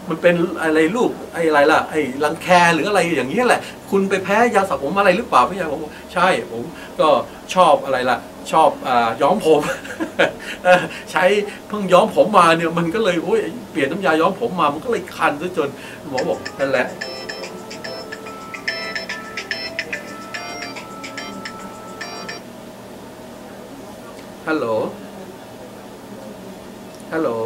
Speaker 1: มันเป็นอะไรลูกไอ้อะไรล่ะไอ้รังแคหรืออะไรอย่างนี้แหละคุณไปแพ้ยาสระผมอะไรหรือเปล่าไม่ใช่ผมใช่ผมก็ชอบอะไรล่ะชอบอ่าย้อมผม ใช้เพิ่งย้อมผมมาเนี่ยมันก็เลยโอ้ยเปลี่ยนน้ำยาย้อมผมมามันก็เลยคันซะจนหมอบอกนั่นแหละฮัลโหลฮัลโหล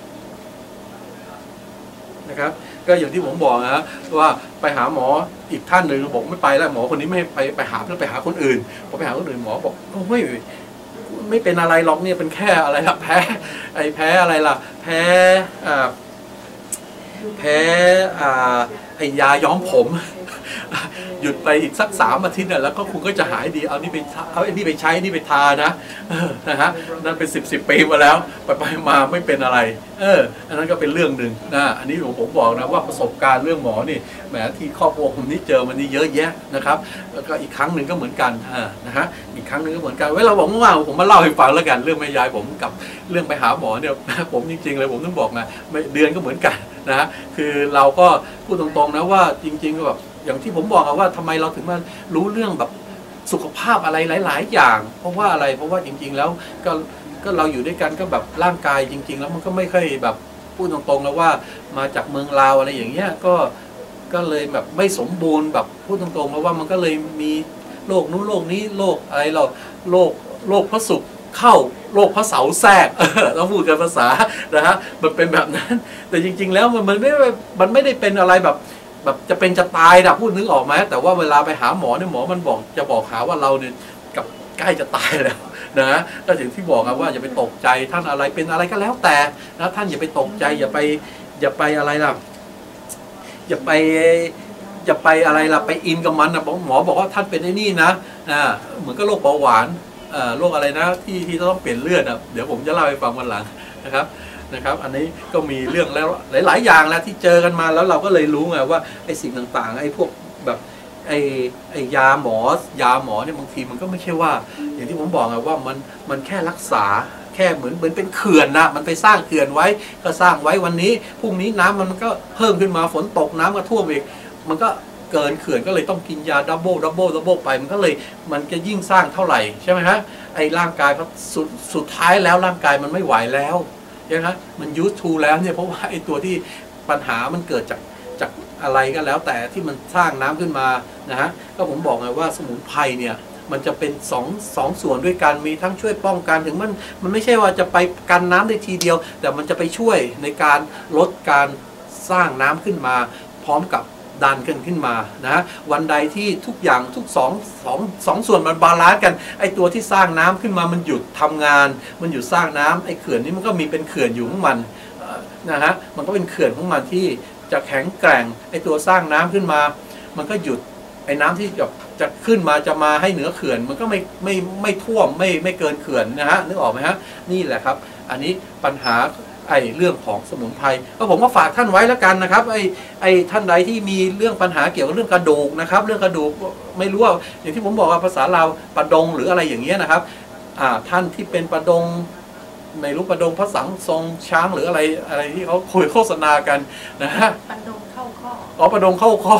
Speaker 1: นะครับก็อย่างที่ผมบอกนะว่าไปหาหมออีกท่านหนึ่งบอกไม่ไปแล้วหมอคนนี้ไม่ไปไปหาเพื่อไปหาคนอื่นพอไปหาคนอื่นหมอบอกโอ้ยไม่เป็นอะไรหรอกเนี่ยเป็นแค่อะไรล่ะแพ้ไอ้แพ้อะไรล่ะแพ้อ่าแพ้อ่าไอ้ยาย้อมผมหยุดไปอีกสักสามอาทิตย์เนี่ยแล้วก็คุณก็จะหายดีเอานี่ไปเอาไอ้นี่ไปใช้นี่ไปทานะนะฮะนั่นเป็นสิบสิบปีมาแล้วไปไปมาไม่เป็นอะไรเอออันนั้นก็เป็นเรื่องหนึ่งนะอันนี้ผมผมบอกนะว่าประสบการณ์เรื่องหมอนี่แหมที่ครอบครัวผมนี่เจอมันนี่เยอะแยะนะครับแล้วก็อีกครั้งหนึ่งก็เหมือนกันอ่านะฮะอีกครั้งหนึ่งก็เหมือนกันเวลาบอกว่าผมมาเล่าให้ฟังแล้วกันเรื่องแม่ยายผมกับเรื่องไปหาหมอเนี่ยผมจริงๆเลยผมต้องบอกนะเดือนก็เหมือนกันนะฮะคือเราก็พูดตรงๆนะว่าจริงๆก็แบบอย่างที่ผมบอกว่าทำไมเราถึงมารู้เรื่องแบบสุขภาพอะไรหลายๆอย่างเพราะว่าอะไรเพราะว่าจริงๆแล้วก็ก็เราอยู่ด้วยกันก็แบบร่างกายจริงๆแล้วมันก็ไม่ค่อยแบบพูดตรงๆแล้วว่ามาจากเมืองลาวอะไรอย่างเงี้ยก็ก็เลยแบบไม่สมบูรณ์แบบพูดตรงๆเพราะว่ามันก็เลยมีโรคนู้นโรคนี้โรคอะไรเราโรคโรคพระศุกร์เข้าโรคพระเสาร์แทรกเราพูดกันภาษานะฮะมันเป็นแบบนั้นแต่จริงๆแล้วมันมันไม่มันไม่ได้เป็นอะไรแบบแบบจะเป็นจะตายนะพูดนึกออกไหมแต่ว่าเวลาไปหาหมอเนี่ยหมอมันบอกจะบอกหาว่าเราเนี่ยกับใกล้จะตายแล้วนะก็ถึงที่บอกนะว่าอย่าไปตกใจท่านอะไรเป็นอะไรก็แล้วแต่นะท่านอย่าไปตกใจอย่าไปอย่าไปอะไรล่ะอย่าไปอย่าไปอะไรล่ะไปอินกับมันนะหมอบอกว่าท่านเป็นไอ้นี่นะอ่าเหมือนกับโรคเบาหวานอ่าโรคอะไรนะที่ที่ต้องเปลี่ยนเลือดอ่ะเดี๋ยวผมจะเล่าให้ฟังวันหลังนะครับนะครับอันนี้ก็มีเรื่องแล้วหลายๆอย่างแล้วที่เจอกันมาแล้วเราก็เลยรู้ไงว่าไอ้สิ่งต่างๆไอ้พวกแบบไอ้ไอ้ยาหมอยาหมอเนี่ยบางทีมันก็ไม่ใช่ว่าอย่างที่ผมบอกไงว่ามันมันแค่รักษาแค่เหมือนเหมือนเป็นเขื่อนนะมันไปสร้างเขื่อนไว้ก็สร้างไว้วันนี้พรุ่งนี้น้ำมันก็เพิ่มขึ้นมาฝนตกน้ำก็ท่วมอีกมันก็เกินเขื่อนก็เลยต้องกินยาดับเบิลดับเบิลดับเบิลไปมันก็เลยมันจะยิ่งสร้างเท่าไหร่ใช่ไหมฮะไอ้ร่างกายสุดสุดท้ายแล้วร่างกายมันไม่ไหวแล้วนะครับมันยูสทูแล้วเนี่ยเพราะว่าไอ้ตัวที่ปัญหามันเกิดจากจากอะไรก็แล้วแต่ที่มันสร้างน้ำขึ้นมานะฮะก็ผมบอกไงว่าสมุนไพรเนี่ยมันจะเป็นสองสองส่วนด้วยกันมีทั้งช่วยป้องกันถึงมันมันไม่ใช่ว่าจะไปกันน้ำได้ทีเดียวแต่มันจะไปช่วยในการลดการสร้างน้ำขึ้นมาพร้อมกับดันขึ้นขึ้นมานะวันใดที่ทุกอย่างทุกสองสองสองส่วนมันบาลานซ์กันไอตัวที่สร้างน้ำขึ้นมามันหยุดทำงานมันหยุดสร้างน้ำไอเขื่อนนี้มันก็มีเป็นเขื่อนอยู่ของมันนะฮะมันก็เป็นเขื่อนของมันที่จะแข็งแกร่งไอตัวสร้างน้ำขึ้นมามันก็หยุดไอน้ำที่จะจะขึ้นมาจะมาให้เหนือเขื่อนมันก็ไม่ไม่ไม่ท่วมไม่ไม่เกินเขื่อนนะฮะนึกออกไหมฮะนี่แหละครับอันนี้ปัญหาไอ้เรื่องของสมุนไพรก็ผมก็ฝากท่านไว้แล้วกันนะครับไอ้ไอ้ท่านใดที่มีเรื่องปัญหาเกี่ยวกับเรื่องกระดูกนะครับเรื่องกระดูกไม่รู้ว่าอย่างที่ผมบอกว่าภาษาลาวปะดงหรืออะไรอย่างเงี้ยนะครับอ่าท่านที่เป็นปะดงไม่รู้ปะดงพระสังทรงช้างหรืออะไรอะไรที่เขาคุยโฆษณากันนะฮะ
Speaker 2: ปะดงเข้าข้อ
Speaker 1: อ๋อปะดงเข้าข้อ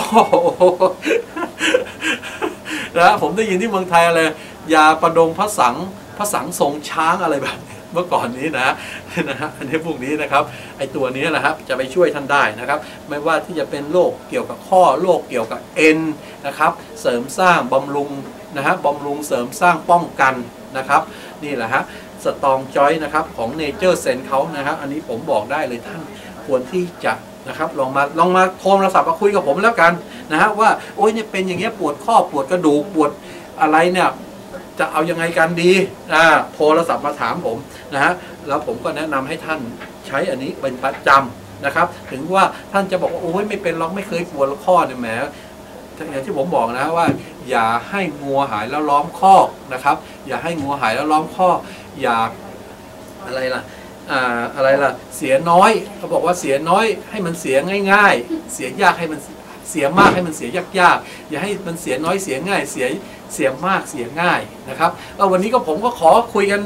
Speaker 1: นะผมได้ยินที่เมืองไทยอะไรยาปะดงพระสังพระสังทรงช้างอะไรแบบเมื่อก่อนนี้นะนะฮะอันนี้พวกนี้นะครับไอตัวนี้นะครับจะไปช่วยท่านได้นะครับไม่ว่าที่จะเป็นโรคเกี่ยวกับข้อโรคเกี่ยวกับเอ็นนะครับเสริมสร้างบำรุงนะฮะบำรุงเสริมสร้างป้องกันนะครับนี่แหละฮะสตองจอยนะครับของเนเจอร์เซนเขานะครับอันนี้ผมบอกได้เลยท่านควรที่จะนะครับลองมาลองมาโทรศัพท์มาคุยกับผมแล้วกันนะฮะว่าโอ้ยเนี่ยเป็นอย่างเงี้ยปวดข้อปวดกระดูกปวดอะไรเนี่ยจะเอายังไงกันดีอ่าโทรศัพท์มาถามผมนะฮะแล้วผมก็แนะนำให้ท่านใช้อันนี้เป็นประจำนะครับถึงว่าท่านจะบอกว่าโอ้ยไม่เป็นหรอกไม่เคยปวดข้อเนี่ยแหมอย่างที่ผมบอกนะว่าอย่าให้งัวหายแล้วล้อมคอกนะครับอย่าให้งัวหายแล้วล้อมคอกอย่าอะไรล่ะอ่าอะไรล่ะเสียน้อยเขาบอกว่าเสียน้อยให้มันเสียง่ายๆเสียยากให้มันเสียมากให้มันเสียยากๆอย่าให้มันเสียน้อยเสียง่ายเสียเสียมากเสียง่ายนะครับวันนี้ก็ผมก็ขอคุยกัน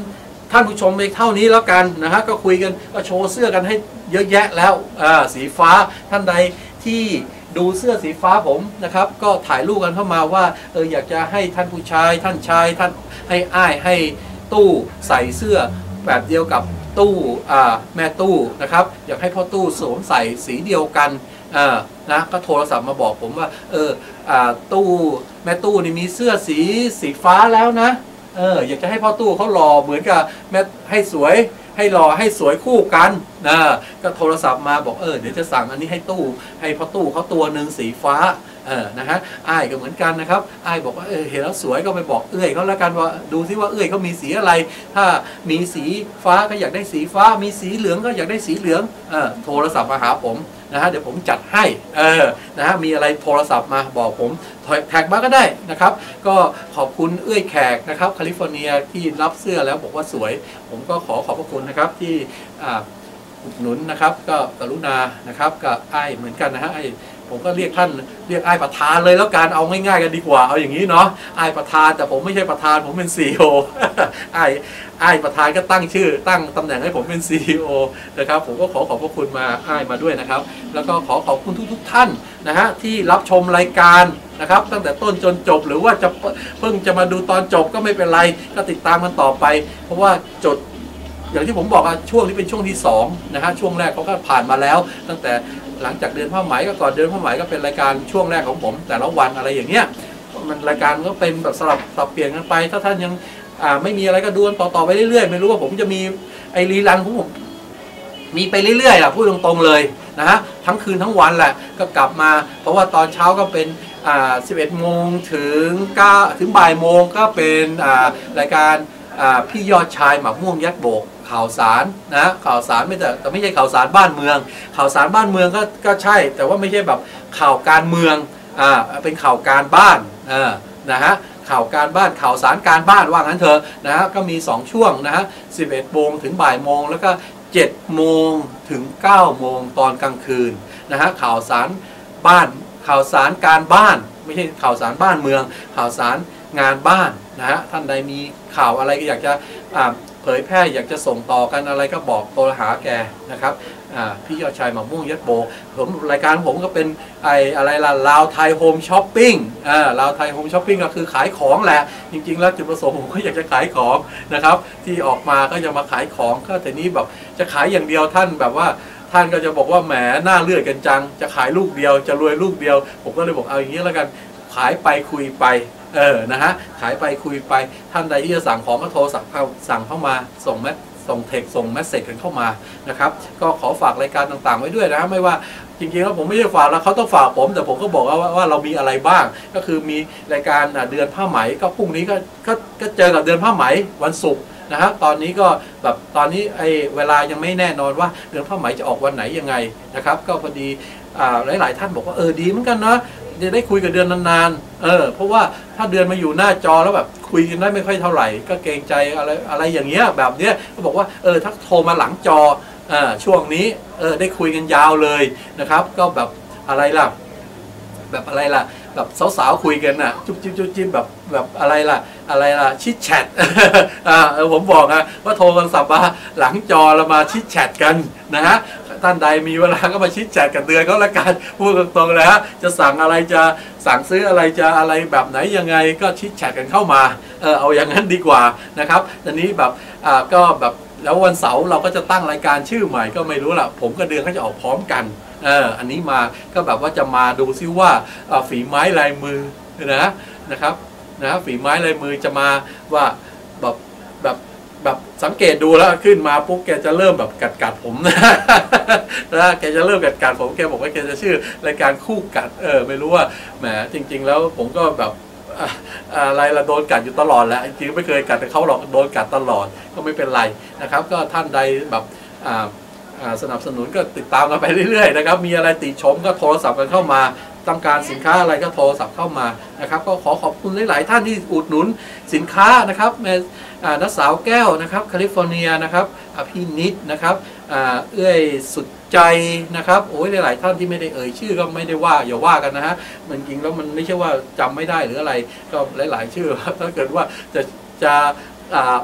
Speaker 1: ท่านผู้ชมไปเท่านี้แล้วกันนะฮะก็คุยกันก็โชว์เสื้อกันให้เยอะแยะแล้วอ่าสีฟ้าท่านใดที่ดูเสื้อสีฟ้าผมนะครับก็ถ่ายรูปกันเข้ามาว่าเอออยากจะให้ท่านผู้ชายท่านชายท่านให้อ้ายให้ตู้ใส่เสื้อแบบเดียวกับตู้อ่าแม่ตู้นะครับอยากให้พ่อตู้สวมใส่สีเดียวกันอ่านะก็โทรศัพท์มาบอกผมว่าเอออ่าตู้แม่ตู้นี่มีเสื้อสีสีฟ้าแล้วนะเอออยากจะให้พ่อตู้เขาหล่อเหมือนกับแม่ให้สวยให้หล่อให้สวยคู่กันนะก็โทรศัพท์มาบอกเออเดี๋ยวจะสั่งอันนี้ให้ตู้ให้พ่อตู้เขาตัวหนึ่งสีฟ้าเออนะฮะอ้ายก็เหมือนกันนะครับอ้ายบอกว่าเออเห็นแล้วสวยก็ไปบอกเอื้อยเขาแล้วกันว่าดูซิว่าเอื้อยเขามีสีอะไรถ้ามีสีฟ้าก็อยากได้สีฟ้ามีสีเหลืองก็อยากได้สีเหลืองเออโทรศัพท์มาหาผมนะฮะเดี๋ยวผมจัดให้เออนะฮะมีอะไรโทรศัพท์มาบอกผมแท็กมาก็ได้นะครับก็ขอบคุณเอื้อยแขกนะครับแคลิฟอร์เนียที่รับเสื้อแล้วบอกว่าสวยผมก็ขอขอบพระคุณนะครับที่อ่าอุดหนุนนะครับก็กรุณานะครับกับไอ้เหมือนกันนะฮะไอ้ผมก็เรียกท่านเรียกไอ้ประธานเลยแล้วกันเอาง่ายๆกันดีกว่าเอาอย่างนี้เนาะไอ้ประธานแต่ผมไม่ใช่ประธานผมเป็นซีอีโอไอ้ไอ้ประธานก็ตั้งชื่อตั้งตำแหน่งให้ผมเป็นซีอีโอนะครับผมก็ขอขอบพระคุณมาไอ้มาด้วยนะครับแล้วก็ขอขอบคุณทุกๆท่านนะฮะที่รับชมรายการนะครับตั้งแต่ต้นจนจบหรือว่าจะเพิ่งจะมาดูตอนจบก็ไม่เป็นไรก็ติดตามกันต่อไปเพราะว่าจดอย่างที่ผมบอกอะช่วงนี้เป็นช่วงที่สองนะฮะช่วงแรกเขาก็ผ่านมาแล้วตั้งแต่หลังจากเดือนผ้าไหมก็ก่อนเดือนผ้าไหมก็เป็นรายการช่วงแรกของผมแต่ละวันอะไรอย่างเงี้ยมันรายการก็เป็นแบบสลับสับเปลี่ยนกันไปถ้าท่านยังอ่าไม่มีอะไรก็ดูต่อต่อไปเรื่อยๆไม่รู้ว่าผมจะมีไอรีรันของผมมีไปเรื่อยๆล่ะพูดตรงๆเลยนะฮะทั้งคืนทั้งวันแหละก็กลับมาเพราะว่าตอนเช้าก็เป็นอ่าสิบเอ็ดโมงถึงเก้าถึงบ่ายโมงก็เป็นอ่ารายการอ่าพี่ยอดชายหมากม่วงยักษ์โบกข่าวสารนะข่าวสารไม่แต่แต่ไม่ใช่ข่าวสารบ้านเมืองข่าวสารบ้านเมืองก็ก็ใช่แต่ว่าไม่ใช่แบบข่าวการเมืองอ่าเป็นข่าวการบ้านอ่านะฮะข่าวการบ้านข่าวสารการบ้านว่างั้นเถอะนะฮะก็มีสองช่วงนะฮะสิบเอ็ดโมงถึงบ่ายโมงแล้วก็เจ็ดโมงถึงเก้าโมงตอนกลางคืนนะฮะข่าวสารบ้านข่าวสารการบ้านไม่ใช่ข่าวสารบ้านเมืองข่าวสารงานบ้านนะฮะท่านใดมีข่าวอะไรก็อยากจะอ่าเผยแพร่อยากจะส่งต่อกันอะไรก็บอกโทรหาแกนะครับพี่ยอดชายหมากม่วงยัดโบผมรายการผมก็เป็นไออะไรล่ะลาวไทยโฮมช้อปปิ้งอ่าลาวไทยโฮมช้อปปิ้งก็คือขายของแหละจริงๆแล้วจุดประสงค์ผมก็อยากจะขายของนะครับที่ออกมาก็จะมาขายของก็แต่นี้แบบจะขายอย่างเดียวท่านแบบว่าท่านก็จะบอกว่าแหมหน้าเลือดกันจังจะขายลูกเดียวจะรวยลูกเดียวผมก็เลยบอกเอาอย่างนี้แล้วกันขายไปคุยไปเออนะฮะขายไปคุยไปท่านใดที่จะสั่งของก็โทรสั่งเข้าสั่งเข้ามาส่งแมสส่งเทคส่งแมสเซจกันเข้ามานะครับก็ขอฝากรายการต่างๆไว้ด้วยนะไม่ว่าจริงๆแล้วผมไม่ได้ฝากแล้วเขาต้องฝากผมแต่ผมก็บอกว่าว่าเรามีอะไรบ้างก็คือมีรายการเดือนผ้าไหมก็พรุ่งนี้ก็ก็ก็เจอกับเดือนผ้าไหมวันศุกร์นะฮะตอนนี้ก็แบบตอนนี้ไอ้เวลายังไม่แน่นอนว่าเดือนผ้าไหมจะออกวันไหนยังไงนะครับก็พอดีอ่าหลายๆท่านบอกว่าเออดีเหมือนกันนะจะได้คุยกับเดือนนานๆเออเพราะว่าถ้าเดือนมาอยู่หน้าจอแล้วแบบคุยกันได้ไม่ค่อยเท่าไหร่ก็เกรงใจอะไรอะไรอย่างเงี้ยแบบเนี้ยก็บอกว่าเออถ้าโทรมาหลังจออ่าช่วงนี้เออได้คุยกันยาวเลยนะครับก็แบบอะไรล่ะแบบอะไรล่ะแบบสาวๆคุยกันน่ะจุ๊บจิ๊บจุ๊บจิ๊บแบบแบบอะไรล่ะอะไรล่ะชิดแชทอ่าผมบอกนะว่าโทรกันสับมาหลังจอแล้วมาชิดแชทกันนะฮะท่านใดมีเวลาก็มาชิดแชทกันเดือนก็แล้วกันพูดตรงๆเลยฮะจะสั่งอะไรจะสั่งซื้ออะไรจะอะไรแบบไหนยังไงก็ชิดแชทกันเข้ามาเออเอาอย่างนั้นดีกว่านะครับตอนนี้แบบอ่าก็แบบแล้ววันเสาร์เราก็จะตั้งรายการชื่อใหม่ก็ไม่รู้ล่ะผมกับเดือนเขาจะออกพร้อมกันเอออันนี้มาก็แบบว่าจะมาดูซิว่าฝีไม้ลายมือนะนะครับนะฝีไม้ลายมือจะมาว่าแบบแบบแบบสังเกตดูแล้วขึ้นมาปุ๊บแกจะเริ่มแบบกัดกัดผมนะนะแกจะเริ่มกัดกัดผมแกบอกว่าแกจะชื่อรายการคู่กัดเออไม่รู้ว่าแหมจริงๆแล้วผมก็แบบอะไรละโดนกัดอยู่ตลอดแหละจริงๆไม่เคยกัดแต่เขาหรอกโดนกัดตลอดก็ไม่เป็นไรนะครับก็ท่านใดแบบสนับสนุนก็ติดตามกันไปเรื่อยๆนะครับมีอะไรติชมก็โทรศัพท์กันเข้ามาต้องการสินค้าอะไรก็โทรศัพท์เข้ามานะครับก็ขอขอบคุณหลายๆท่านที่อุดหนุนสินค้านะครับแม่นักสาวแก้วนะครับแคลิฟอร์เนียนะครับพี่นิดนะครับเอื้อยสุดใจนะครับโอ้ยหลายๆท่านที่ไม่ได้เอ่ยชื่อก็ไม่ได้ว่าอย่าว่ากันนะฮะมันจริงแล้วมันไม่ใช่ว่าจำไม่ได้หรืออะไรก็หลายๆชื่อถ้าเกิดว่าจะจะ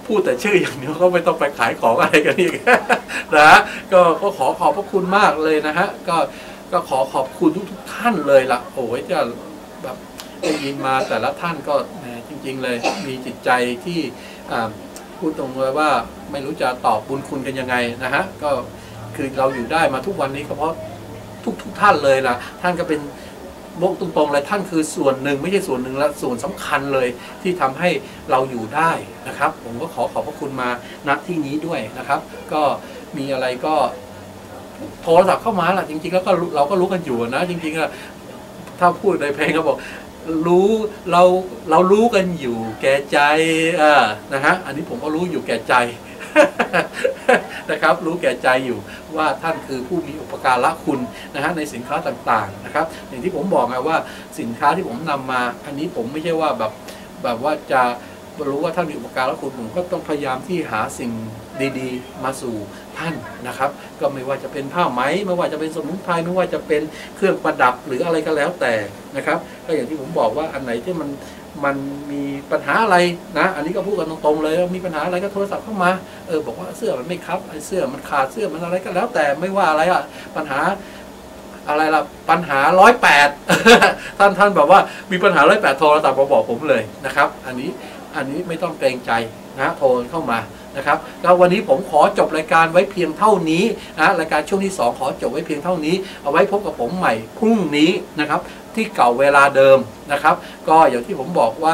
Speaker 1: พูดแต่ชื่ออย่างเดียวก็ไม่ต้องไปขายของอะไรกันอีก นะฮะก็ก็ขอขอบพระคุณมากเลยนะฮะก็ก็ขอขอบคุณทุกทุกท่านเลยล่ะโอ้ยจะแบบได้ยินมาแต่ละท่านก็จริงๆเลยมีจิตใจที่พูดตรงเลยว่าไม่รู้จะตอบบุญคุณกันยังไงนะฮะก็คือเราอยู่ได้มาทุกวันนี้ก็เพราะทุกทุกท่านเลยล่ะท่านก็เป็นบอกตรงๆเลยท่านคือส่วนหนึ่งไม่ใช่ส่วนหนึ่งและส่วนสำคัญเลยที่ทำให้เราอยู่ได้นะครับผมก็ขอขอบพระคุณมาณที่นี้ด้วยนะครับก็มีอะไรก็โทรศัพท์เข้ามาล่ะจริงๆแล้วก็เราก็รู้กันอยู่นะจริงๆอะถ้าพูดในเพลงเขาบอกรู้เราเรารู้กันอยู่แก่ใจอ่านะฮะอันนี้ผมก็รู้อยู่แก่ใจนะครับรู้แก่ใจอยู่ว่าท่านคือผู้มีอุปการะคุณนะฮะในสินค้าต่างๆนะครับอย่างที่ผมบอกไงว่าสินค้าที่ผมนำมาอันนี้ผมไม่ใช่ว่าแบบแบบว่าจะรู้ว่าท่านมีอุปการะคุณผมก็ต้องพยายามที่หาสิ่งดีๆมาสู่ท่านนะครับก็ไม่ว่าจะเป็นผ้าไหมไม่ว่าจะเป็นสมุนไพรไม่ว่าจะเป็นเครื่องประดับหรืออะไรก็แล้วแต่นะครับก็อย่างที่ผมบอกว่าอันไหนที่มันมันมีปัญหาอะไรนะอันนี้ก็พูดกันตรงๆเลยมีปัญหาอะไรก็โทรศัพท์เข้ามาเออบอกว่าเสื้อมันไม่ครับไอ้เสื้อมันขาดเสื้อมันอะไรก็แล้วแต่ไม่ว่าอะไรอะปัญหาอะไรล่ะปัญหาร้อยแปดท่านท่านบอกว่ามีปัญหาร้อยแปดโทรศัพท์มาบอกผมเลยนะครับอันนี้อันนี้ไม่ต้องเกรงใจนะโทรเข้ามานะครับแล้ววันนี้ผมขอจบรายการไว้เพียงเท่านี้นะรายการช่วงที่สองขอจบไว้เพียงเท่านี้เอาไว้พบกับผมใหม่พรุ่งนี้นะครับที่เก่าเวลาเดิมนะครับก็อย่างที่ผมบอกว่า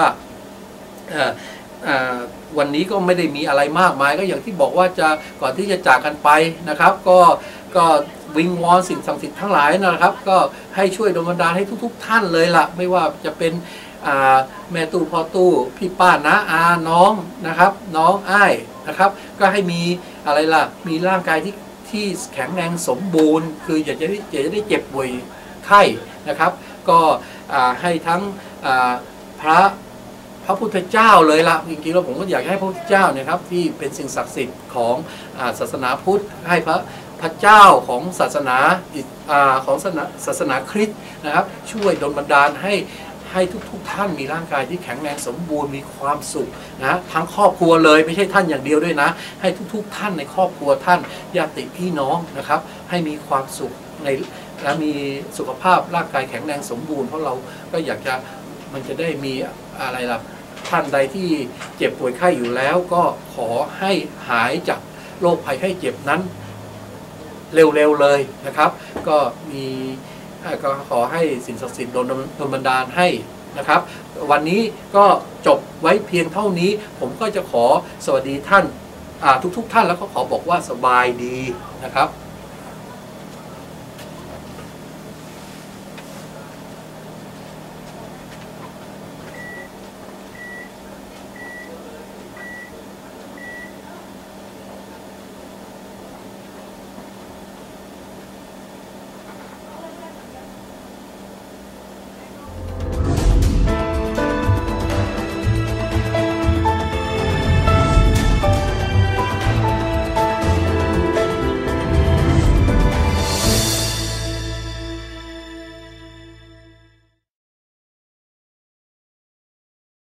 Speaker 1: วันนี้ก็ไม่ได้มีอะไรมากมายก็อย่างที่บอกว่าจะก่อนที่จะจากกันไปนะครับก็ก็วิงวอนสิ่งศักดิ์สิทธิ์ทั้งหลายนะครับก็ให้ช่วยดลบันดาลให้ทุกๆท่านเลยล่ะไม่ว่าจะเป็นแม่ตู้พ่อตู้พี่ป้าน้าอาน้องนะครับน้องอ้ายนะครับก็ให้มีอะไรล่ะมีร่างกายที่ที่แข็งแรงสมบูรณ์คืออย่าจะได้อย่าจะได้เจ็บป่วยไข้นะครับก็ให้ทั้งพระพระพุทธเจ้าเลยล่ะจริงๆแล้วผมก็อยากให้พระพุทธเจ้าเนี่ยครับที่เป็นสิ่งศักดิ์สิทธิ์ของศาสนาพุทธให้พระพระเจ้าของศาสนาของศาสนาคริสต์นะครับช่วยดลบันดาลให้ให้ทุกๆท่านมีร่างกายที่แข็งแรงสมบูรณ์มีความสุขนะทั้งครอบครัวเลยไม่ใช่ท่านอย่างเดียวด้วยนะให้ทุกๆท่านในครอบครัวท่านญาติพี่น้องนะครับให้มีความสุขในและมีสุขภาพร่างกายแข็งแรงสมบูรณ์เพราะเราก็อยากจะมันจะได้มีอะไรล่ะท่านใดที่เจ็บป่วยไข้อยู่แล้วก็ขอให้หายจากโรคภัยไข้เจ็บนั้นเร็วๆเลยนะครับก็มีก็ขอให้สิ่งศักดิ์สิทธิ์โดนบันดาลให้นะครับวันนี้ก็จบไว้เพียงเท่านี้ผมก็จะขอสวัสดีท่านทุกๆท่านแล้วก็ขอบอกว่าสบายดีนะครับ